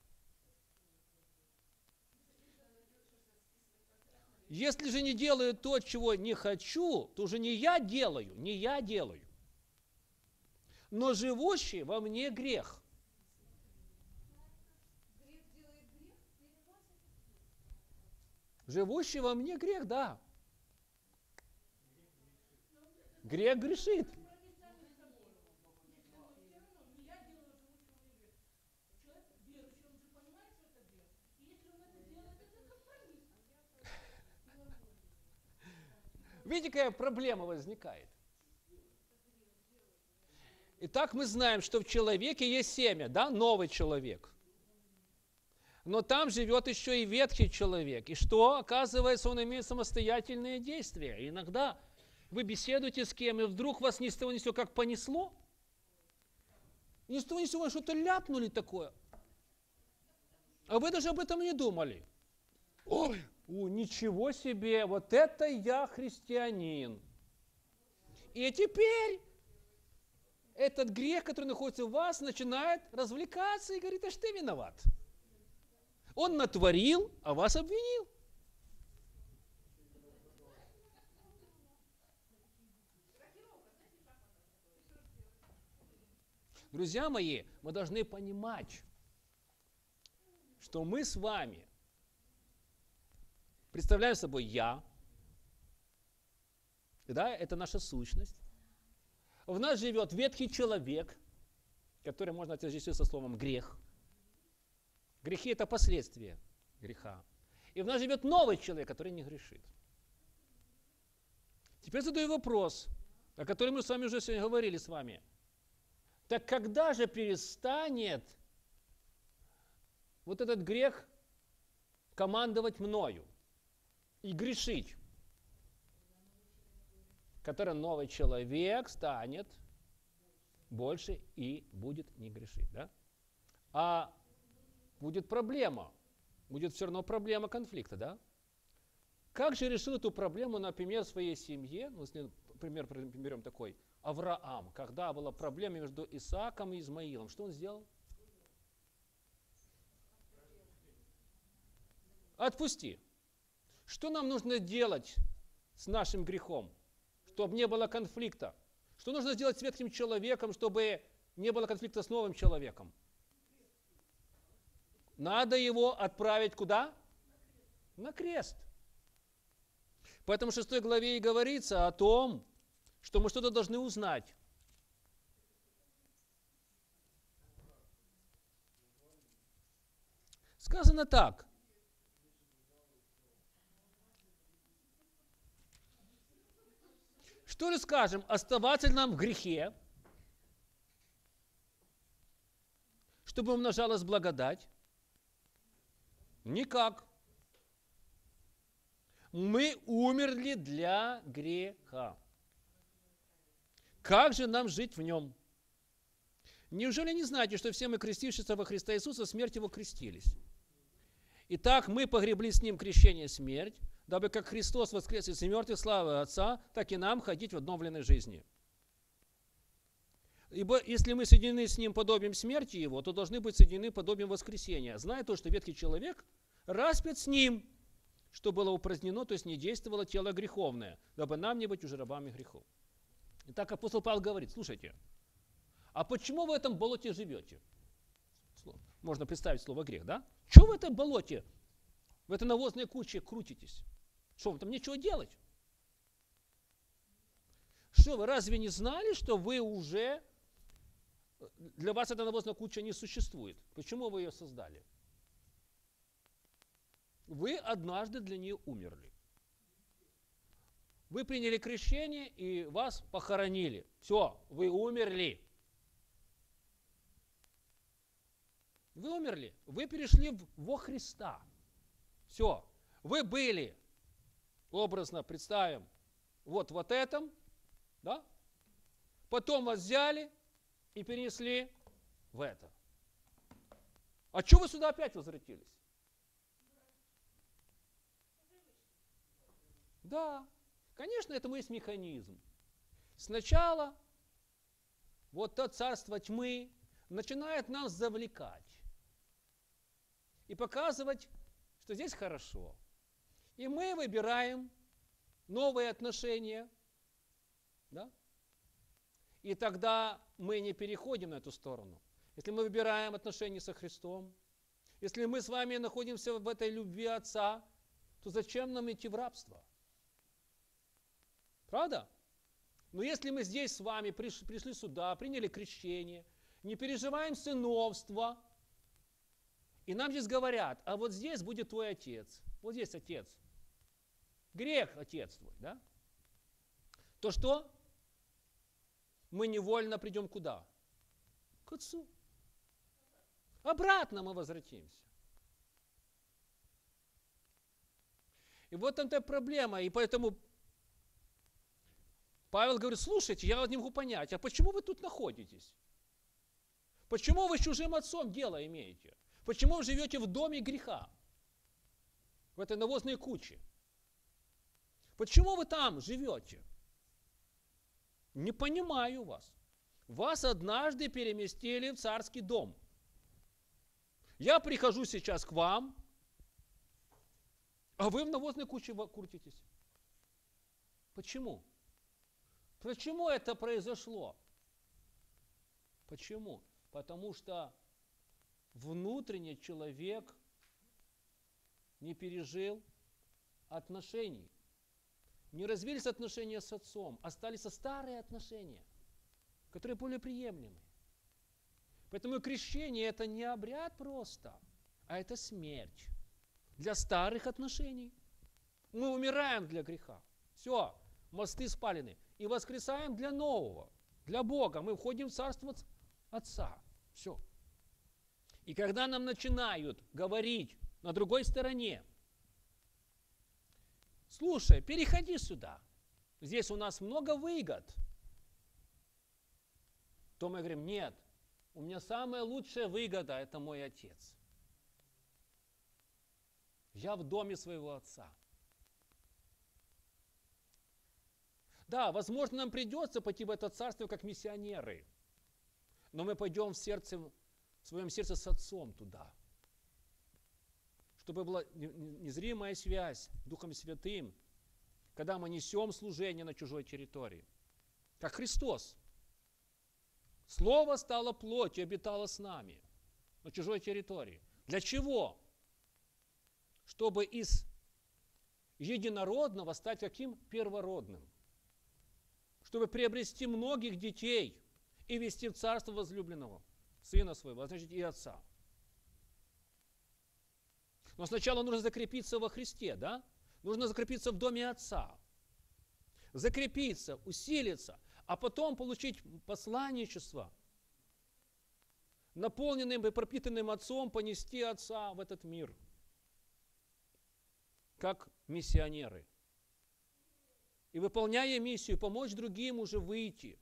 Если же не делаю то, чего не хочу, то уже не я делаю, но живущий во мне грех. Живущий во мне грех, да. Грех грешит. Видите, какая проблема возникает? Итак, мы знаем, что в человеке есть семя, да, новый человек. Но там живет еще и ветхий человек. И что? Оказывается, он имеет самостоятельные действия. И иногда вы беседуете с кем, и вдруг вас ни с того ни с сего как понесло. Ни с того ни с сего что-то ляпнули такое. А вы даже об этом не думали. Ой, ничего себе, вот это я христианин. И теперь этот грех, который находится в вас, начинает развлекаться и говорит, а что ты виноват? Он натворил, а вас обвинил. Друзья мои, мы должны понимать, что мы с вами представляем собой «я», да, это наша сущность. В нас живет ветхий человек, который можно отождествить со словом «грех». Грехи – это последствия греха. И в нас живет новый человек, который не грешит. Теперь задаю вопрос, о котором мы с вами уже сегодня говорили с вами. Так когда же перестанет вот этот грех командовать мною и грешить? Который новый человек станет больше и будет не грешить. Да? А будет проблема. Будет все равно проблема конфликта. Да? Как же решил эту проблему, например, в своей семье? Ну, если, например, берем такой Авраам. Когда была проблема между Исааком и Измаилом, что он сделал? Отпусти. Что нам нужно делать с нашим грехом, чтобы не было конфликта? Что нужно сделать с ветхим человеком, чтобы не было конфликта с новым человеком? Надо его отправить куда? На крест. Поэтому в 6 главе и говорится о том, что мы что-то должны узнать. Сказано так. Что же скажем, оставаться ли нам в грехе, чтобы умножалась благодать? Никак. Мы умерли для греха. Как же нам жить в нем? Неужели не знаете, что все мы, крестившиеся во Христа Иисуса, в смерть Его крестились? Итак, мы погребли с Ним крещение смерть, дабы как Христос воскрес из мертвых славы Отца, так и нам ходить в обновленной жизни. Ибо если мы соединены с Ним подобием смерти Его, то должны быть соединены подобием воскресения, зная то, что ветхий человек распят с Ним, что было упразднено, то есть не действовало тело греховное, дабы нам не быть уже рабами грехов. Итак, апостол Павел говорит, слушайте, а почему в этом болоте живете? Можно представить слово грех, да? Чего в этом болоте, в этой навозной куче крутитесь? Что, вам там нечего делать? Что, вы разве не знали, что вы уже... Для вас эта навозная куча не существует. Почему вы ее создали? Вы однажды для нее умерли. Вы приняли крещение и вас похоронили. Все, вы умерли. Вы умерли. Вы перешли во Христа. Все. Вы были, образно представим, вот этом, да? Потом вас взяли и перенесли в это. А что вы сюда опять возвратились? Да, конечно, этому есть механизм. Сначала вот то царство тьмы начинает нас завлекать и показывать, что здесь хорошо. И мы выбираем новые отношения, да? И тогда мы не переходим на эту сторону. Если мы выбираем отношения со Христом, если мы с вами находимся в этой любви Отца, то зачем нам идти в рабство? Правда? Но если мы здесь с вами пришли сюда, приняли крещение, не переживаем сыновство, и нам здесь говорят, а вот здесь будет твой отец, вот здесь отец, грех отец твой, да? То что? Мы невольно придем куда? К Отцу. Обратно мы возвратимся. И вот эта проблема, и поэтому Павел говорит, слушайте, я не могу понять, а почему вы тут находитесь? Почему вы с чужим отцом дело имеете? Почему вы живете в доме греха? В этой навозной куче? Почему вы там живете? Не понимаю вас. Вас однажды переместили в царский дом. Я прихожу сейчас к вам, а вы в навозной куче крутитесь. Почему? Почему это произошло? Почему? Потому что внутренне человек не пережил отношений. Не развились отношения с отцом, остались старые отношения, которые более приемлемы. Поэтому крещение это не обряд просто, а это смерть для старых отношений. Мы умираем для греха. Все, мосты спалены. И воскресаем для нового, для Бога. Мы входим в царство Отца. Все. И когда нам начинают говорить на другой стороне, слушай, переходи сюда, здесь у нас много выгод, то мы говорим, нет, у меня самая лучшая выгода – это мой отец. Я в доме своего отца. Да, возможно, нам придется пойти в это царство как миссионеры, но мы пойдем в своем сердце с Отцом туда, чтобы была незримая связь с Духом Святым, когда мы несем служение на чужой территории. Как Христос. Слово стало плотью, обитало с нами на чужой территории. Для чего? Чтобы из единородного стать каким? Первородным. Чтобы приобрести многих детей и вести в царство возлюбленного, сына своего, а значит и отца. Но сначала нужно закрепиться во Христе, да? Нужно закрепиться в доме Отца. Закрепиться, усилиться, а потом получить посланничество, наполненным и пропитанным Отцом, понести Отца в этот мир. Как миссионеры. И выполняя миссию, помочь другим уже выйти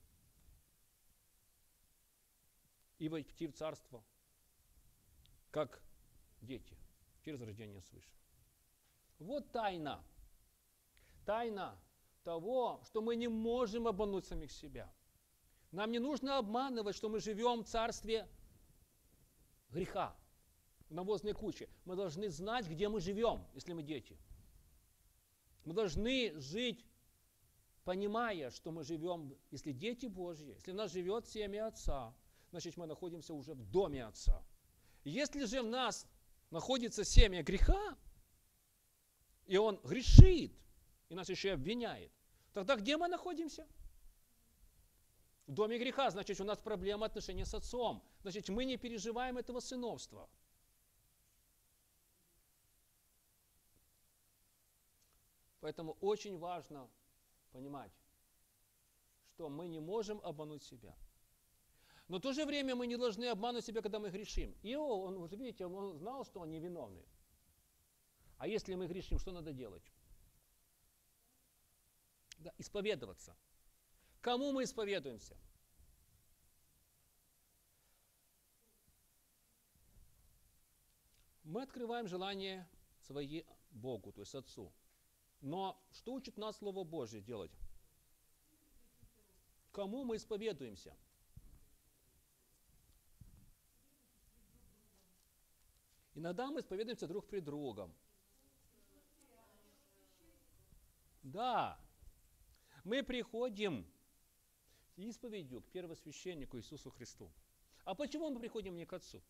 и войти в царство, как дети. через рождение свыше. Вот тайна. Тайна того, что мы не можем обмануть самих себя. Нам не нужно обманывать, что мы живем в царстве греха, в навозной куче. Мы должны знать, где мы живем, если мы дети. Мы должны жить, понимая, что мы живем, если дети Божьи, если в нас живет семя Отца, значит, мы находимся уже в доме Отца. Если же в нас находится семя греха, и он грешит, и нас еще и обвиняет, тогда где мы находимся? В доме греха, значит, у нас проблема отношения с Отцом. Значит, мы не переживаем этого сыновства. Поэтому очень важно понимать, что мы не можем обмануть себя. Но в то же время мы не должны обмануть себя, когда мы грешим. Иов, он, уже видите, он знал, что он невиновный. А если мы грешим, что надо делать? Да, исповедоваться. Кому мы исповедуемся? Мы открываем желание свои Богу, то есть Отцу. Но что учит нас Слово Божье делать? Кому мы исповедуемся? Иногда мы исповедуемся друг пред другом. Да. Мы приходим исповедью к первосвященнику Иисусу Христу. А почему мы приходим не к Отцу?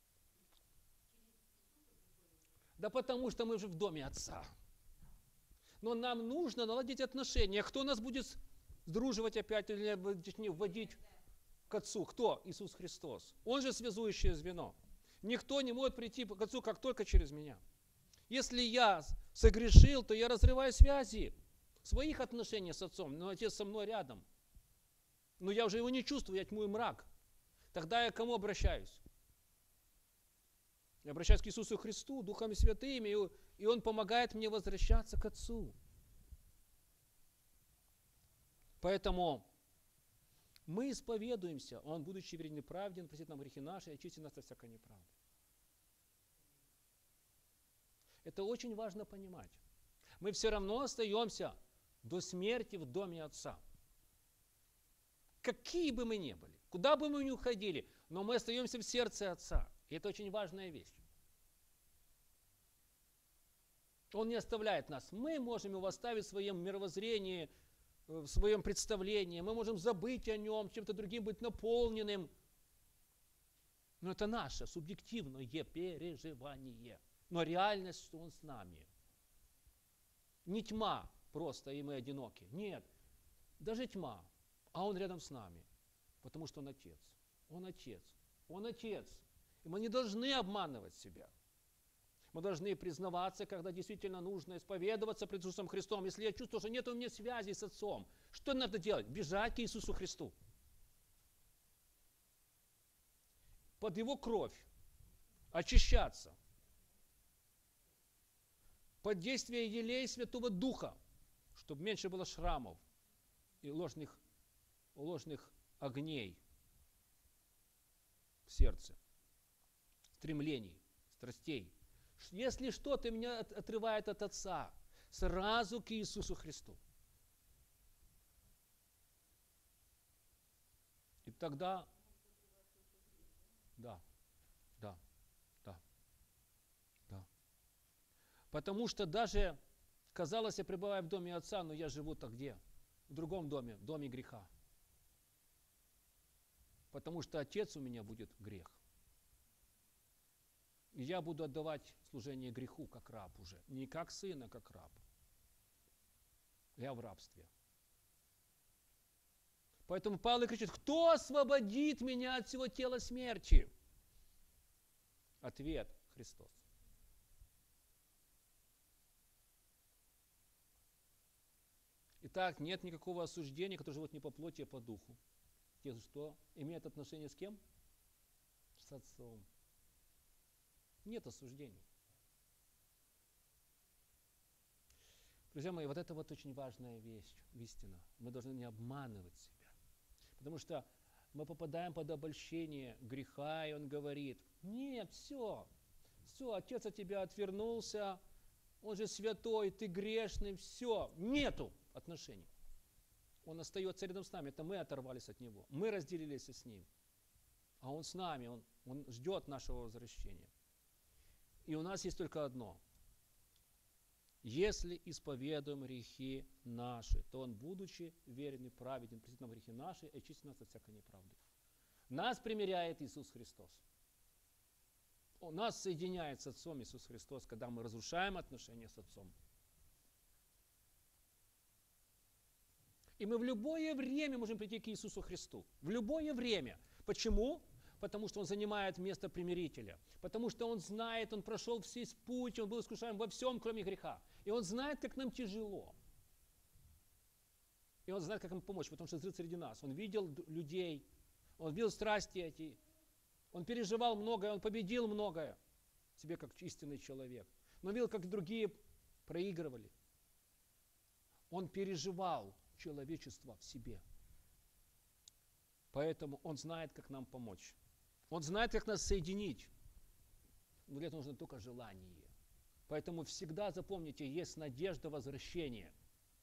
Да потому что мы уже в доме Отца. Но нам нужно наладить отношения. Кто нас будет сдруживать опять или вводить к Отцу? Кто? Иисус Христос. Он же связующее звено. Никто не может прийти к Отцу, как только через меня. Если я согрешил, то я разрываю связи своих отношений с Отцом. Но Отец со мной рядом. Но я уже его не чувствую, я тьму и мрак. Тогда я к кому обращаюсь? Я обращаюсь к Иисусу Христу, Духом Святым, и Он помогает мне возвращаться к Отцу. Поэтому мы исповедуемся, Он, будучи верен и праведен, простит нам грехи наши и очистит нас от всякой неправды. Это очень важно понимать. Мы все равно остаемся до смерти в доме Отца. Какие бы мы ни были, куда бы мы ни уходили, но мы остаемся в сердце Отца. И это очень важная вещь. Он не оставляет нас. Мы можем его оставить в своем мировоззрении, в своем представлении. Мы можем забыть о нем, чем-то другим быть наполненным. Но это наше субъективное переживание. Но реальность, что он с нами. Не тьма просто, и мы одиноки. Нет, даже тьма. А он рядом с нами. Потому что он Отец. Он Отец. Он Отец. И мы не должны обманывать себя. Мы должны признаваться, когда действительно нужно исповедоваться пред Иисусом Христом. Если я чувствую, что нет у меня связи с Отцом, что надо делать? Бежать к Иисусу Христу. Под Его кровь. Очищаться. Под действие елея Святого Духа, чтобы меньше было шрамов и ложных огней в сердце, стремлений, страстей. Если что-то меня отрывает от Отца, сразу к Иисусу Христу. И тогда, да. Потому что даже, казалось, я пребываю в доме Отца, но я живу-то где? В другом доме, в доме греха. Потому что Отец у меня будет грех. И я буду отдавать служение греху, как раб уже. Не как сын, а как раб. Я в рабстве. Поэтому Павел кричит: кто освободит меня от всего тела смерти? Ответ: Христос. Итак, нет никакого осуждения, которое живет не по плоти, а по духу. Те, что имеют отношение с кем? С Отцом. Нет осуждения. Друзья мои, вот это вот очень важная вещь, истина. Мы должны не обманывать себя. Потому что мы попадаем под обольщение греха, и он говорит: нет, все, Все, отец от тебя отвернулся, он же святой, ты грешный, все, нету отношений. Он остается рядом с нами, это мы оторвались от него, мы разделились с ним. А он с нами, он ждет нашего возвращения. И у нас есть только одно. Если исповедуем грехи наши, то Он, будучи верен и праведен, простит нам грехи наши и очистит нас от всякой неправды. Нас примиряет Иисус Христос. Нас соединяет с Отцом Иисус Христос, когда мы разрушаем отношения с Отцом. И мы в любое время можем прийти к Иисусу Христу. В любое время. Почему? Потому что Он занимает место примирителя. Потому что Он знает, Он прошел весь путь, Он был искушаем во всем, кроме греха. И Он знает, как нам тяжело. И Он знает, как нам помочь, потому что Он жил среди нас. Он видел людей, Он видел страсти эти. Он переживал многое, Он победил многое. Себе как истинный человек. Но видел, как другие проигрывали. Он переживал человечество в себе. Поэтому Он знает, как нам помочь. Он знает, как нас соединить. Но для этого нужно только желание. Поэтому всегда запомните, есть надежда возвращения.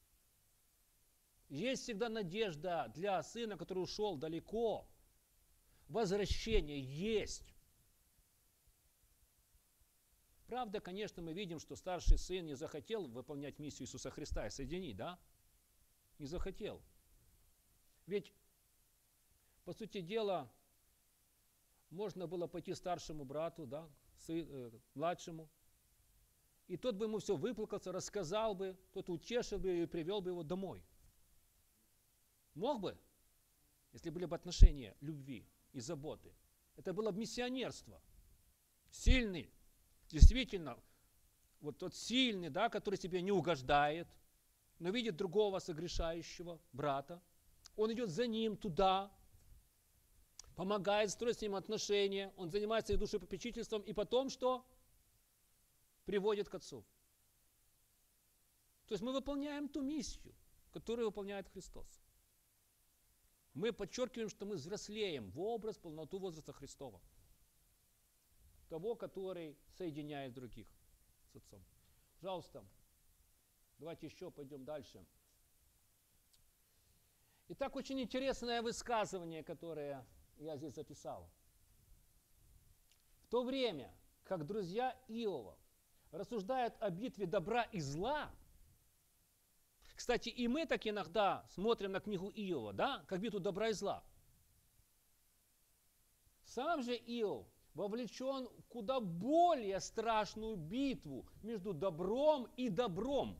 Есть всегда надежда для сына, который ушел далеко. Возвращение есть. Правда, конечно, мы видим, что старший сын не захотел выполнять миссию Иисуса Христа и соединить, да? Не захотел. Ведь, по сути дела, можно было пойти старшему брату, да, младшему, и тот бы ему все выплакался, рассказал бы, тот утешил бы и привел бы его домой. Мог бы, если были бы отношения любви и заботы. Это было бы миссионерство. Сильный, действительно, вот тот сильный, да, который тебе не угождает, но видит другого согрешающего брата, он идет за ним туда, помогает строить с ним отношения, он занимается их душепопечительством, и потом что? Приводит к Отцу. То есть мы выполняем ту миссию, которую выполняет Христос. Мы подчеркиваем, что мы взрослеем в образ, полноту возраста Христова. Того, который соединяет других с Отцом. Пожалуйста, давайте еще пойдем дальше. Итак, очень интересное высказывание, которое я здесь записал. В то время, как друзья Иова рассуждают о битве добра и зла, кстати, и мы так иногда смотрим на книгу Иова, да, как битву добра и зла. Сам же Иов вовлечен в куда более страшную битву между добром и добром.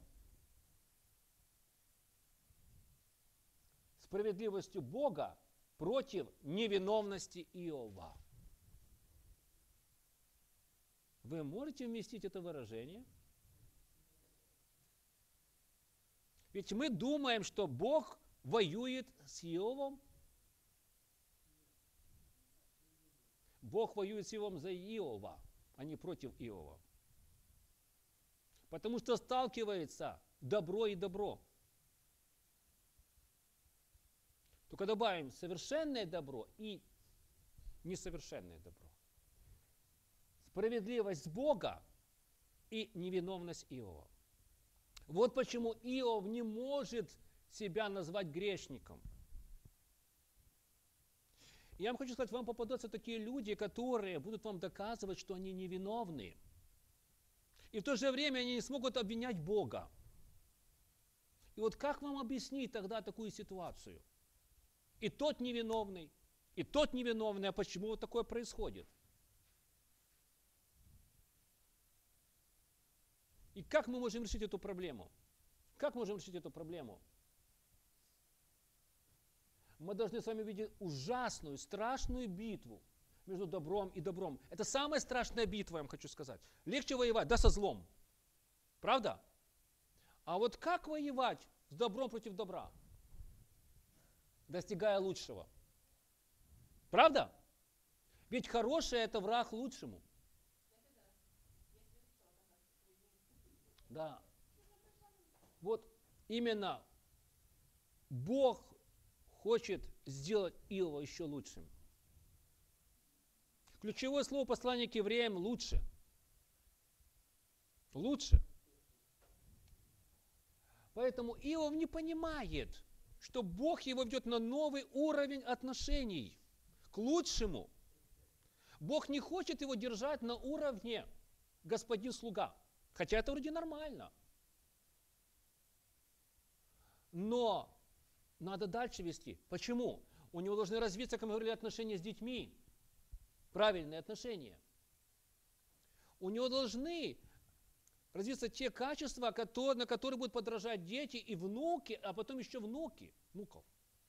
Справедливостью Бога против невиновности Иова. Вы можете вместить это выражение? Ведь мы думаем, что Бог воюет с Иовом. Бог воюет с Иовом за Иова, а не против Иова. Потому что сталкивается добро и добро. Только добавим совершенное добро и несовершенное добро. Справедливость Бога и невиновность Иова. Вот почему Иов не может себя назвать грешником. Я вам хочу сказать, вам попадутся такие люди, которые будут вам доказывать, что они невиновны. И в то же время они не смогут обвинять Бога. И вот как вам объяснить тогда такую ситуацию? И тот невиновный, а почему вот такое происходит? И как мы можем решить эту проблему? Как мы можем решить эту проблему? Мы должны с вами видеть ужасную, страшную битву между добром и добром. Это самая страшная битва, я вам хочу сказать. Легче воевать, да, со злом. Правда? А вот как воевать с добром против добра? Достигая лучшего. Правда? Ведь хорошее – это враг лучшему. Да. Вот именно Бог хочет сделать Иова еще лучшим. Ключевое слово послания к евреям – лучше. Лучше. Поэтому Иов не понимает, что Бог его ведет на новый уровень отношений, к лучшему. Бог не хочет его держать на уровне господин-слуга, хотя это вроде нормально. Но надо дальше вести. Почему? У него должны развиться, как мы говорили, отношения с детьми, правильные отношения. У него должны развиться те качества, на которые будут подражать дети и внуки, а потом еще внуков.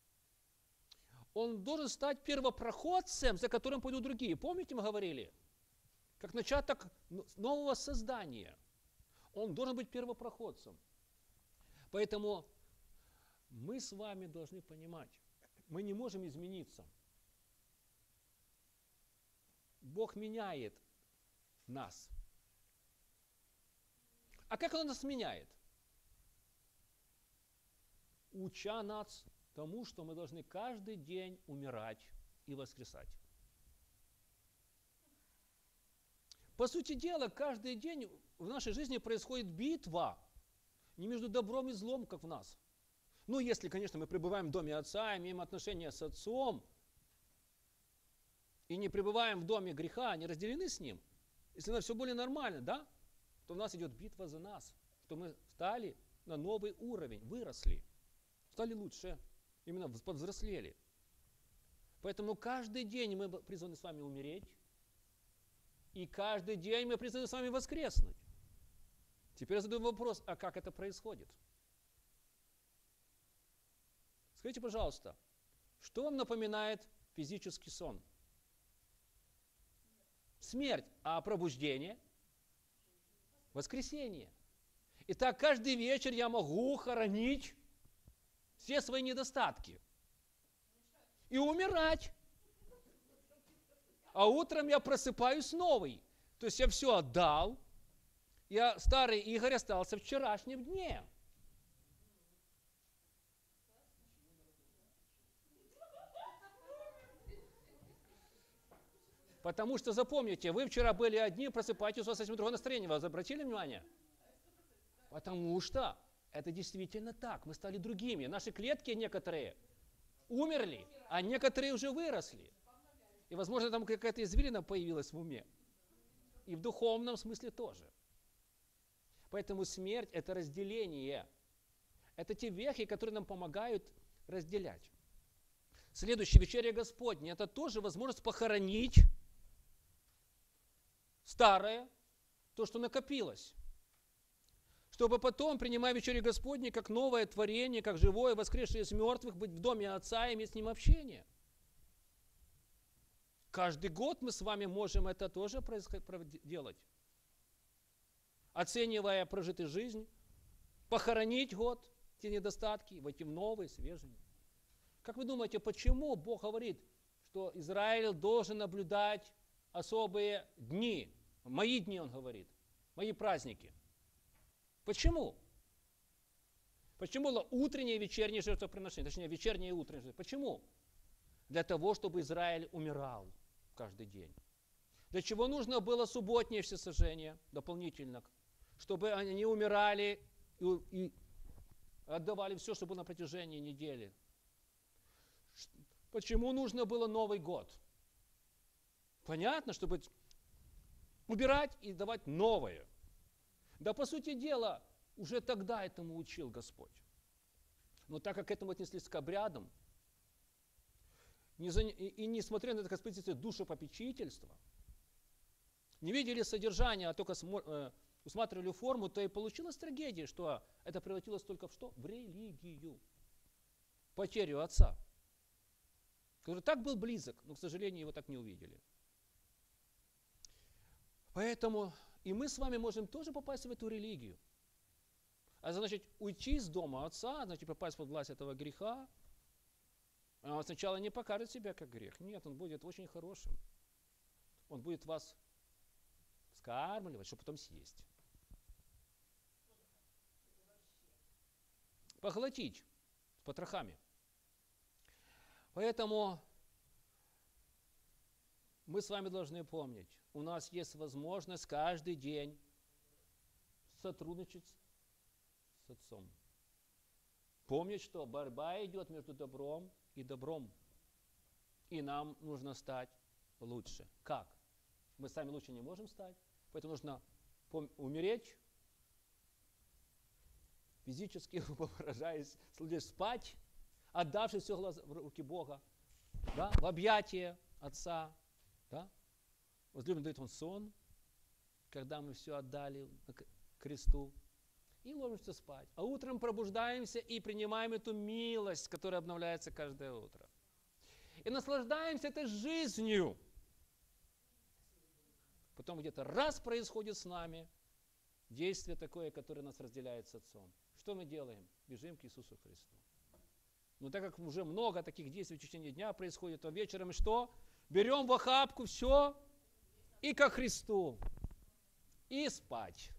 Он должен стать первопроходцем, за которым пойдут другие. Помните, мы говорили? Как начаток нового создания. Он должен быть первопроходцем. Поэтому мы с вами должны понимать, мы не можем измениться. Бог меняет нас. А как Он нас меняет? Уча нас тому, что мы должны каждый день умирать и воскресать. По сути дела, каждый день в нашей жизни происходит битва не между добром и злом, как в нас. Ну, если, конечно, мы пребываем в доме Отца, имеем отношения с Отцом, и не пребываем в доме греха, не разделены с Ним, если у нас все более нормально, да, то у нас идет битва за нас, что мы стали на новый уровень, выросли, стали лучше, именно повзрослели. Поэтому каждый день мы призваны с вами умереть, и каждый день мы призваны с вами воскреснуть. Теперь я задаю вопрос, а как это происходит? Скажите, пожалуйста, что вам напоминает физический сон? Смерть, а пробуждение? Воскресение. Итак, каждый вечер я могу хоронить все свои недостатки и умирать. А утром я просыпаюсь новый. То есть я все отдал. Я старый Игорь остался в вчерашнем дне. Потому что, запомните, вы вчера были одни, просыпаетесь, у вас совсем другое настроение. Вы обратили внимание? Потому что это действительно так. Мы стали другими. Наши клетки некоторые умерли, а некоторые уже выросли. И, возможно, там какая-то извилина появилась в уме. И в духовном смысле тоже. Поэтому смерть – это разделение. Это те вехи, которые нам помогают разделять. Следующая вечеря Господня – это тоже возможность похоронить старое, то, что накопилось. Чтобы потом, принимая вечерю Господней, как новое творение, как живое, воскресшее из мертвых, быть в доме Отца и иметь с Ним общение. Каждый год мы с вами можем это тоже делать. Оценивая прожитую жизнь, похоронить год, те недостатки, войти в новый, свежий. Как вы думаете, почему Бог говорит, что Израиль должен наблюдать особые дни? Мои дни, Он говорит, мои праздники. Почему? Почему было утреннее и вечернее жертвоприношение, точнее, вечернее и утреннее жертвоприношение? Почему? Для того, чтобы Израиль умирал каждый день. Для чего нужно было субботнее всесожжение дополнительно? Чтобы они умирали и отдавали все, что было на протяжении недели. Почему нужно было Новый год? Понятно, чтобы убирать и давать новое. Да, по сути дела, уже тогда этому учил Господь. Но так как к этому отнеслись к обрядам, и несмотря на это, как позицию душепопечительства, не видели содержание, а только усматривали форму, то и получилась трагедия, что это превратилось только в что? В религию. Потерю отца, который так был близок, но, к сожалению, его так не увидели. Поэтому и мы с вами можем тоже попасть в эту религию. А значит, уйти из дома Отца, значит, попасть под власть этого греха. А он сначала не покажет себя как грех. Нет, он будет очень хорошим. Он будет вас вскармливать, чтобы потом съесть. Поглотить с потрохами. Поэтому мы с вами должны помнить, у нас есть возможность каждый день сотрудничать с Отцом. Помнить, что борьба идет между добром и добром. И нам нужно стать лучше. Как? Мы сами лучше не можем стать, поэтому нужно умереть, физически выражаясь, спать, отдавшись все в руки Бога, да, в объятия Отца. Да? Возлюбленный дает Он сон, когда мы все отдали кресту, и ложимся спать. А утром пробуждаемся и принимаем эту милость, которая обновляется каждое утро. И наслаждаемся этой жизнью. Потом где-то раз происходит с нами действие такое, которое нас разделяет с Отцом. Что мы делаем? Бежим к Иисусу Христу. Но так как уже много таких действий в течение дня происходит, то вечером что? Берем в охапку все и ко Христу. И спать.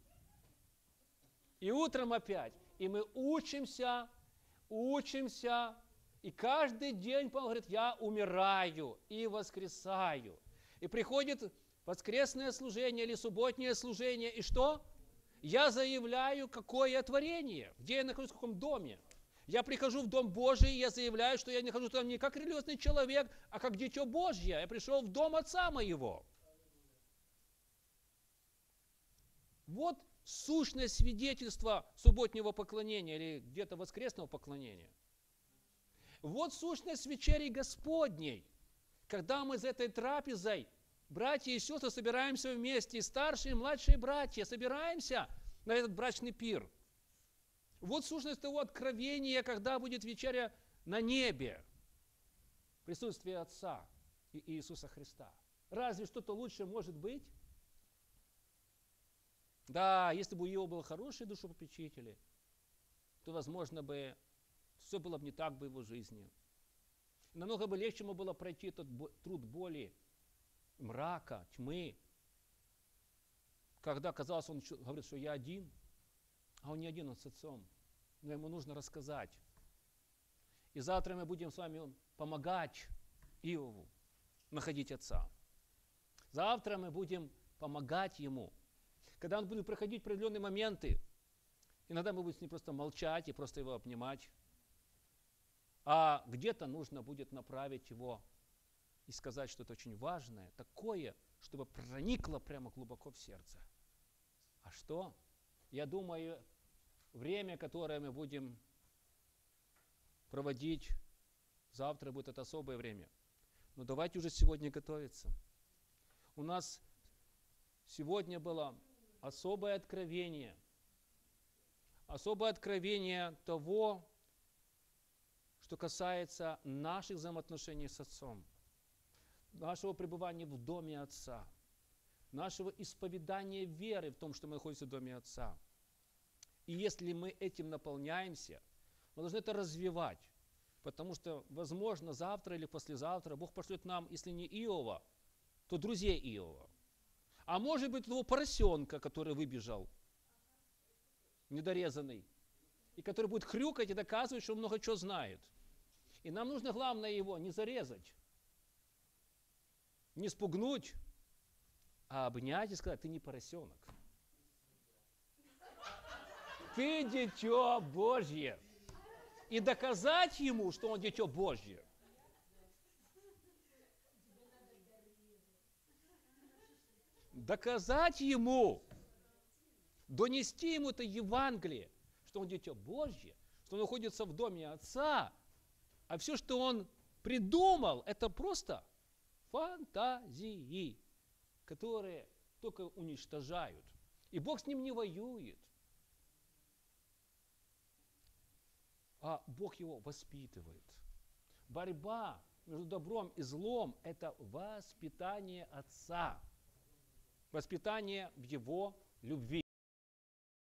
И утром опять. И мы учимся, и каждый день Павел говорит, я умираю и воскресаю. И приходит воскресное служение или субботнее служение, и что? Я заявляю, какое я творение, где я нахожусь, в каком доме. Я прихожу в Дом Божий, и я заявляю, что я не хожу там не как религиозный человек, а как дитё Божье. Я пришел в дом Отца моего. Вот сущность свидетельства субботнего поклонения или где-то воскресного поклонения. Вот сущность вечери Господней, когда мы за этой трапезой, братья и сестры, собираемся вместе, и старшие и младшие братья, собираемся на этот брачный пир. Вот сущность того откровения, когда будет вечеря на небе, присутствие Отца и Иисуса Христа. Разве что-то лучше может быть? Да, если бы у Иова были хорошие душепопечители, то, возможно, бы все было бы не так бы в его жизни. Намного бы легче ему было пройти этот труд боли, мрака, тьмы. Когда, казалось, он говорит, что я один, а он не один, он с Отцом. Но ему нужно рассказать. И завтра мы будем с вами помогать Иову находить Отца. Завтра мы будем помогать ему. Когда он будет проходить определенные моменты, иногда мы будем с ним просто молчать и просто его обнимать. А где-то нужно будет направить его и сказать что-то очень важное, такое, чтобы проникло прямо глубоко в сердце. А что? Я думаю, время, которое мы будем проводить, завтра будет это особое время. Но давайте уже сегодня готовиться. У нас сегодня было особое откровение того, что касается наших взаимоотношений с Отцом, нашего пребывания в доме Отца, нашего исповедания веры в том, что мы находимся в доме Отца. И если мы этим наполняемся, мы должны это развивать, потому что, возможно, завтра или послезавтра Бог пошлет нам, если не Иова, то друзей Иова. А может быть, того поросенка, который выбежал, недорезанный, и который будет хрюкать и доказывать, что он много чего знает. И нам нужно, главное, его не зарезать, не спугнуть, а обнять и сказать, ты не поросенок. Ты дитё Божье. И доказать ему, что он дитё Божье. Доказать ему, донести ему это Евангелие, что он дитё Божье, что он находится в доме Отца, а все, что он придумал, это просто фантазии, которые только уничтожают. И Бог с ним не воюет, а Бог его воспитывает. Борьба между добром и злом – это воспитание Отца, воспитание в его любви.